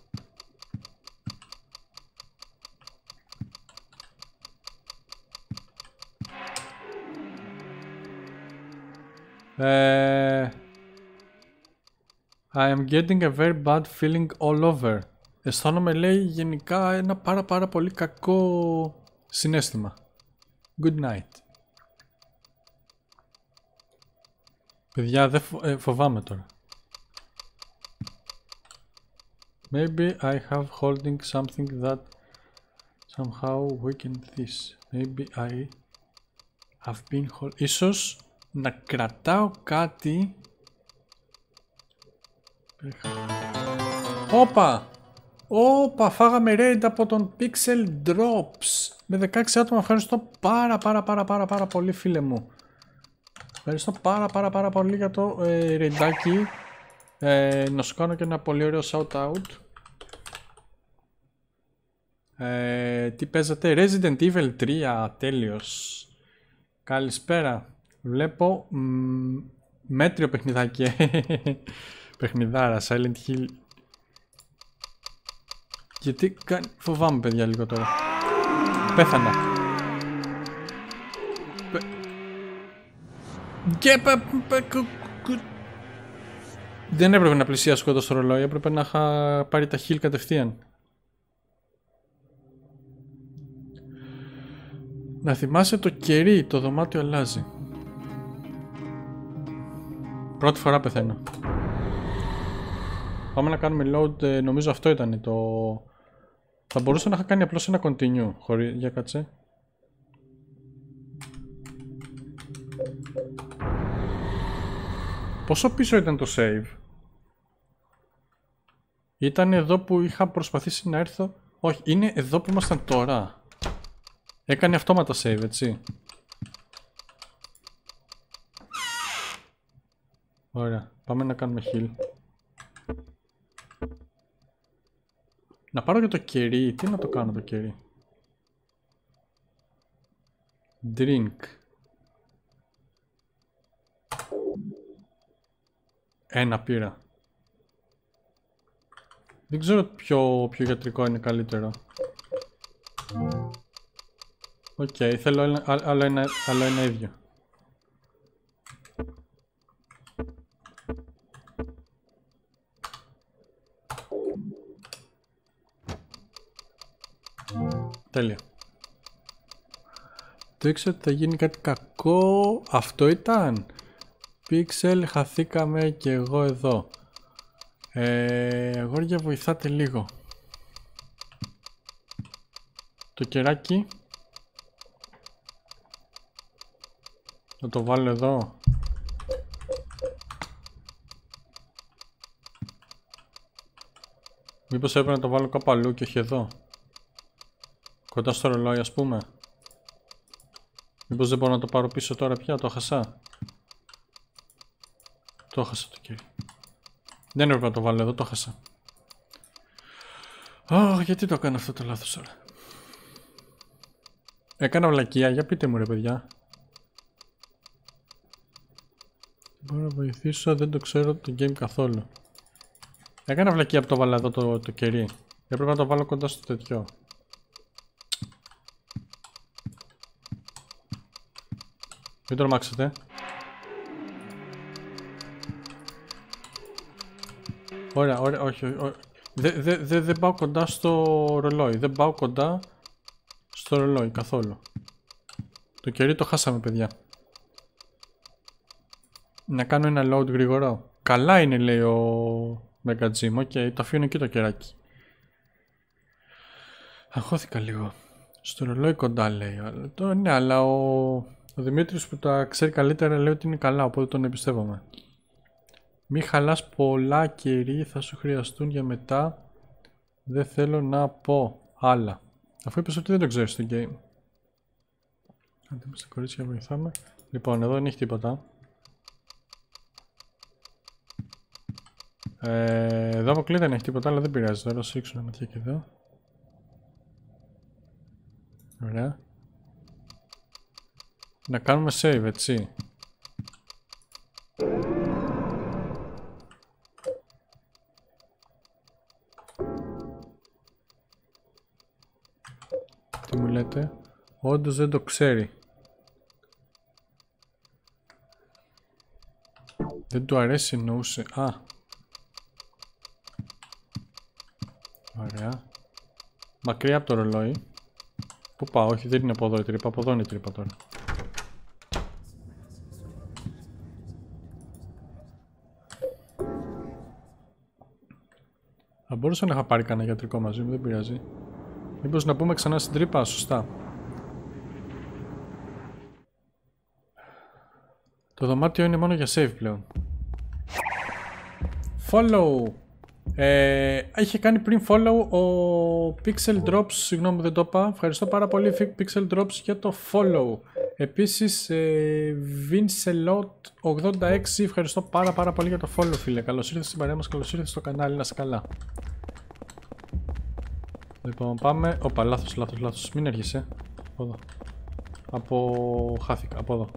[SPEAKER 1] Uh, I am getting a very bad feeling all over. Αισθάνομαι, λέει, γενικά ένα πάρα πάρα πολύ κακό συναίσθημα. Good night. Παιδιά, δεν φο ε, φοβάμαι τώρα. Maybe I have holding something that somehow weakened this. Maybe I have been hold... Ίσως να κρατάω κάτι... Όπα! Όπα! Φάγαμε raid από τον Pixel Drops! Με δεκαέξι άτομα, ευχαριστώ πάρα πάρα πάρα πάρα πάρα πολύ φίλε μου. Ευχαριστώ πάρα πάρα πάρα πολύ για το ε, raidάκι. Ε, να σου κάνω και ένα πολύ ωραίο shout out. Ε, τι παίζατε? Resident Evil τρία, τέλειος. Καλησπέρα. Βλέπω μ, μέτριο παιχνιδάκι. Παιχνιδάρα, Silent Hill. Γιατί κάνει... Φοβάμαι παιδιά λίγο τώρα. Πέθανα. Πε... Και... Δεν έπρεπε να πλησιάσω κοντά στο ρολόι, έπρεπε να είχα πάρει τα heal κατευθείαν. Να θυμάσαι το κερί, το δωμάτιο αλλάζει. Πρώτη φορά πεθαίνω. Πάμε να κάνουμε load, νομίζω αυτό ήταν το... Θα μπορούσα να είχα κάνει απλώς ένα continue, χωρίς... Για κάτσε. Πόσο πίσω ήταν το save? Ήταν εδώ που είχα προσπαθήσει να έρθω. Όχι, είναι εδώ που ήμασταν τώρα. Έκανε αυτόματα save, έτσι. Ωραία, πάμε να κάνουμε heal. Να πάρω και το κερί. Τι να το κάνω το κερί? Drink. Ένα πήρα. Δεν ξέρω ποιο, ποιο γιατρικό είναι καλύτερο. Οκ, okay, θέλω άλλο, άλλο, ένα, άλλο ένα ίδιο. Τέλεια. Το ήξερα ότι θα γίνει κάτι κακό. Αυτό ήταν. Πίξελ, χαθήκαμε και εγώ εδώ. Ε, αγόρια, βοηθάτε λίγο. Το κεράκι. Θα το βάλω εδώ. Μήπως έπρεπε να το βάλω κάπου αλλού και όχι εδώ. Κοντά στο ρολόι, ας πούμε. Μήπως δεν μπορώ να το πάρω πίσω τώρα πια, το χασά. Το χάσα το κύριο. Δεν έπρεπε να το βάλω εδώ, το χάσα. Αχ, oh, γιατί το έκανα αυτό το λάθος τώρα. Έκανα βλακεία, για πείτε μου ρε παιδιά. Μπορώ να βοηθήσω, δεν το ξέρω το game καθόλου. Έκανα βλακεία που το βάλα εδώ το, το κερί. Έπρεπε να το βάλω κοντά στο τέτοιο. Μην τρομάξετε. Ωραία, ωραία, όχι, όχι. Δεν δε, δε, δε πάω κοντά στο ρολόι. Δεν πάω κοντά στο ρολόι καθόλου. Το κερί το χάσαμε, παιδιά. Να κάνω ένα load γρήγορο. Καλά είναι, λέει ο Mega Jim. Οκ, okay, το αφήνω εκεί το κεράκι. Αγχώθηκα λίγο. Στο ρολόι κοντά, λέει. Το, ναι, αλλά ο, ο Δημήτρης που τα ξέρει καλύτερα λέει ότι είναι καλά, οπότε τον εμπιστεύομαι. Μη χαλάς πολλά κερί, θα σου χρειαστούν για μετά. Δεν θέλω να πω άλλα. Αφού είπες ότι δεν το ξέρεις το game. Άντε με στα κορίτσια, βοηθάμε. Λοιπόν, εδώ δεν έχει τίποτα. Ε, εδώ αποκλείται δεν έχει τίποτα, αλλά δεν πειράζει. Τώρα σου ρίξω ένα ματιά και εδώ. Ωραία. Να κάνουμε save, έτσι. Τι μου λέτε? Όντως δεν το ξέρει. Δεν του αρέσει εννοούσε. Α. Ωραία. Μακριά από το ρολόι. Πού πάω? Όχι, δεν είναι από εδώ η τρύπα. Από εδώ είναι η τρύπα τώρα. Θα μπορούσα να είχα πάρει κανένα γιατρικό μαζί μου, δεν πειράζει. Μήπως να πούμε ξανά στην τρύπα, σωστά. Το δωμάτιο είναι μόνο για save πλέον. Follow! Ε, είχε κάνει πριν follow ο Pixel Drops, συγγνώμη δεν το είπα. Ευχαριστώ πάρα πολύ Pixel Drops για το follow. Επίσης ε, Vincelot ογδόντα έξι, ευχαριστώ πάρα πάρα πολύ για το follow, φίλε. Καλώς ήρθες στην παρέα μας, καλώς ήρθες στο κανάλι, να είσαι καλά. Λοιπόν, πάμε. Όπα, λάθος, λάθος, λάθος. Μην έρχεσαι. Από εδώ. Από... χάθηκα, από εδώ.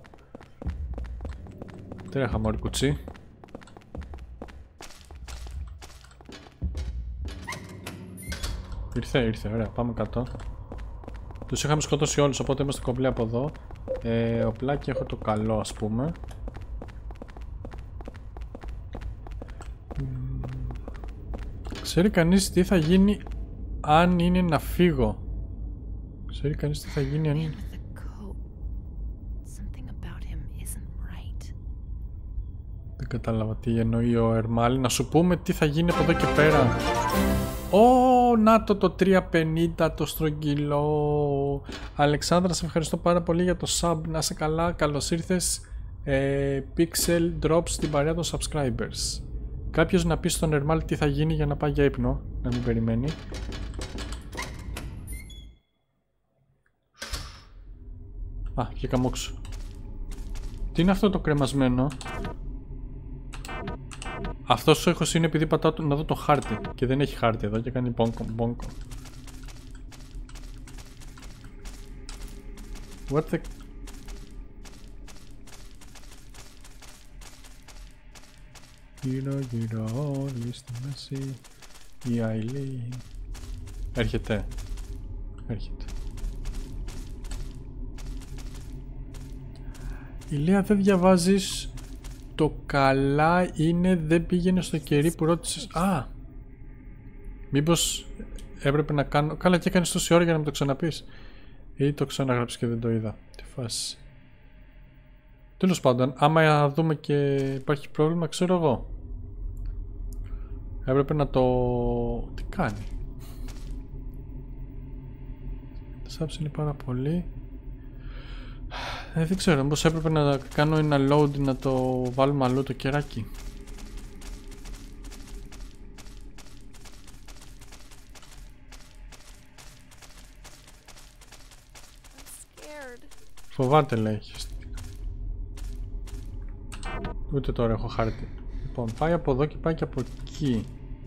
[SPEAKER 1] Τρέχα μωρή κουτσί. Ήρθε, ήρθε, ωραία, πάμε κάτω. Τους είχαμε σκοτώσει όλους, οπότε είμαστε κομπλέ από εδώ. Ε, οπλάκι έχω το καλό, ας πούμε. Ξέρει κανείς τι θα γίνει αν είναι να φύγω? Ξέρει κανείς τι θα γίνει αν είναι... Δεν κατάλαβα τι εννοεί ο Ερμάλ. Να σου πούμε τι θα γίνει από εδώ και πέρα. Ω, να το το τριακόσια πενήντα το στρογγυλό. Αλεξάνδρα, σε ευχαριστώ πάρα πολύ για το sub. Να είσαι καλά, καλώς ήρθες. ε, Pixel Drops στην παρέα των subscribers. Κάποιος να πει στον Ερμάλ τι θα γίνει για να πάει για ύπνο. Να μην περιμένει. Α, και καμόξω. Τι είναι αυτό το κρεμασμένο? Αυτός ο ήχος είναι επειδή πατάω να δω το χάρτη. Και δεν έχει χάρτη εδώ και κάνει μπόγκο μπόγκο. What the... Γύρω γύρω όλοι στη μέση η Αιλή. Έρχεται. Έρχεται. Ηλία, δεν διαβάζεις. Το καλά είναι δεν πήγαινε στο κερί που ρώτησες. Α! Μήπως έπρεπε να κάνω... Καλά, και έκανες τόση ώρα για να μου το ξαναπείς. Ή το ξαναγράψεις και δεν το είδα. Τι φάση. Τέλος πάντων, άμα δούμε και υπάρχει πρόβλημα, ξέρω εγώ. Έπρεπε να το... Τι κάνει. Σάψε είναι πάρα πολύ. Ε, δεν ξέρω, μήπως έπρεπε να κάνω ένα load να το βάλουμε αλλού το κεράκι. Φοβάται, λέει. Ούτε τώρα έχω χάρτη. Λοιπόν, πάει από εδώ και πάει και από εκεί.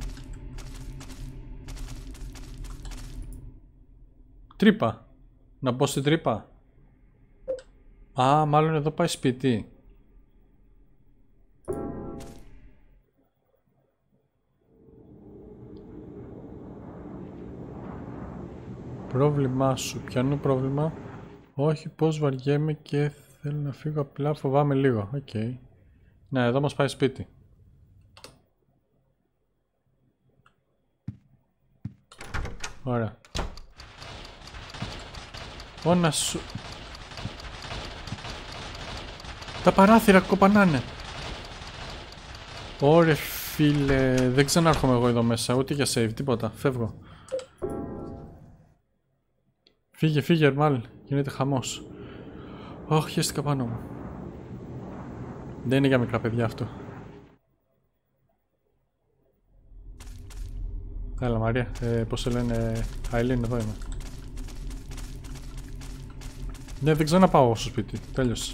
[SPEAKER 1] Τρύπα. Να μπω στην τρύπα. Α, μάλλον εδώ πάει σπίτι. Πρόβλημά σου. Ποιο είναι το πρόβλημα? Όχι, πως βαριέμαι και θέλω να φύγω, απλά φοβάμαι λίγο. Οκ. Okay. Ναι, εδώ μας πάει σπίτι. Ωραία. Ω, να σου... Τα παράθυρα κοπανάνε. Ωρε φίλε, δεν ξανάρχομαι εγώ εδώ μέσα, ούτε για save, τίποτα. Φεύγω. Φύγε, φύγε, Ερμάλ. Γίνεται χαμός. Ωχ, χαίστηκα πάνω μου. Δεν είναι για μικρά παιδιά αυτό. Έλα Μαρία, ε, πώς σε λένε, Αιλίν, εδώ είμαι. Ναι, δεν ξέρω να πάω στο σπίτι, τέλειωσε.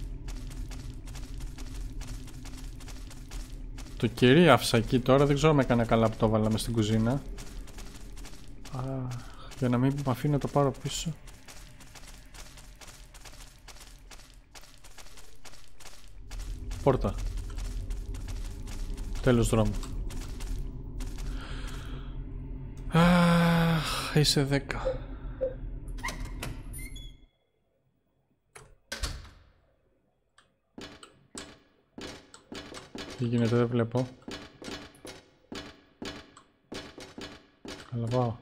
[SPEAKER 1] Το κερί άφησα εκεί τώρα, δεν ξέρω αν έκανα καλά που το έβαλα μες στην κουζίνα. Α, για να μην με αφήνει να το πάρω πίσω. Πόρτα. Τέλος δρόμου. Αχ, είσαι δέκα. Τι γίνεται, δεν βλέπω. Καλά πάω.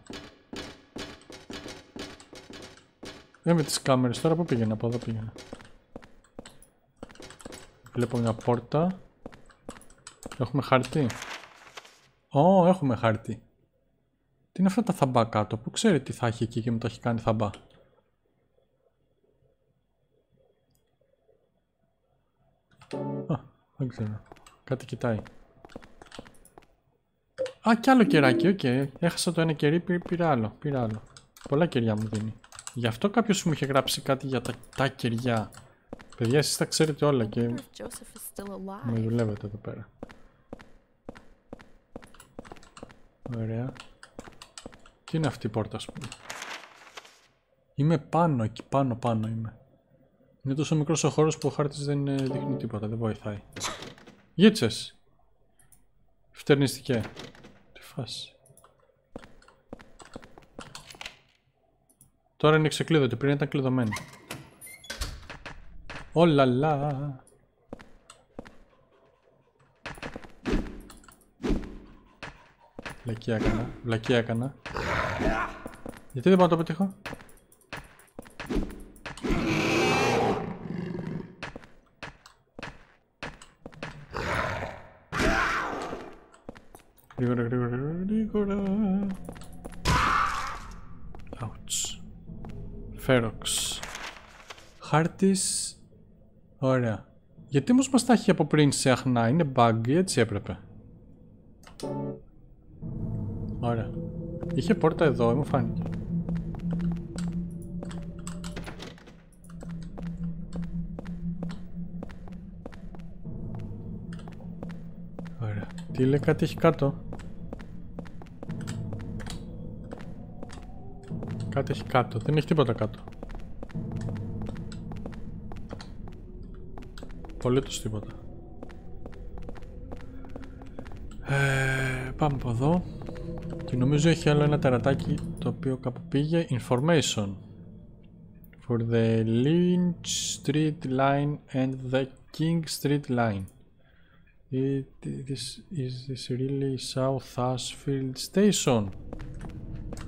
[SPEAKER 1] Δεν με τις κάμερες τώρα, πού πήγαινα, από εδώ πήγαινα. Βλέπω μια πόρτα. Έχουμε χαρτί. Ω, oh, έχουμε χαρτί. Τι είναι αυτά τα θαμπά κάτω, που ξέρει τι θα έχει εκεί και μου το έχει κάνει θαμπά. Α, δεν ξέρω. Κάτι κοιτάει. Α, κι άλλο κεράκι, οκ. Okay. Έχασα το ένα κερί, πήρα, πήρα άλλο, πήρα άλλο. Πολλά κεριά μου δίνει. Γι' αυτό κάποιος μου είχε γράψει κάτι για τα, τα κεριά. Παιδιά, εσείς τα ξέρετε όλα και με δουλεύετε εδώ πέρα. Ωραία. Τι είναι αυτή η πόρτα, ας πούμε. Είμαι πάνω, εκεί πάνω πάνω είμαι. Είναι τόσο μικρός ο χώρος που ο χάρτης δεν δείχνει τίποτα, δεν βοηθάει. Γίτσες! Φτερνιστικέ. Τι φάση. Τώρα είναι ξεκλείδωτη, πριν ήταν κλειδωμένη. Ολαλά. Βλακία έκανα, βλακία έκανα. Γιατί δεν πάω να το πετύχω. Γρήγορα, γρήγορα, γρήγορα. Ouch. Φέροξ. Χάρτης. Ωραία. Γιατί όμως μας τα έχει από πριν σε αχνά, είναι bug ή έτσι έπρεπε. Ωραία. Είχε πόρτα εδώ, μου φάνηκε. Ωραία. Τι λέει, κάτι έχει κάτω. Κάτι έχει κάτω, δεν έχει τίποτα κάτω. Απολύτως τίποτα. Ε, πάμε από εδώ. Και νομίζω έχει άλλο ένα τερατάκι το οποίο κάπου πήγε. Information. For the Lynch Street line and the King Street line. It, this, is this really South Ashfield Station?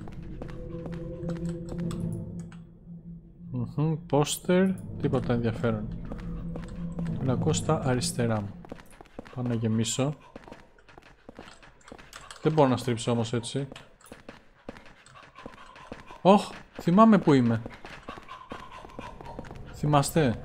[SPEAKER 1] Πόστερ, τίποτα ενδιαφέρον. Τον ακούω στα αριστερά μου. Πάω να γεμίσω. Δεν μπορώ να στρίψω όμως έτσι. Ωχ, θυμάμαι που είμαι. Θυμάστε?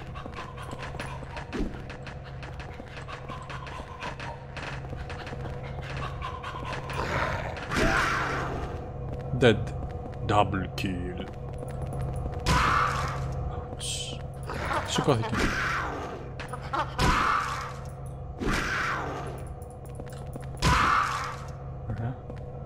[SPEAKER 1] Dead. Double kill. Σηκώθηκε. Ωραία.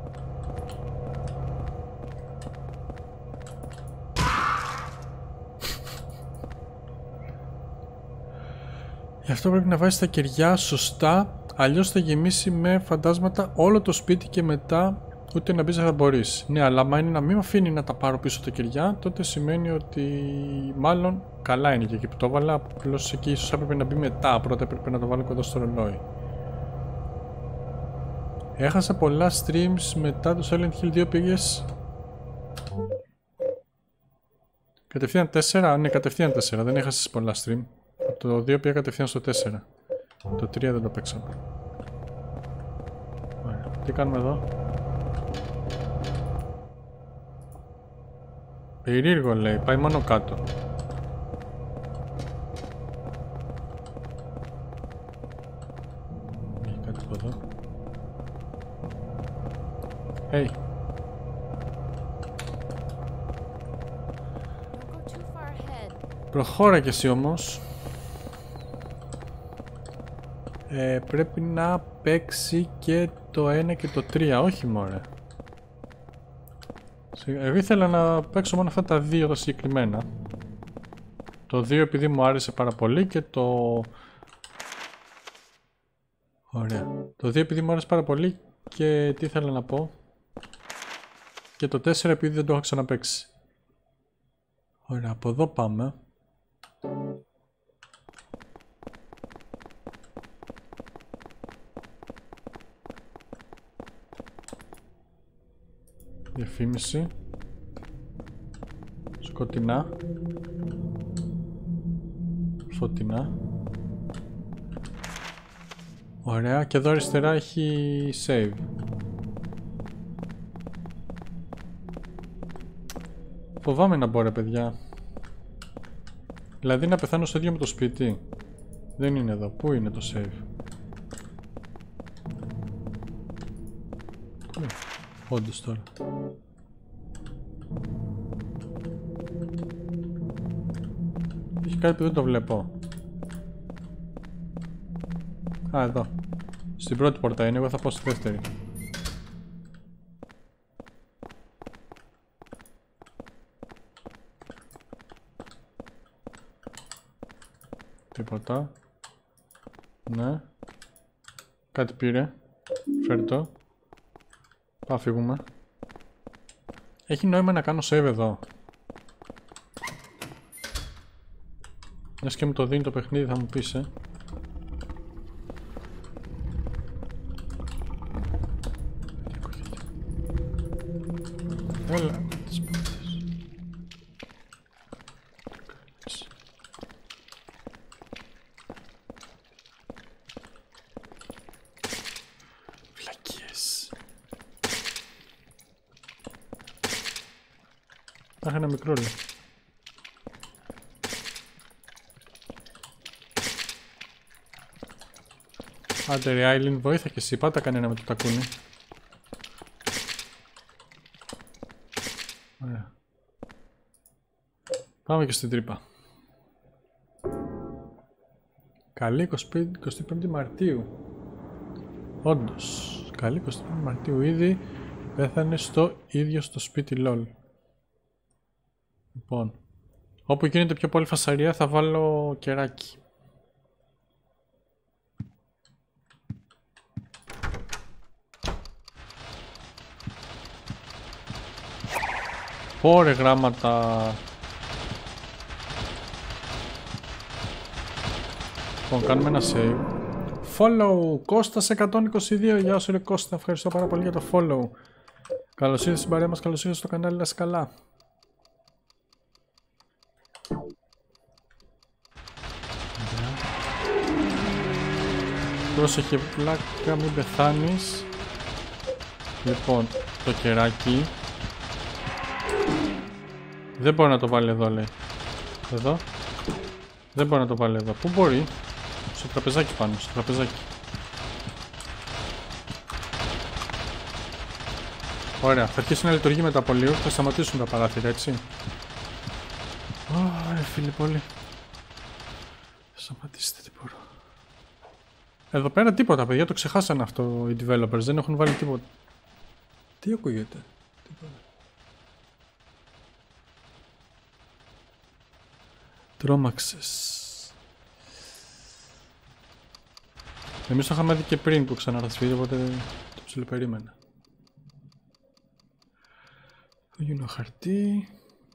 [SPEAKER 1] Γι' αυτό πρέπει να βάζεις τα κεριά σωστά, αλλιώς θα γεμίσει με φαντάσματα όλο το σπίτι και μετά ούτε να μπεις δεν θα μπορείς. Ναι, αλλά άμα είναι να μην με αφήνει να τα πάρω πίσω τα κεριά, τότε σημαίνει ότι μάλλον καλά είναι και εκεί που το έβαλα, απλώς εκεί ίσως έπρεπε να μπει μετά, πρώτα έπρεπε να το βάλω κοντά στο ρολόι. Έχασα πολλά streams μετά το Silent Hill δύο, πήγες κατευθείαν τέσσερα, ναι κατευθείαν τέσσερα, δεν έχασες πολλά stream. Από το δύο πήγα κατευθείαν στο τέσσερα. Το τρία δεν το παίξαμε. Ωραία. Τι κάνουμε εδώ? Περίεργο λέει, πάει μόνο κάτω. Έχει κάτι από εδώ. Hey. Προχώρα κι εσύ όμως. Ε, πρέπει να παίξει και το ένα και το τρία, όχι μωρέ. Εγώ ήθελα να παίξω μόνο αυτά τα δύο τα συγκεκριμένα. Το δύο επειδή μου άρεσε πάρα πολύ και το... Ωραία. Το δύο επειδή μου άρεσε πάρα πολύ και τι ήθελα να πω. Και το τέσσερα επειδή δεν το έχω ξαναπαίξει. Ωραία, από εδώ πάμε. Διαφήμιση. Σκοτεινά. Φωτεινά. Ωραία, και εδώ αριστερά έχει save. Φοβάμαι να μπω ρε παιδιά. Δηλαδή να πεθάνω στο ίδιο με το σπίτι. Δεν είναι εδώ. Πού είναι το save? Πού? Όντως τώρα. Έχει κάτι που δεν το βλέπω. Α, εδώ. Στην πρώτη πόρτα είναι, εγώ θα πάω στη δεύτερη. Τίποτα. Ναι. Κάτι πήρε. Φέρει το. Πάω φύγουμε. Έχει νόημα να κάνω save εδώ. Μιας και μου το δίνει το παιχνίδι θα μου πεις, ε. Έλα. Βλακίες. Άχα ένα μικρό λέει. Άντε ρε Άιλιν, βοήθα και εσύ, πάτα κανένα με το τακούνι. Ωραία. Πάμε και στην τρύπα. Καλή εικοστή πέμπτη Μαρτίου. Όντως, καλή εικοστή πέμπτη Μαρτίου, ήδη πέθανε στο ίδιο στο σπίτι λολ. Λοιπόν, όπου γίνεται πιο πολύ φασαρία θα βάλω κεράκι. Πόρε γράμματα. Λοιπόν, κάνουμε ένα save. Follow, Κώστας εκατόν είκοσι δύο. Γεια σου ρε Κώστα, ευχαριστώ πάρα πολύ για το follow. Καλώς ήρθες στην παρέα μας, καλώς ήρθες στο κανάλι, να είσαι καλά. πρόσεχε πλάκα, μην πεθάνεις. Λοιπόν, το κεράκι. Δεν μπορεί να το βάλει εδώ, λέει. Εδώ. Δεν μπορεί να το βάλει εδώ. Πού μπορεί? Στο τραπεζάκι πάνω, στο τραπεζάκι. Ωραία, θα αρχίσει να λειτουργεί μετά από λίγο. Θα σταματήσουν τα παράθυρα, έτσι. Ωραία, φίλοι, πολύ. Σταματήστε, τι μπορώ. Εδώ πέρα τίποτα, παιδιά, το ξεχάσανε αυτό οι developers. Δεν έχουν βάλει τίποτα. Τι ακούγεται? Τίποτα. Τρόμαξες. Εμείς το είχαμε δει και πριν που ξανάρθει βίντεο, οπότε το ψιλοπερίμενα. Θα γίνω χαρτί.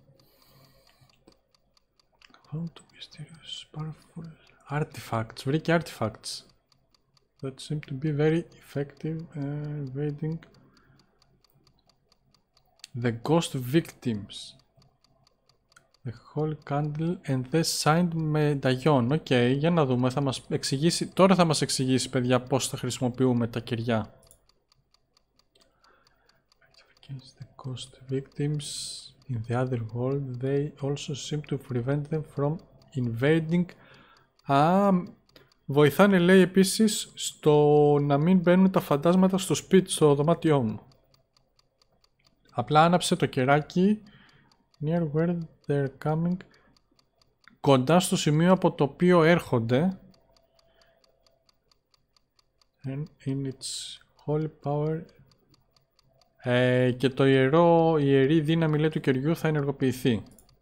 [SPEAKER 1] Found to mysterious powerful artifacts. Βρήκε artifacts that seem to be very effective uh, evading the ghost victims. The whole candle and the signed medallion. Οκ, okay, για να δούμε, θα μας εξηγήσει, τώρα θα μας εξηγήσει, παιδιά, πώς θα χρησιμοποιούμε τα κεριά. Against the ghost victims in the other world, they also seem to prevent them from invading. Α, βοηθάνε, λέει, επίσης στο να μην μπαίνουν τα φαντάσματα στο σπίτι, στο δωμάτιό μου. Απλά άναψε το κεράκι. Near where they're coming. Κοντά στο σημείο από το οποίο έρχονται. And in its holy power. Ε, και το ιερό, η ιερή δύναμη, λέει, του κεριού θα ενεργοποιηθεί.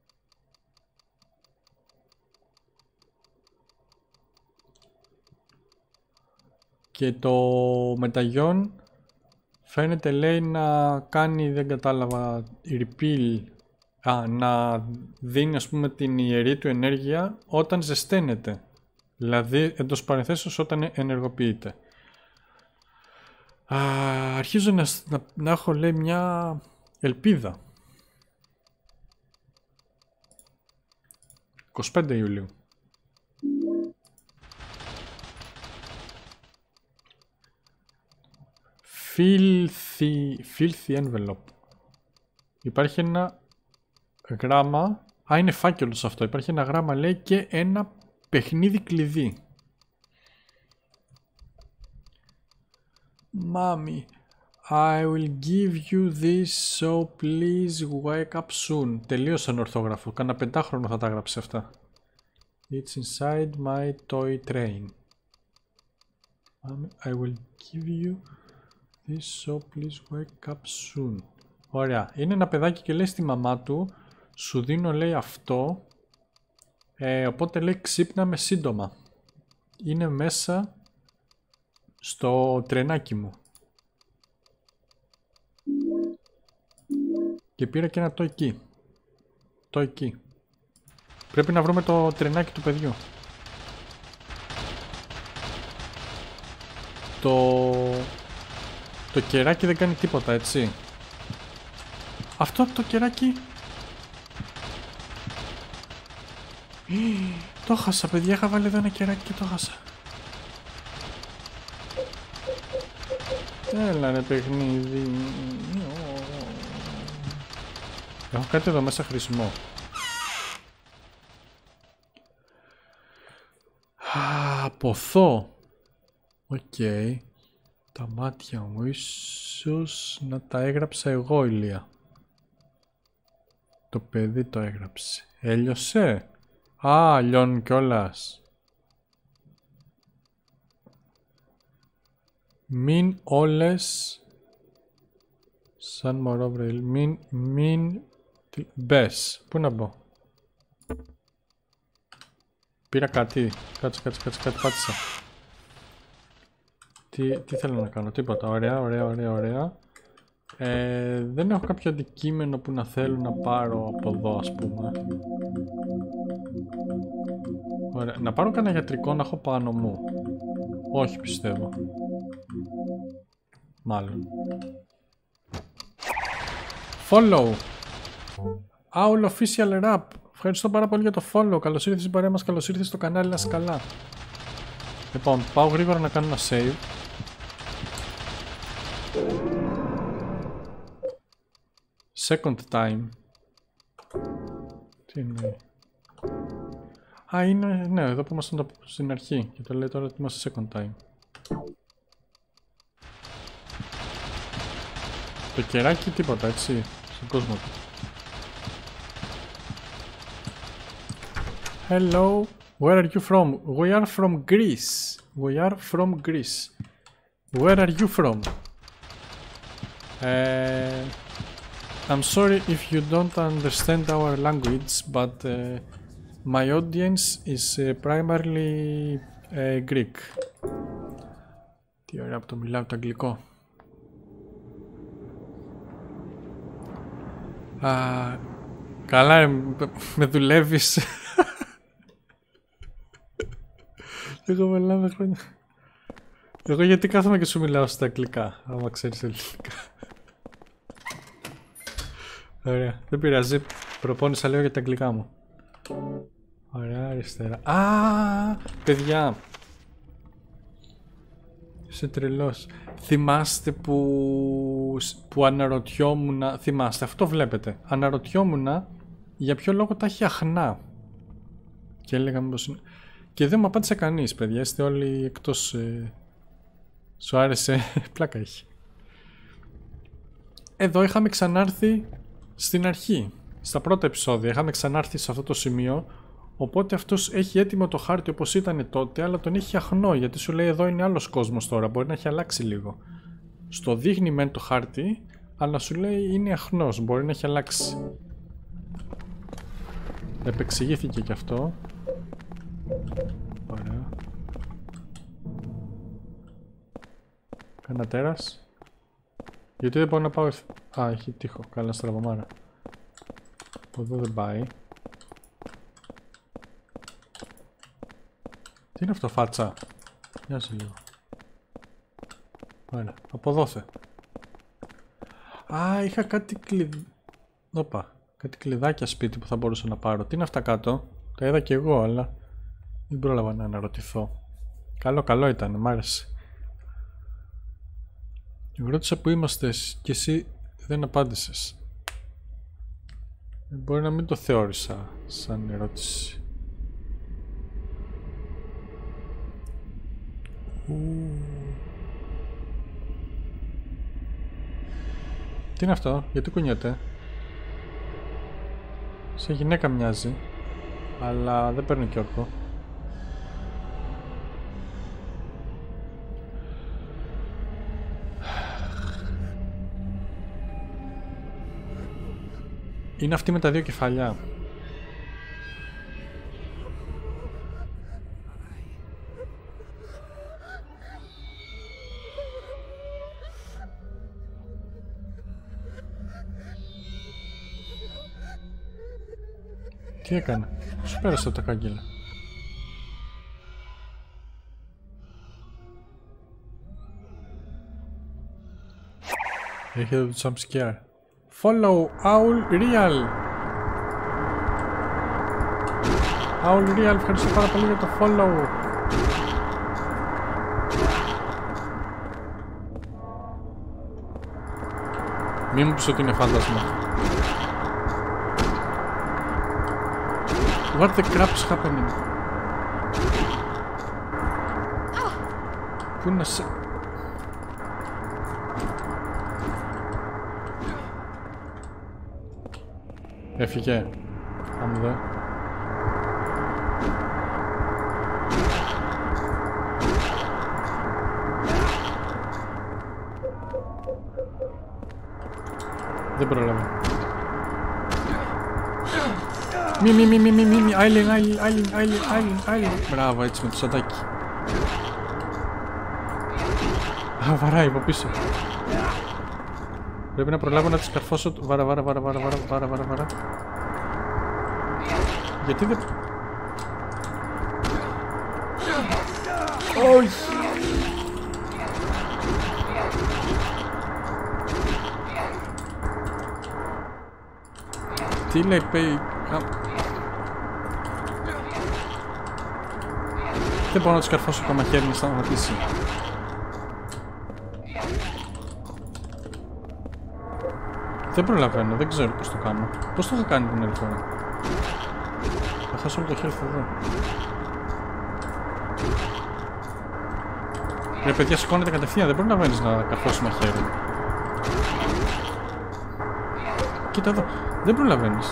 [SPEAKER 1] Και το μεταγιόν φαίνεται, λέει, να κάνει, δεν κατάλαβα, repeal, α, να δίνει, ας πούμε, την ιερή του ενέργεια όταν ζεσταίνεται. Δηλαδή, εντός παρενθέσεως, όταν ενεργοποιείται. Α, αρχίζω να, να, να έχω, λέει, μια ελπίδα. είκοσι πέντε Ιουλίου. Filthy, filthy envelope. Υπάρχει ένα γράμμα. Α, είναι φάκελος αυτό. Υπάρχει ένα γράμμα, λέει, και ένα παιχνίδι κλειδί. Mommy, I will give you this, so please wake up soon. Τελείωσαν ορθόγραφο. Κάνα πεντάχρονο θα τα γράψει αυτά. It's inside my toy train. Mommy, I will give you this, so please wake up soon. Ωραία. Είναι ένα παιδάκι και λέει στη μαμά του, σου δίνω, λέει, αυτό, ε, οπότε, λέει, ξύπνα με σύντομα. Είναι μέσα στο τρενάκι μου. Και πήρα και ένα το εκεί. Το εκεί. Πρέπει να βρούμε το τρενάκι του παιδιού. Το... Το κεράκι δεν κάνει τίποτα, έτσι. Αυτό το κεράκι... Το χάσα, παιδιά. Είχα βάλει εδώ ένα κεράκι και το χάσα. Έλα, ρε παιχνίδι. Έχω κάτι εδώ μέσα χρήσιμο. Α, ποθώ. Οκ. Okay. Τα μάτια μου ίσως να τα έγραψα εγώ, Ηλία. Το παιδί το έγραψε. Έλειωσε. Α, λιώνουν κιόλας. Μην όλες σαν μωρό βρελ. Μην, μην μπες. Πού να μπω? Πήρα κάτι. Κάτσε, κάτσε, κάτσε, κάτι πάτησα. Τι, τι θέλω να κάνω? Τίποτα. Ωραία, ωραία, ωραία, ωραία. Ε, δεν έχω κάποιο αντικείμενο που να θέλω να πάρω από εδώ, ας πούμε. Ωραία. Να πάρω κανένα γιατρικό να έχω πάνω μου. Όχι, πιστεύω. Μάλλον. Follow. Owl Official Rap. Ευχαριστώ πάρα πολύ για το follow. Καλώς ήρθες στην παρέα μας, καλώς ήρθες στο κανάλι, να είσαι καλά. Λοιπόν, πάω γρήγορα να κάνω ένα save. Second time. Τι είναι? Α, είναι, ναι, εδώ που ήμασταν στην αρχή και το λέει τώρα ότι είμαστε second time. Το κεράκι τίποτα, έτσι, στον κόσμο του. Hello, where are you from? We are from Greece. We are from Greece. Where are you from? Uh, I'm sorry if you don't understand our language, but uh, my audience is uh, primarily uh, Greek. Τι ωραία που το μιλάω το αγγλικό. Α, καλά, με δουλεύεις. Εγώ μιλάω χρόνια. Εγώ γιατί κάθομαι και σου μιλάω στα αγγλικά, άμα ξέρεις ελληνικά. Ωραία, δεν πειράζει, προπόνησα λίγο για τα αγγλικά μου. Ωραία, αριστερά. Α, παιδιά. Είσαι τρελός. Θυμάστε που, που αναρωτιόμουν, θυμάστε, αυτό βλέπετε. Αναρωτιόμουν για ποιο λόγο τα έχει αχνά. Και έλεγα μήπως είναι... Και δεν μου απάντησε κανείς, παιδιά, είστε όλοι εκτός... Ε... Σου άρεσε, πλάκα έχει. Εδώ είχαμε ξανάρθει στην αρχή. Στα πρώτα επεισόδια είχαμε ξανάρθει σε αυτό το σημείο. Οπότε αυτός έχει έτοιμο το χάρτη όπως ήταν τότε, αλλά τον έχει αχνό, γιατί σου λέει εδώ είναι άλλος κόσμος τώρα, μπορεί να έχει αλλάξει λίγο. Στο δείχνει μεν το χάρτη, αλλά σου λέει είναι αχνός, μπορεί να έχει αλλάξει. Επεξηγήθηκε και αυτό. Ωραία. Κάνα τέρας. Γιατί δεν μπορώ να πάω... Α, έχει τείχο, καλά στραβωμάρα. Από εδώ δεν πάει. Τι είναι αυτό, φάτσα? Μοιάζει λίγο. Ωραία, αποδόθε. Α, είχα κάτι κλειδ... Όπα, κάτι κλειδάκια σπίτι που θα μπορούσα να πάρω. Τι είναι αυτά κάτω? Τα είδα και εγώ, αλλά δεν πρόλαβα να αναρωτηθώ. Καλό, καλό ήταν, μ' άρεσε. Εγώ ρώτησα που είμαστε και εσύ δεν απάντησες. Μπορεί να μην το θεώρησα σαν ερώτηση. Ου. Τι είναι αυτό, γιατί κουνιέται? Σε γυναίκα μοιάζει, αλλά δεν παίρνει και όρκο. Είναι αυτή με τα δύο κεφαλιά. Τι έκανε? Σου πέρασε από τα κάγκελα. Έχετε το jump scare. Follow Owl Real. Owl Real, ευχαριστώ πάρα πολύ για το follow. Μην μου πεις ότι είναι φάντασμα. What the crap's happening? Πού να σε... Έφυγε. Πάμε εδώ. Δεν πρόλαβα. Μη, μη, μη, μη, μη, μη, Άιλιν, Άιλιν, Άιλιν, Άιλιν, Άιλιν, Άιλιν. Μπράβο, έτσι με το σαντάκι. Α, βαράει από πίσω. Πρέπει να προλάβω να τις καρφώσω. Βάρα, βάρα, βάρα, βάρα, βάρα, βάρα, βάρα, βάρα. Γιατί δεν... Όχι! Τι λέει, πέι... Δεν μπορώ να του καρφώσω το μαχαίρι να σταματήσει. Δεν προλαβαίνω, δεν ξέρω πώς το κάνω. Πώς το θα κάνει την άλλη φορά. Θα χάσω όλο το χέρι εδώ. Ρε παιδιά, σηκώνεται κατευθείαν, δεν προλαβαίνεις να καρφώσεις μαχαίρι. Κοίτα εδώ, δεν προλαβαίνεις.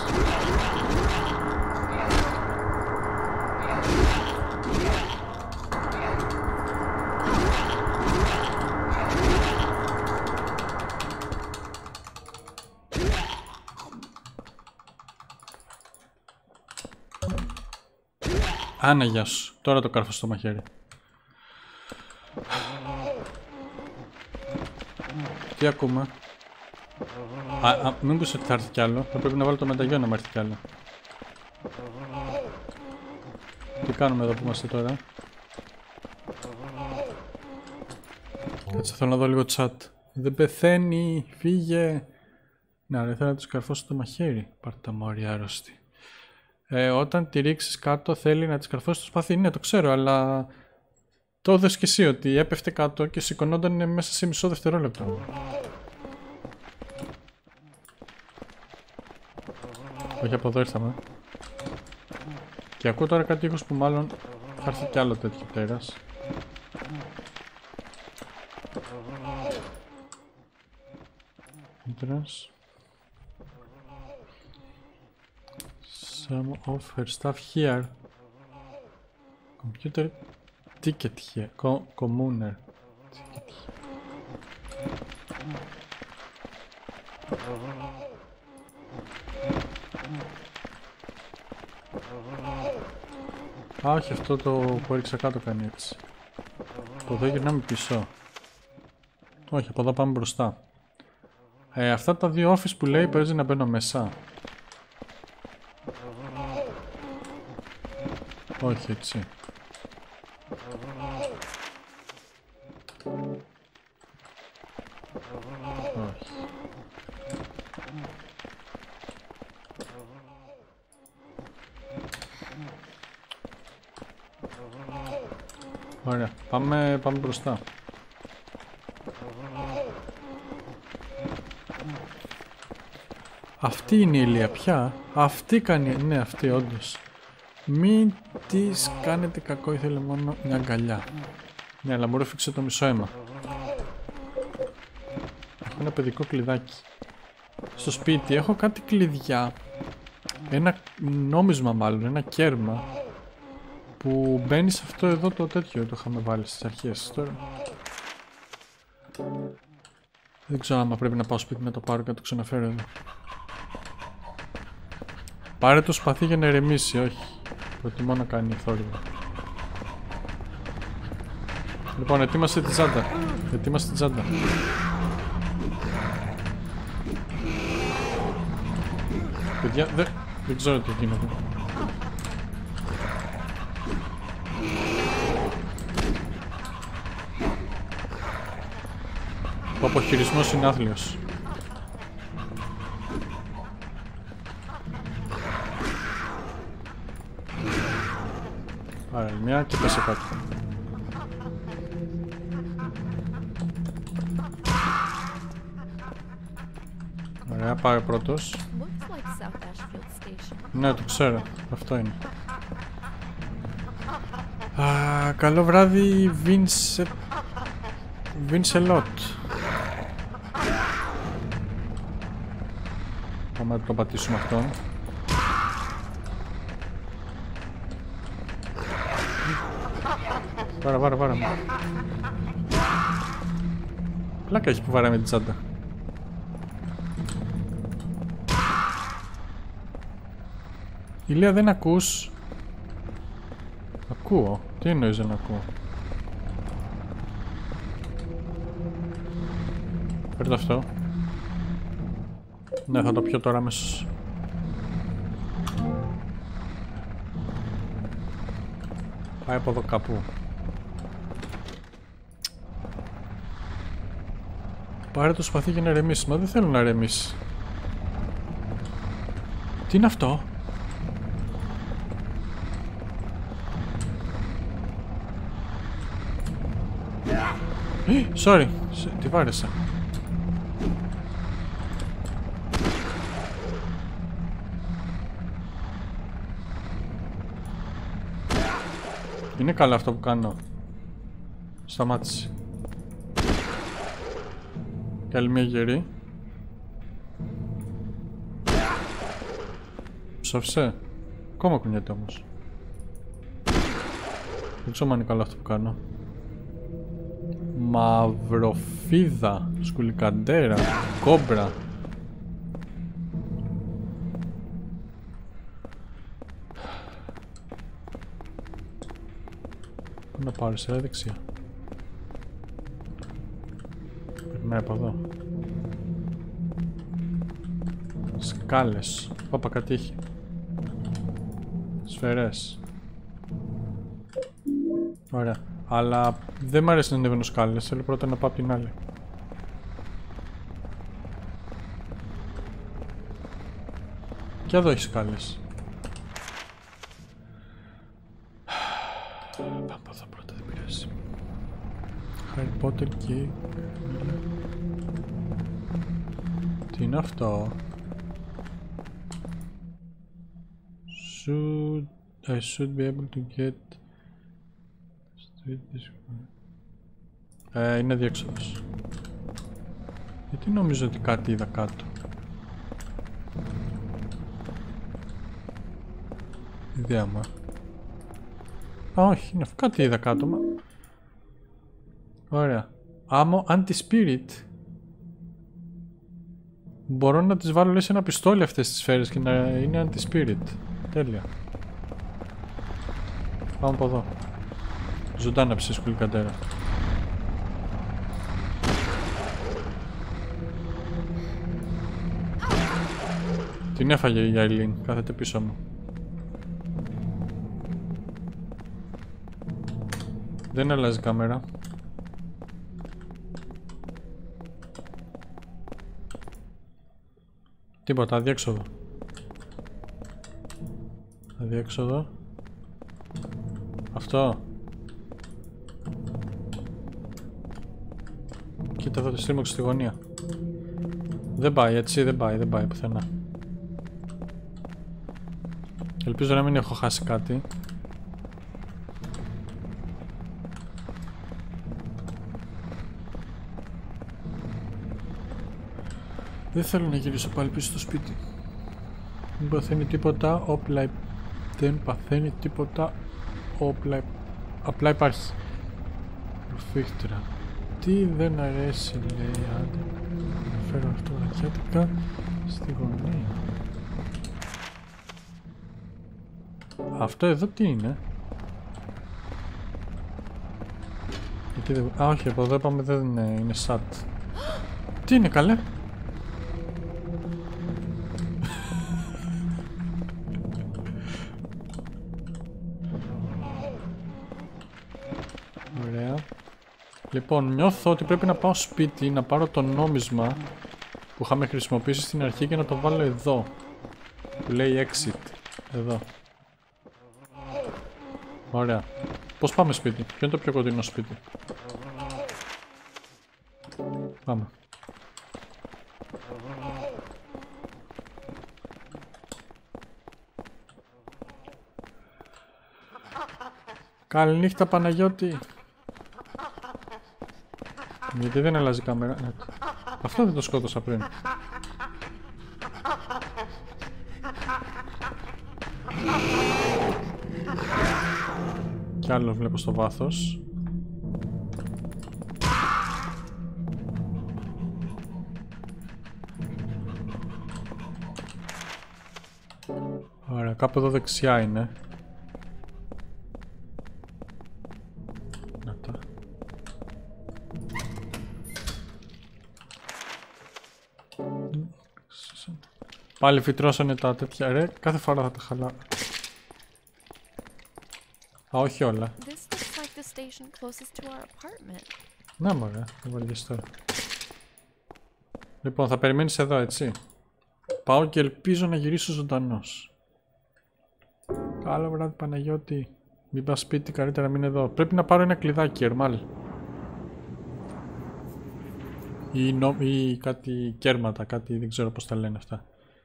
[SPEAKER 1] Άνα, γεια σου. Τώρα το κάρφω στο μαχαίρι. Τι ακούμε? Α, α, μήπως ότι θα έρθει κι άλλο. Θα πρέπει να βάλω το μεταγιό να μου έρθει κι άλλο. Τι κάνουμε εδώ που είμαστε τώρα? Κάτσε, θέλω να δω λίγο chat. Δεν πεθαίνει, φύγε. Να ρε, θέλω να τους καρφώσω το μαχαίρι. Πάρτε τα μόρια άρρωστη. Ε, όταν τη ρίξεις κάτω θέλει να της καρφώσει το σπαθί. Ναι, το ξέρω, αλλά το έδωσες και εσύ ότι έπεφτε κάτω και σηκωνόταν μέσα σε μισό δευτερόλεπτο. Όχι, από εδώ ήρθαμε. Και ακούω τώρα κάτι ήχος που μάλλον θα έρθει κι άλλο τέτοιο τέρας. Τέρας. Some of her stuff here. Computer ticket here. Co communer ticket here. Α, όχι, αυτό το που έριξα κάτω κάνει έτσι. Από εδώ γυρνάμε πίσω. Όχι, από εδώ πάμε μπροστά. Ε, αυτά τα δύο office που λέει παίζει να μπαίνω μέσα. Όχι έτσι. Όχι. Ωραία, πάμε, πάμε μπροστά. Αυτή είναι η Ηλία πια. Αυτή κάνει, ναι, αυτή όντως. Μην της κάνετε κακό, ήθελε μόνο μια αγκαλιά. Ναι, αλλά μου ρούφηξε το μισό αίμα. Έχω ένα παιδικό κλειδάκι. Στο σπίτι έχω κάτι κλειδιά. Ένα νόμισμα μάλλον, ένα κέρμα. Που μπαίνει σε αυτό εδώ το τέτοιο, το είχαμε βάλει στις αρχές. Τώρα δεν ξέρω άμα πρέπει να πάω σπίτι να το πάρω και να το ξαναφέρω εδώ. Πάρε το σπαθί για να ηρεμήσει, όχι. Προτιμώ να κάνει θόρυβο. Λοιπόν, ετοίμασε τη τσάντα. Ετοίμασε τη τσάντα. Παιδιά, δεν, δεν ξέρω τι γίνεται. Ο αποχειρισμός είναι άθλιος. Άρα μια και πέσε κάτω. Ωραία, πάρε πρώτος. Ναι, το ξέρω. Αυτό είναι. Α, καλό βράδυ, Βίνσε... Βίνσελότ. Πάμε να το πατήσουμε αυτόν. Βάρα, βάρα, βάρα. Πλάκα έχει που βάραμε την τσάντα. Ηλία, δεν ακούς? Ακούω. Τι εννοείς δεν ακούω? Παίρνω αυτό. Ναι, θα το πιω τώρα αμέσως. Πάει από εδώ κάπου. Πάρε το σπαθί για να ρεμίσει. Μα δεν θέλω να ρεμίσει. Τι είναι αυτό? Sorry, τι βάρεσα. Είναι καλά αυτό που κάνω. Σταμάτησε. Και άλλη μια γερή. Ψόφισε. Ακόμα κουνιέται όμως. Δεν ξέρω αν είναι καλό αυτό που κάνω. Μαυροφίδα, σκουλικαντέρα, κόμπρα. Πού να πάρω, σε δεξιά. Περνάει από εδώ. Σκάλες. Όπα, κάτι έχει. Σφαιρές. Ωραία. Αλλά δεν μ' αρέσει να ανεβαίνω σκάλες. Θέλω πρώτα να πάω απ' την άλλη. Και εδώ έχει σκάλες. Πάμε από εδώ πρώτα, δεν πειράζει. Harry Potter και... Τι είναι αυτό? Should... I should be able to get... Ε, είναι διέξοδος. Γιατί νομίζω ότι κάτι είδα κάτω. Ιδέα μου. Α, όχι, είναι κάτι είδα κάτω. Μα... Ωραία. Άμμο anti-spirit. Μπορώ να τις βάλω λέει σε ένα πιστόλι αυτές τις σφαίρες και να είναι anti-spirit. Τέλεια. Πάμε από εδώ. Ζωντάνα ψήσεις σκουλικαντέρα. Την έφαγε η Αιλίν, κάθεται πίσω μου. Δεν αλλάζει η κάμερα. Τίποτα, αδιέξοδο. Αδιέξοδο. Αυτό. Κοίτα εδώ τη στρίμωξη στη γωνία. Δεν πάει έτσι, δεν πάει, δεν πάει πουθενά. Ελπίζω να μην έχω χάσει κάτι. Δεν θέλω να γυρίσω πάλι πίσω στο σπίτι. Δεν παθαίνει τίποτα, όπλα... Δεν παθαίνει τίποτα, όπλα... Απλά υπάρχει. Προφύχτρα. Τι δεν αρέσει, λέει, άντε. Να φέρω αυτό ρακιάτικα στη γωνία. Αυτό εδώ τι είναι? Γιατί δεν... Α, όχι, από εδώ είπαμε δεν είναι, είναι σατ. Τι είναι καλέ? Ωραία. Λοιπόν, νιώθω ότι πρέπει να πάω σπίτι, να πάρω το νόμισμα που είχαμε χρησιμοποιήσει στην αρχή και να το βάλω εδώ. Που λέει exit. Εδώ. Ωραία. Πώς πάμε σπίτι? Ποιο είναι το πιο κοντινό σπίτι? Πάμε. Καληνύχτα Παναγιώτη. Γιατί δεν αλλάζει η κάμερα? Ναι. Αυτό δεν το σκότωσα πριν. Κι άλλο βλέπω στο βάθος. Ωραία, κάπου εδώ δεξιά είναι. Να τα. Πάλι φυτρώσανε τα τέτοια, ρε, κάθε φορά θα τα χαλάω. Α, όχι όλα. Να μωρέ, δεν βαριέσαι τώρα. Λοιπόν, θα περιμένεις εδώ, έτσι. Πάω και ελπίζω να γυρίσω ζωντανός. Καλό βράδυ Παναγιώτη. Μην πας σπίτι, καλύτερα μην είναι εδώ. Πρέπει να πάρω ένα κλειδάκι, Ερμάλ. Ή, νο... ή κάτι κέρματα, κάτι δεν ξέρω πώς τα λένε αυτά.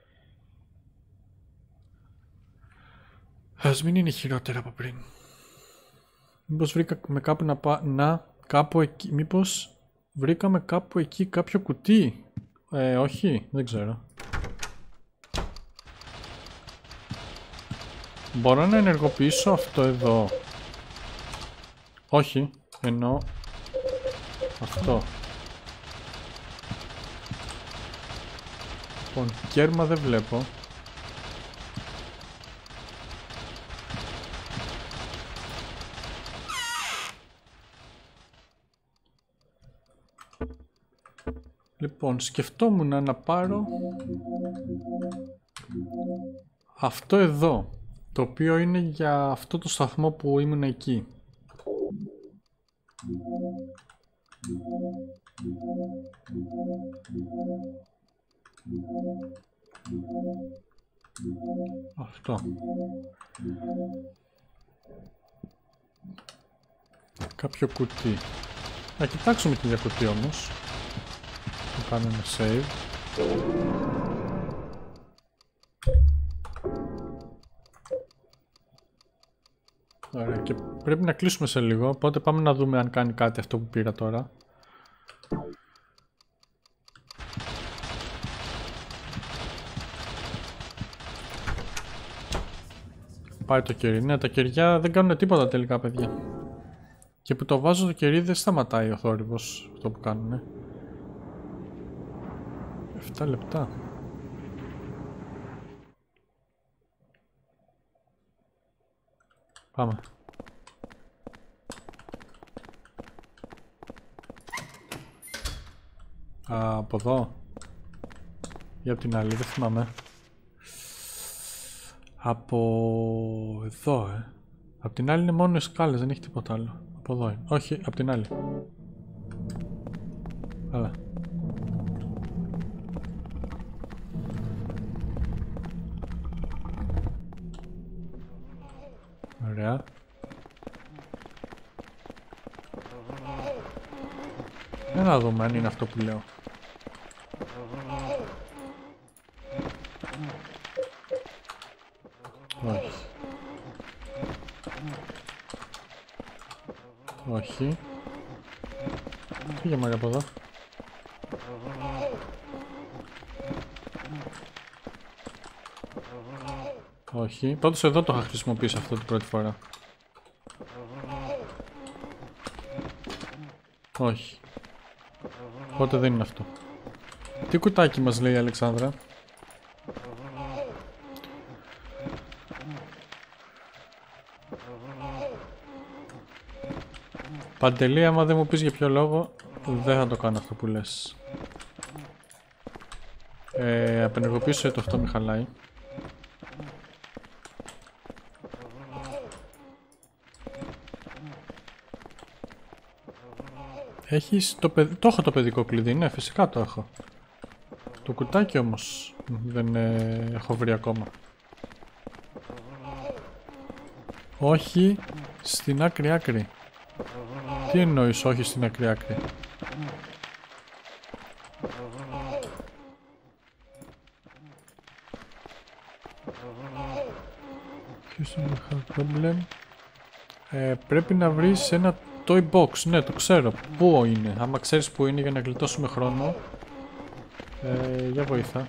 [SPEAKER 1] Ας μην είναι χειρότερα από πριν. Μήπως βρήκαμε κάπου να πά... Να, κάπου εκεί... Μήπως βρήκαμε κάπου εκεί κάποιο κουτί. Ε, όχι, δεν ξέρω. Μπορώ να ενεργοποιήσω αυτό εδώ. Όχι, ενώ αυτό. Λοιπόν, κέρμα δεν βλέπω. Λοιπόν, σκεφτόμουν να πάρω αυτό εδώ, το οποίο είναι για αυτό το σταθμό που ήμουν εκεί. Αυτό. Κάποιο κουτί. Να κοιτάξουμε και για κουτί όμως. Θα κάνουμε save. Ωραία, και πρέπει να κλείσουμε σε λίγο, οπότε πάμε να δούμε αν κάνει κάτι αυτό που πήρα τώρα. Πάει το κερί. Ναι, τα κεριά δεν κάνουν τίποτα τελικά, παιδιά. Και που το βάζω το κερί δεν σταματάει ο θόρυβος αυτό που κάνουνε. επτά λεπτά. Πάμε. Α, από εδώ. Ή από την άλλη, δεν θυμάμαι. Από εδώ, ε. Από την άλλη είναι μόνο οι σκάλες, δεν έχει τίποτα άλλο. Από εδώ είναι. Όχι, από την άλλη. Καλά. Ωραία. Για να δούμε αν είναι αυτό που λέω. Όχι. Όχι. Φύγε μωρέ από εδώ. Όχι. Πάντως εδώ το είχα χρησιμοποιήσει αυτό την πρώτη φορά. Όχι. Οπότε δεν είναι αυτό. Τι κουτάκι μας λέει η Αλεξάνδρα? Παντελή, άμα δεν μου πεις για ποιο λόγο, δεν θα το κάνω αυτό που λες. Ε, απενεργοποιήσω το αυτό μη χαλάει. Έχεις το παιδ... Το έχω το παιδικό κλειδί, ναι, φυσικά το έχω. Το κουτάκι όμως δεν ε, έχω βρει ακόμα. Όχι στην άκρη άκρη. Τι εννοείς όχι στην άκρη άκρη? Problem. Ε, πρέπει να βρεις ένα toy box. Ναι, το ξέρω. Πού είναι? Άμα ξέρεις πού είναι για να γλιτώσουμε χρόνο. Ε, για βοήθα.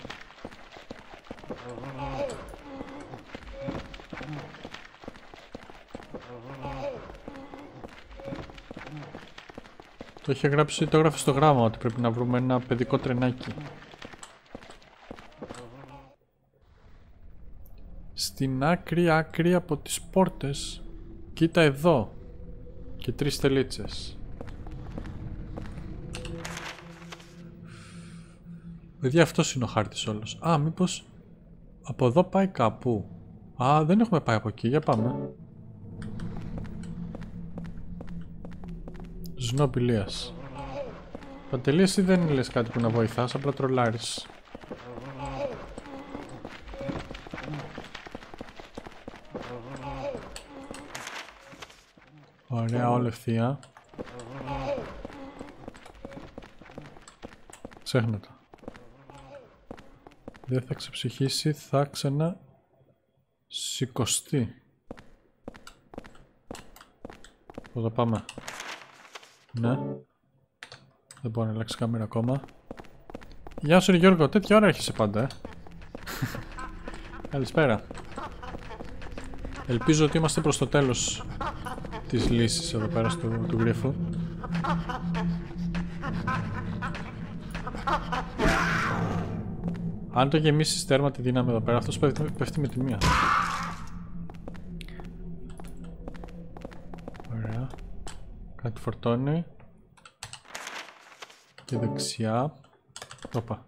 [SPEAKER 1] Το είχε γράψει, το έγραφε στο γράμμα ότι πρέπει να βρούμε ένα παιδικό τρενάκι. Στην άκρη άκρη από τις πόρτες. Κοίτα εδώ. Και τρεις τελίτσες. Παιδιά, αυτός είναι ο χάρτης όλος. Α, μήπως από εδώ πάει κάπου? Α, δεν έχουμε πάει από εκεί, για πάμε. Ζνόμπιλίας. Παντελή, εσύ δεν λες κάτι που να βοηθάς, απλά τρολάρεις. Ωραία, όλα ευθεία. Ξέχνα το. Δεν θα ξεψυχήσει, θα ξανά σηκωστεί. Εδώ πάμε. Ναι. Δεν μπορώ να αλλάξει κάμερα ακόμα. Γεια σου ρε Γιώργο, τέτοια ώρα έρχεσαι πάντα, ε. Καλησπέρα. Ελπίζω ότι είμαστε προς το τέλος της λύσης εδώ πέρα στο, του γρίφου. Αν το γεμίσεις τέρμα τη δύναμη εδώ πέρα, αυτός πέφτει, πέφτει με τη μία. Ωραία. Κάτι φορτώνει. Και δεξιά. Όπα.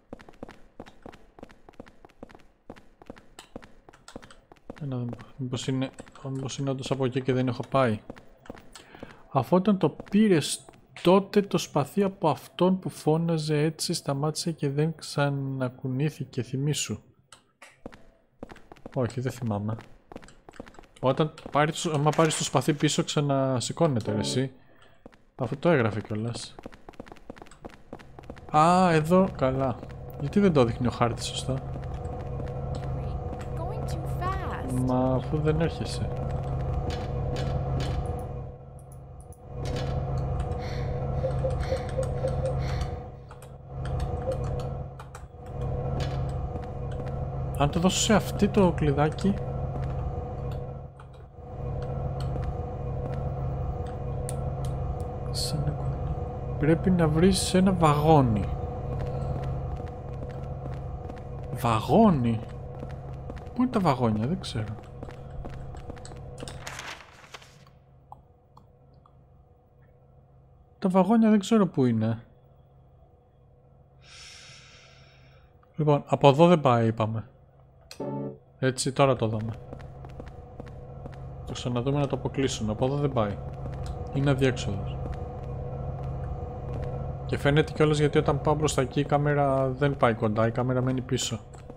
[SPEAKER 1] Να δούμε. Μήπως είναι, μήπως είναι όντως από εκεί και δεν έχω πάει. Αφού όταν το πήρες τότε το σπαθί από αυτόν που φώναζε έτσι σταμάτησε και δεν ξανακουνήθηκε. Θυμήσου. Όχι, δεν θυμάμαι. Όταν πάρεις, άμα πάρεις το σπαθί πίσω ξανασηκώνεται ρε εσύ. Αυτό το έγραφε κιόλας. Α, εδώ, καλά. Γιατί δεν το δείχνει ο χάρτης σωστά? Μα αφού δεν έρχεσαι. Αν το δώσω σε αυτή το κλειδάκι. Πρέπει να βρεις ένα βαγόνι. Βαγόνι? Πού είναι τα βαγόνια, δεν ξέρω. Τα βαγόνια δεν ξέρω πού είναι. Λοιπόν, από εδώ δεν πάει είπαμε. Έτσι, τώρα το δούμε. Το ξαναδούμε να το αποκλείσουν. Από εδώ δεν πάει. Είναι αδιέξοδος. Και φαίνεται κιόλας γιατί όταν πάω μπροστά εκεί η κάμερα δεν πάει κοντά, η κάμερα μένει πίσω.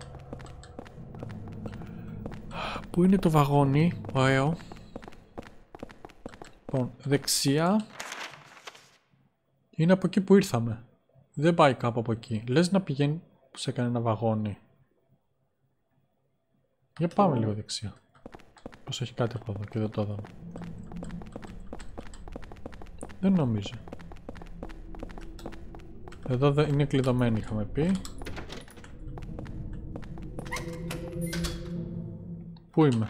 [SPEAKER 1] Πού είναι το βαγόνι, ωραίο. Λοιπόν, δεξιά. Είναι από εκεί που ήρθαμε. Δεν πάει κάπου από εκεί. Λες να πηγαίνει σε κανένα βαγόνι. Για πάμε λίγο δεξιά. Πως έχει κάτι από εδώ και δεν το είδαμε. Δεν νομίζω. Εδώ δεν είναι κλειδωμένη είχαμε πει. Πού είμαι?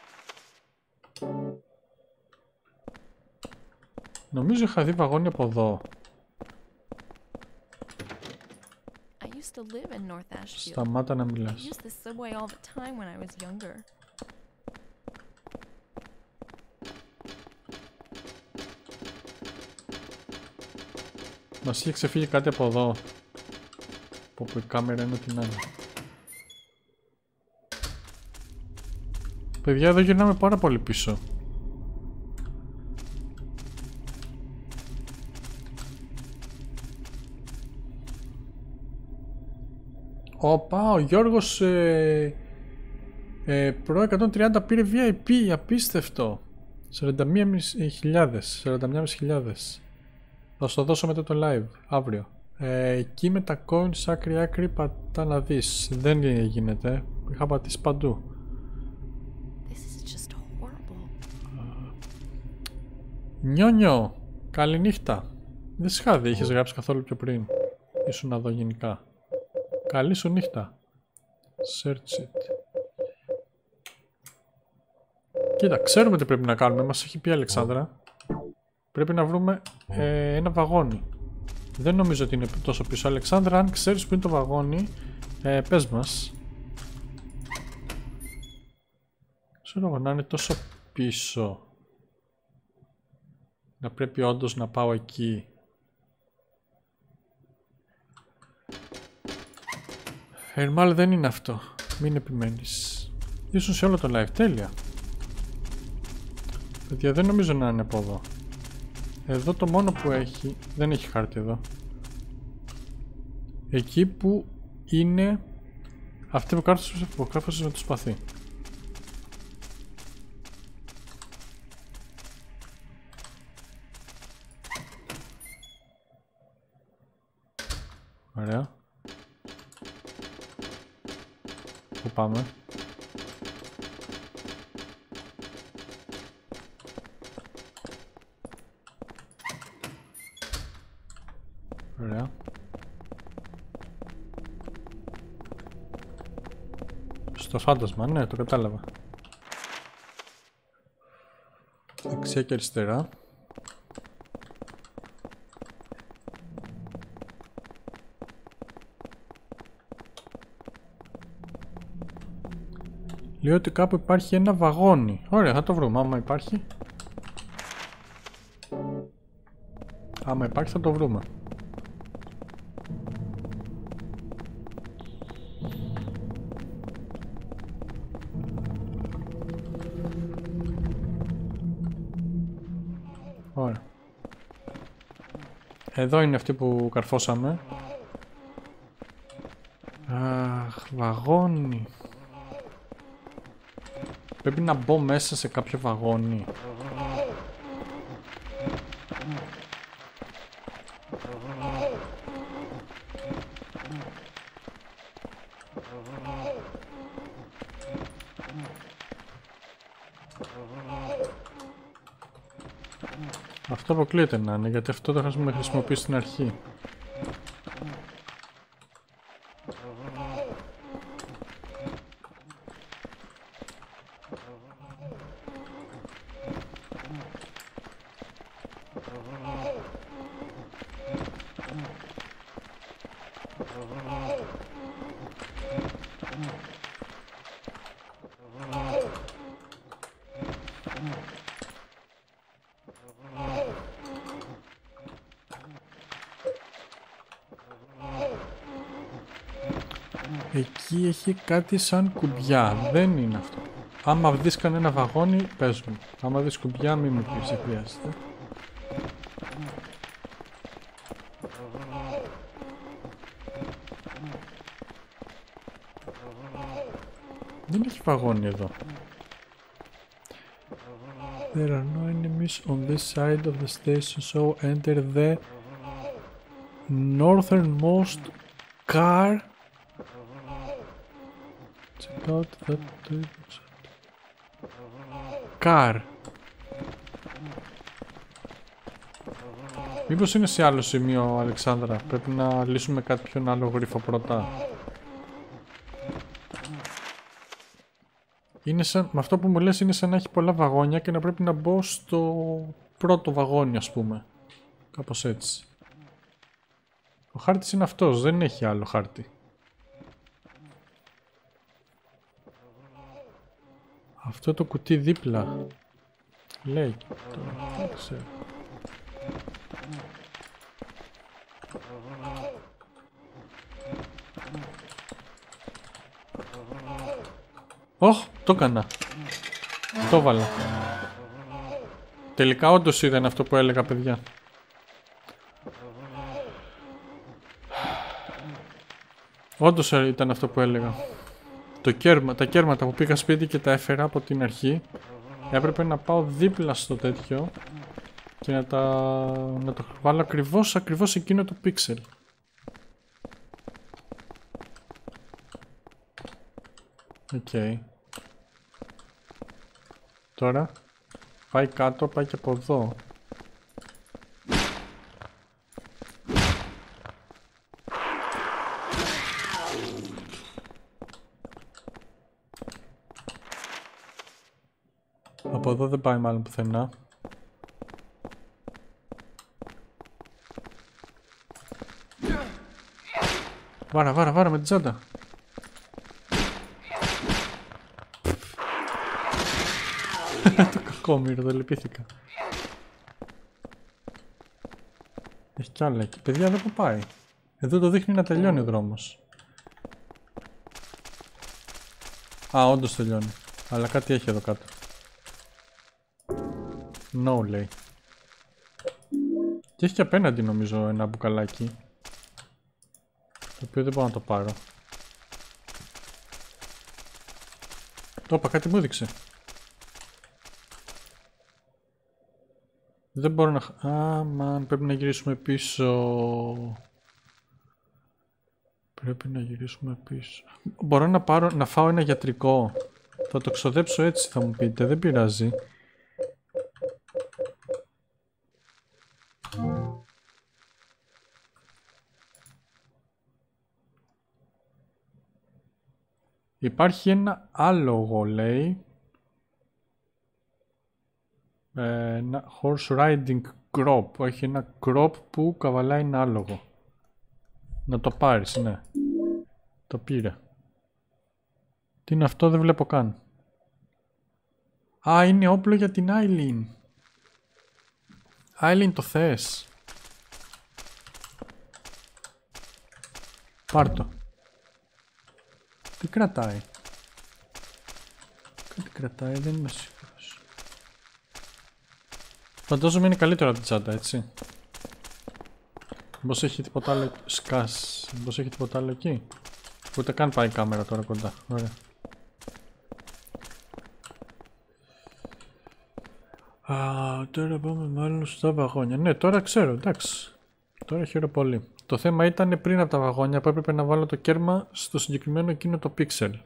[SPEAKER 1] Νομίζω είχα δει βαγόνι από εδώ. Σταμάτα να μιλάς. Μας είχε ξεφύγει κάτι από εδώ. Που η κάμερα είναι ό,τι να είναι. Παιδιά, εδώ γυρνάμε πάρα πολύ πίσω. Οπα, ο Γιώργος ε, ε, Pro εκατόν τριάντα πήρε βι άι πι, απίστευτο. σαράντα μία χιλιάδες. Θα σου το δώσω μετά το live, αύριο. Ε, εκεί με τα coins άκρη άκρη πατά να δεις. Δεν γίνεται, είχα πατήσει παντού. Νιόνιο, καληνύχτα. Δεν σ' είχα δει, είχες γράψει καθόλου πιο πριν. Ήσουν να δω γενικά. Καλή σου νύχτα. Search it. Κοίτα, ξέρουμε τι πρέπει να κάνουμε. Μας έχει πει η Αλεξάνδρα. Πρέπει να βρούμε ε, ένα βαγόνι. Δεν νομίζω ότι είναι τόσο πίσω. Αλεξάνδρα, αν ξέρεις που είναι το βαγόνι, ε, πες μας. Ξέρω εγώ να είναι τόσο πίσω. Να πρέπει όντως να πάω εκεί. Ερμάλ δεν είναι αυτό. Μην επιμένεις. Ήσουν σε όλο το live. Τέλεια. Παιδιά, δεν νομίζω να είναι από εδώ. Εδώ το μόνο που έχει... Δεν έχει χάρτη εδώ. Εκεί που είναι... Αυτή που κάρφωσες με το σπαθί. Ωραία. Πού πάμε? Ωραία. Στο φάντασμα, ναι, το κατάλαβα. Δεξιά και αριστερά. Λέω ότι κάπου υπάρχει ένα βαγόνι. Ωραία, θα το βρούμε άμα υπάρχει. Άμα υπάρχει θα το βρούμε. Ωραία. Εδώ είναι αυτή που καρφώσαμε. Αχ, βαγόνι. Πρέπει να μπω μέσα σε κάποιο βαγόνι. Αυτό αποκλείεται να είναι, γιατί αυτό το είχαμε χρησιμοποιήσει στην αρχή. Εκεί έχει κάτι σαν κουμπιά. Δεν είναι αυτό. Άμα δεις κανένα βαγόνι, πες μου. Άμα δεις κουμπιά, μην μου πεις, δεν χρειάζεται. Δεν έχει βαγόνι εδώ. There are no enemies on this side of the station, so enter the northernmost car. Check out that car. Μήπως είναι σε άλλο σημείο, Αλεξάνδρα. Πρέπει να λύσουμε κάποιον άλλο γρίφο πρώτα. Είναι σαν, με αυτό που μου λες είναι σαν να έχει πολλά βαγόνια και να πρέπει να μπω στο πρώτο βαγόνι, ας πούμε. Κάπως έτσι. Ο χάρτης είναι αυτός, δεν έχει άλλο χάρτη. Αυτό το κουτί δίπλα. Λέει. Το, δεν ξέρω. Ωχ, το έκανα. Το έβαλα. Τελικά όντως ήταν αυτό που έλεγα, παιδιά. Όντως ήταν αυτό που έλεγα. Το κέρμα, τα κέρματα που πήγα σπίτι και τα έφερα από την αρχή, έπρεπε να πάω δίπλα στο τέτοιο και να, τα, να το βάλω ακριβώς, ακριβώς εκείνο το πίξελ. Οκ. Okay. Τώρα πάει κάτω, πάει και από εδώ. Από εδώ δεν πάει μάλλον πουθενά. Βάρα, βάρα, βάρα με την τσάντα. Το κακόμοιρο, το λυπήθηκα. Έχει κι άλλα εκεί. Παιδιά, εδώ που πάει. Εδώ το δείχνει να τελειώνει ο δρόμος. Α, όντως τελειώνει. Αλλά κάτι έχει εδώ κάτω. No, λέει. Και έχει και απέναντι νομίζω ένα μπουκαλάκι. Το οποίο δεν μπορώ να το πάρω. Το είπα, κάτι μου έδειξε. Δεν μπορώ να... Α, μαν, πρέπει να γυρίσουμε πίσω. Πρέπει να γυρίσουμε πίσω. Μπορώ να, πάρω, να φάω ένα γιατρικό. Θα το ξοδέψω έτσι, θα μου πείτε. Δεν πειράζει. Υπάρχει ένα άλογο, λέει. Ε, ένα horse riding crop. Όχι, ένα crop που καβαλάει ένα άλογο. Να το πάρεις, ναι. Το πήρα. Τι είναι αυτό, δεν βλέπω καν. Α, είναι όπλο για την Άιλιν. Άιλιν, το θες? Πάρ' το. Τι κρατάει? Κάτι κρατάει, δεν είμαι σίγουρος. Φαντάζομαι είναι καλύτερο από την τσάντα, έτσι. Μήπως έχει τίποτα άλλο... Σκάς. Μήπως έχει τίποτα άλλο εκεί? Ούτε καν πάει η κάμερα τώρα κοντά. Ωραία. Α, τώρα πάμε μάλλον στα βαγόνια. Ναι, τώρα ξέρω, εντάξει. Τώρα χαίρομαι πολύ. Το θέμα ήταν πριν από τα βαγόνια που έπρεπε να βάλω το κέρμα στο συγκεκριμένο εκείνο το πίξελ.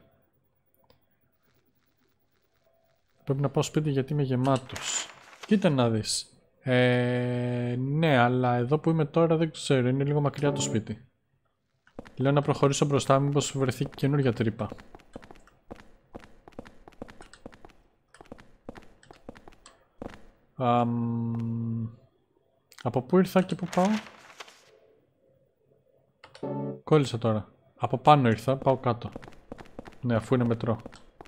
[SPEAKER 1] Πρέπει να πάω σπίτι γιατί είμαι γεμάτος. Κοίτα να δεις. Ε, ναι, αλλά εδώ που είμαι τώρα δεν ξέρω, είναι λίγο μακριά το σπίτι. Λέω να προχωρήσω μπροστά, μήπως βρεθεί καινούργια τρύπα. Αμ... Από πού ήρθα και πού πάω? Κόλλησα τώρα. Από πάνω ήρθα, πάω κάτω. Ναι, αφού είναι μετρό.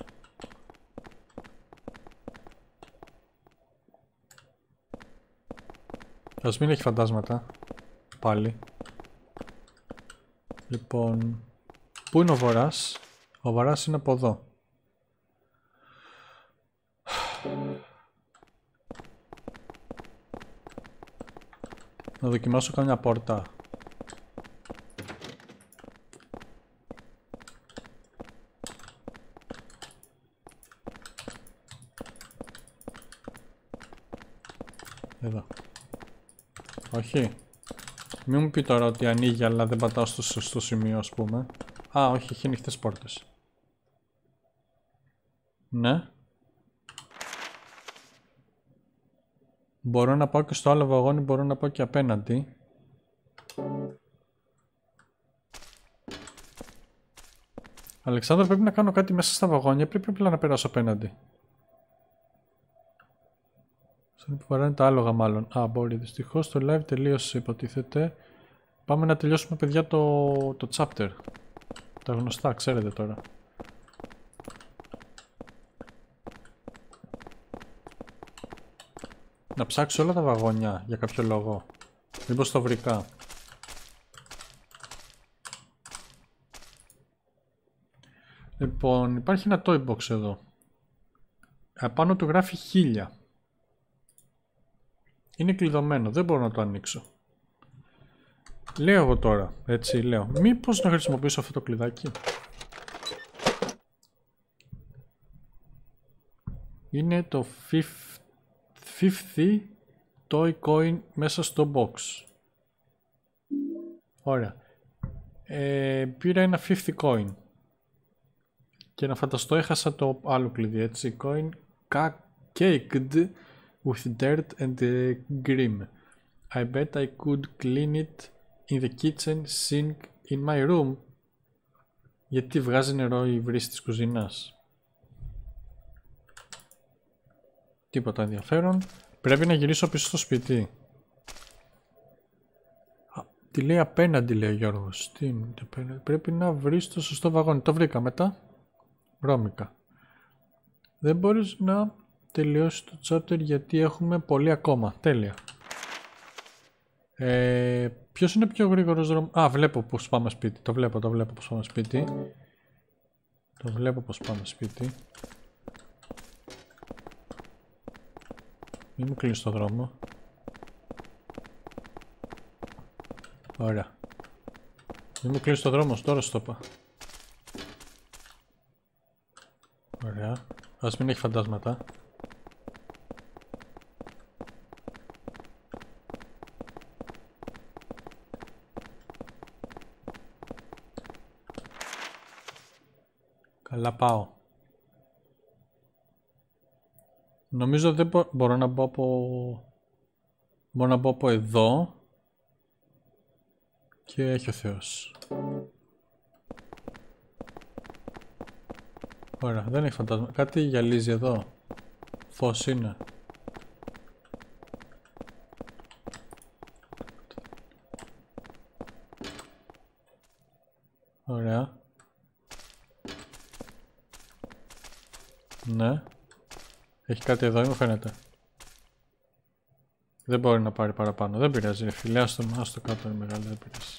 [SPEAKER 1] Ας μην έχει φαντάσματα. Πάλι. Λοιπόν... Πού είναι ο βορράς? Ο βορράς είναι από εδώ. Να δοκιμάσω καμιά πόρτα. Εδώ. Όχι. Μην μου πει τώρα ότι ανοίγει αλλά δεν πατάω στο σωστό σημείο, ας πούμε. Α, όχι, έχει ανοιχτές πόρτες. Ναι. Μπορώ να πάω και στο άλλο βαγόνι, μπορώ να πάω και απέναντι. Αλεξάνδρου, πρέπει να κάνω κάτι μέσα στα βαγόνια, πρέπει απλά να περάσω απέναντι. Στον που βαράνε τα άλογα μάλλον. Α, μπορεί. Δυστυχώς το live τελείωσε, υποτίθεται. Πάμε να τελειώσουμε, παιδιά, το, το chapter. Τα γνωστά, ξέρετε τώρα. Να ψάξω όλα τα βαγόνια για κάποιο λόγο. Μήπως το βρήκα. Λοιπόν, υπάρχει ένα toy box εδώ. Απάνω του γράφει χίλια. Είναι κλειδωμένο, δεν μπορώ να το ανοίξω. Λέω εγώ τώρα, έτσι λέω. Μήπως να χρησιμοποιήσω αυτό το κλειδάκι. Είναι το fifty toy coin μέσα στο box. Ωραία. Ε, πήρα ένα fifty coin. Και να φανταστώ έχασα το άλλο κλειδί, έτσι. Coin caked with dirt and uh, grim. I bet I could clean it in the kitchen sink in my room. Γιατί βγάζει νερό η βρύση της κουζίνας. Τίποτα ενδιαφέρον. Πρέπει να γυρίσω πίσω στο σπίτι. Α, τι λέει απέναντι, λέει ο Γιώργος. Τι είναι, πρέπει να βρεις το σωστό βαγόνι. Το βρήκα μετά. Βρώμικα. Δεν μπορείς να τελειώσει το chapter γιατί έχουμε πολύ ακόμα. Τέλεια. Ε, ποιος είναι πιο γρήγορος δρόμος? Α, βλέπω πως πάμε σπίτι. Το βλέπω, το βλέπω πως πάμε σπίτι. Το βλέπω πως πάμε σπίτι. Μην μου κλείσει το δρόμο. Ωραία. Μην μου κλείσει το δρόμο, τώρα στο είπα. Ωραία. Ας μην έχει φαντάσματα. Καλά πάω. Νομίζω δεν μπο μπορώ να μπω από... Μπορώ να μπω από εδώ. Και έχει ο Θεός. Ωραία, δεν έχει φαντάσμα. Κάτι γυαλίζει εδώ. Φως είναι. Ωραία. Ναι. Έχει κάτι εδώ ή μου φαίνεται. Δεν μπορεί να πάρει παραπάνω. Δεν πειράζει ρε φίλε. Άστο, άστο κάτω είναι μεγάλο. Δεν πειράζει.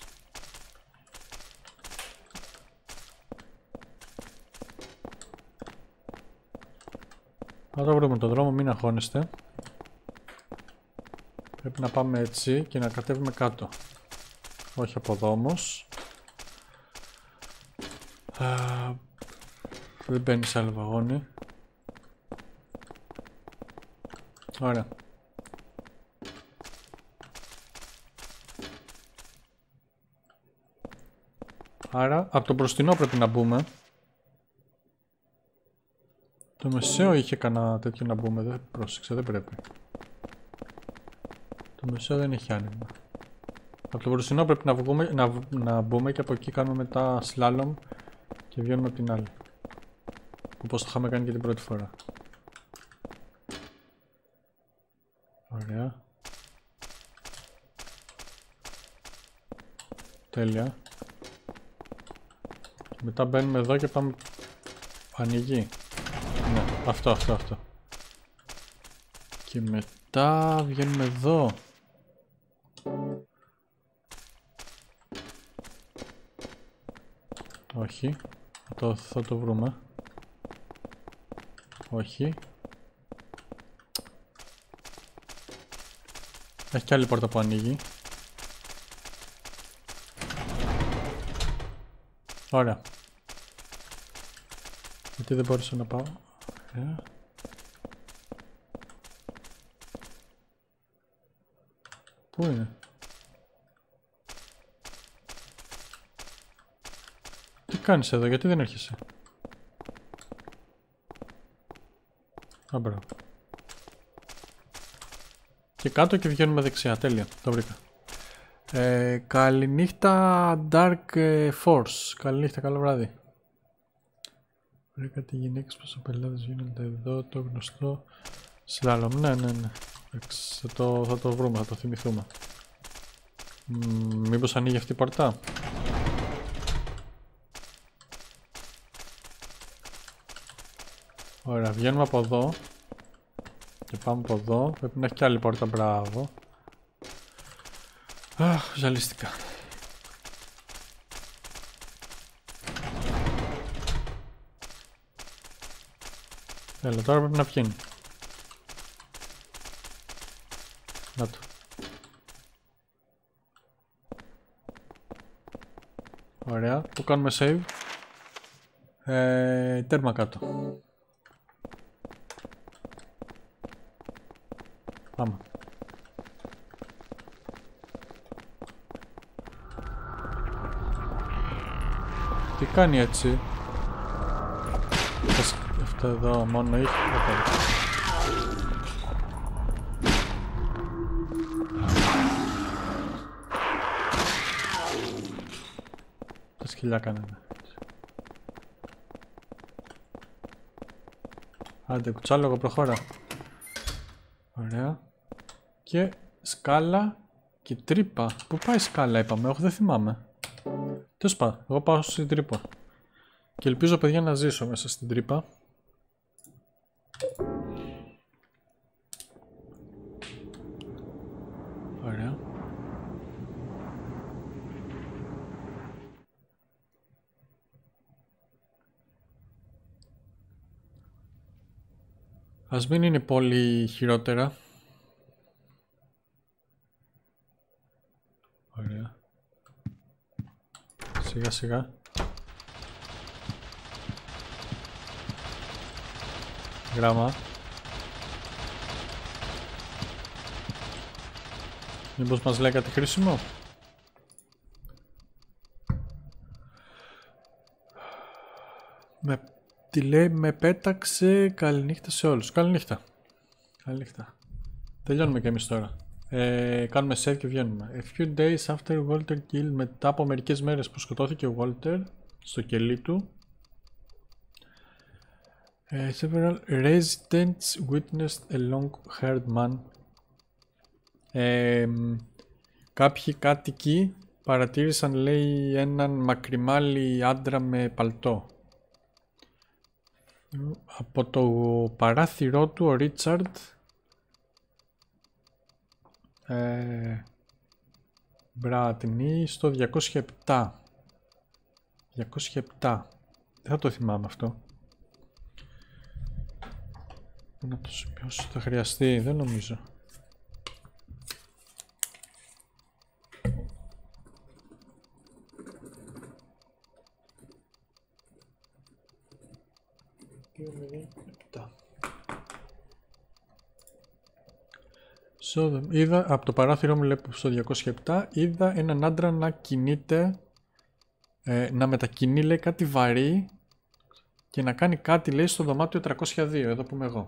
[SPEAKER 1] Θα το βρούμε τον δρόμο. Μην αγχώνεστε. Πρέπει να πάμε έτσι και να κατέβουμε κάτω. Όχι από εδώ όμως. Α, δεν μπαίνει σε άλλο βαγόνι. Ωραία. Άρα από το μπροστινό πρέπει να μπούμε. Το μεσαίο είχε κανένα τέτοιο να μπούμε. Δεν πρόσεξε, δεν πρέπει. Το μεσαίο δεν έχει άνοιγμα. Από το μπροστινό πρέπει να, βγούμε, να, να μπούμε και από εκεί κάνουμε μετά σλάλομ και βγαίνουμε από την άλλη. Όπως το είχαμε κάνει και την πρώτη φορά. Ωραία. Τέλεια. Και μετά μπαίνουμε εδώ και πάμε... Ανοιγεί. Ναι, αυτό, αυτό, αυτό. Και μετά βγαίνουμε εδώ. Όχι. Θα το, θα το βρούμε. Όχι. Έχει κι άλλη πόρτα που ανοίγει. Ωραία. Γιατί δεν μπορούσα να πάω. Ωραία. Πού είναι? Τι κάνεις εδώ, γιατί δεν έρχεσαι? Α, μπράβο. Και κάτω και βγαίνουμε δεξιά, τέλεια, το βρήκα. Ε, καληνύχτα Dark Force, καληνύχτα, καλό βράδυ. Βρήκα τη γυναίκες πως ο πελάτες γίνονται εδώ, το γνωστό σλάλομ, ναι, ναι, ναι. Θα το, θα το βρούμε, θα το θυμηθούμε. Μ, μήπως ανοίγει αυτή η πόρτα? Ωραία, βγαίνουμε από εδώ. Και πάμε από εδώ. Πρέπει να έχει και άλλη πόρτα, μπράβο. Αχ, ζαλίστηκα. Έλα, τώρα πρέπει να βγαίνει. Να το. Ωραία, που κάνουμε save. Ε, τέρμα κάτω. Πάμε. Τι κάνει έτσι? Αυτό εδώ μόνο έχει. Τα σκυλιά κάνανε. Άντε κουτσάλογο, προχώρα. Ωραία. Και σκάλα και τρύπα. Πού πάει σκάλα είπαμε, όχι δεν θυμάμαι. Τέλος πάντων, εγώ πάω στην τρύπα. Και ελπίζω παιδιά να ζήσω μέσα στην τρύπα. Ωραία. Ας μην είναι πολύ χειρότερα. Ωραία. Σιγά σιγά. Γράμμα. Μήπως μας λέει κάτι χρήσιμο? Με Τι λέει, με πέταξε. Καληνύχτα σε όλους. Καληνύχτα. Καληνύχτα. Τελειώνουμε και εμείς τώρα. Ε, κάνουμε save και βγαίνουμε. A few days after Walter kill, μετά από μερικές μέρες που σκοτώθηκε ο Walter στο κελί του, uh, several residents witnessed a long-haired man. Ε, κάποιοι κάτοικοι παρατήρησαν, λέει, έναν μακριμάλι άντρα με παλτό. Από το παράθυρό του ο Ρίτσαρντ ε, Μπράτνη στο διακόσια επτά. διακόσια επτά. Δεν θα το θυμάμαι αυτό. Να το σημειώσω, θα χρειαστεί, δεν νομίζω. So, είδα, από το παράθυρο μου, λέω, στο διακόσια επτά, είδα έναν άντρα να κινείται, ε, να μετακινεί, λέει, κάτι βαρύ και να κάνει κάτι, λέει, στο δωμάτιο τριακόσια δύο, εδώ που είμαι εγώ.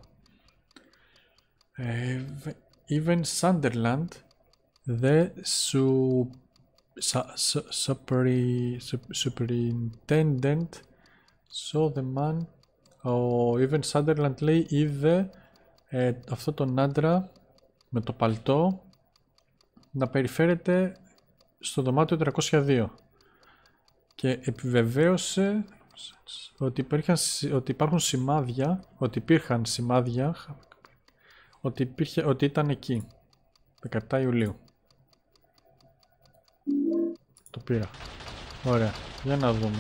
[SPEAKER 1] Ε, Even Sunderland, the su, su, su, superi, su, superintendent saw the man. Ο Even Sunderland, λέει, είδε ε, αυτό τον άντρα με το παλτό να περιφέρεται στο δωμάτιο τριακόσια δύο και επιβεβαίωσε ότι, υπήρχαν, ότι υπάρχουν σημάδια, ότι υπήρχαν σημάδια ότι, υπήρχε, ότι ήταν εκεί δεκαεπτά Ιουλίου. Το πήρα. Ωραία, για να δούμε.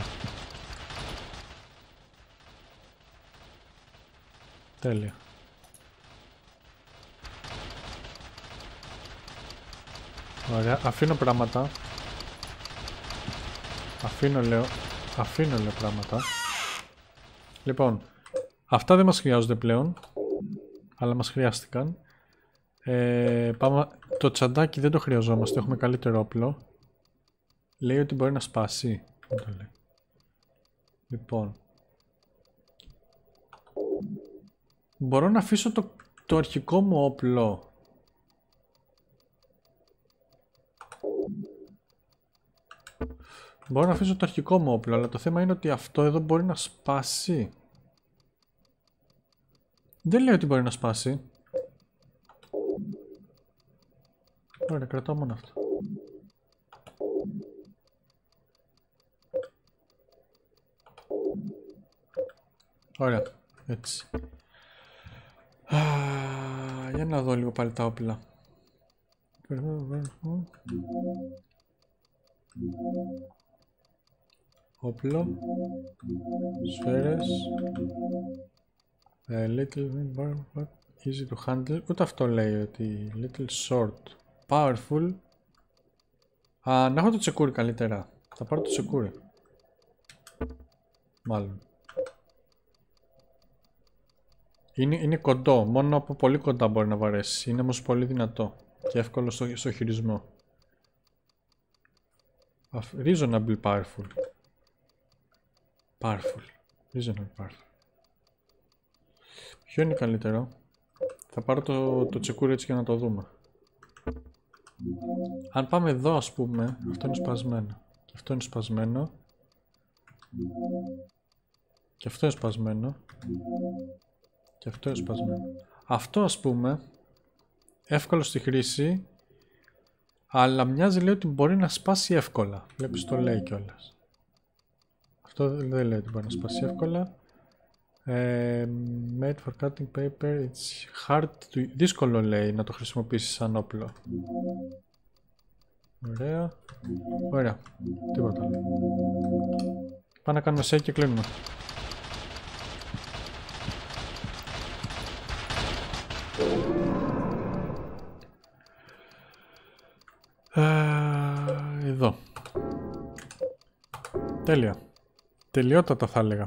[SPEAKER 1] Τέλεια. Ωραία, αφήνω πράγματα. Αφήνω, λέω. Αφήνω, λέω, πράγματα. Λοιπόν, αυτά δεν μας χρειάζονται πλέον, αλλά μας χρειάστηκαν. Ε, πάμε... Το τσαντάκι δεν το χρειαζόμαστε, έχουμε καλύτερο όπλο. Λέει ότι μπορεί να σπάσει. Δεν το λέει. Λοιπόν. Μπορώ να αφήσω το, το αρχικό μου όπλο. Μπορώ να αφήσω το αρχικό μου όπλο, αλλά το θέμα είναι ότι αυτό εδώ μπορεί να σπάσει. Δεν λέει ότι μπορεί να σπάσει. Ωραία, κρατάω μόνο αυτό. Ωραία, έτσι. Α, για να δω λίγο πάλι τα όπλα. Όπλο, σφαίρες, uh, little, easy to handle, ούτε αυτό λέει ότι little short, powerful. Α, να έχω το τσεκούρι καλύτερα, θα πάρω το τσεκούρι, μάλλον. Είναι, είναι κοντό, μόνο από πολύ κοντά μπορεί να βαρέσει, είναι όμως πολύ δυνατό και εύκολο στο, στο χειρισμό. Reasonable powerful. Powerful. Reasonable powerful. Ποιο είναι καλύτερο? Θα πάρω το, το τσεκούρι έτσι για να το δούμε. Αν πάμε εδώ, ας πούμε, αυτό είναι σπασμένο. Και αυτό είναι σπασμένο. Και αυτό είναι σπασμένο. Και αυτό είναι σπασμένο. Αυτό, ας πούμε, εύκολο στη χρήση, αλλά μοιάζει, λέει, ότι μπορεί να σπάσει εύκολα. Βλέπεις, το λέει κιόλας. Αυτό δεν λέει ότι μπορεί να σπάσει εύκολα. Ε, made for cutting paper, it's hard to... Δύσκολο, λέει, να το χρησιμοποιήσεις σαν όπλο. Ωραία. Ωραία. Τίποτα άλλο. Πάμε να κάνουμε save και κλείνουμε. Ε, εδώ. Τέλεια. Τελειότατα θα έλεγα.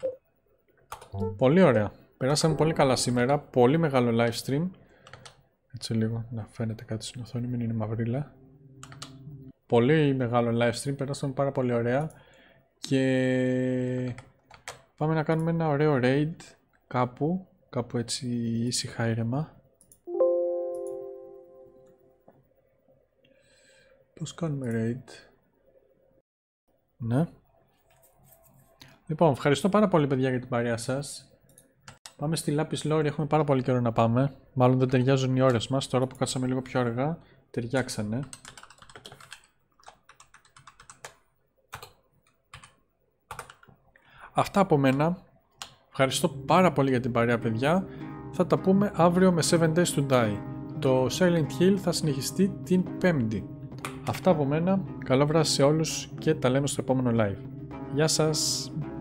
[SPEAKER 1] Πολύ ωραία. Περάσαμε πολύ καλά σήμερα. Πολύ μεγάλο live stream. Έτσι λίγο να φαίνεται κάτι στην οθόνη, μην είναι μαυρίλα. Πολύ μεγάλο live stream, περάσαμε πάρα πολύ ωραία. Και πάμε να κάνουμε ένα ωραίο raid κάπου, κάπου έτσι ήσυχα ήρεμα. Πώς κάνουμε raid? Ναι. Λοιπόν, ευχαριστώ πάρα πολύ παιδιά για την παρέα σας. Πάμε στη Lapis Lori, έχουμε πάρα πολύ καιρό να πάμε. Μάλλον δεν ταιριάζουν οι ώρες μας, τώρα που κάτσαμε λίγο πιο αργά, ταιριάξανε. Αυτά από μένα. Ευχαριστώ πάρα πολύ για την παρέα παιδιά. Θα τα πούμε αύριο με seven days to die. Το Silent Hill θα συνεχιστεί την Πέμπτη. Αυτά από μένα. Καλό βράδυ σε όλους και τα λέμε στο επόμενο live. Γεια σας!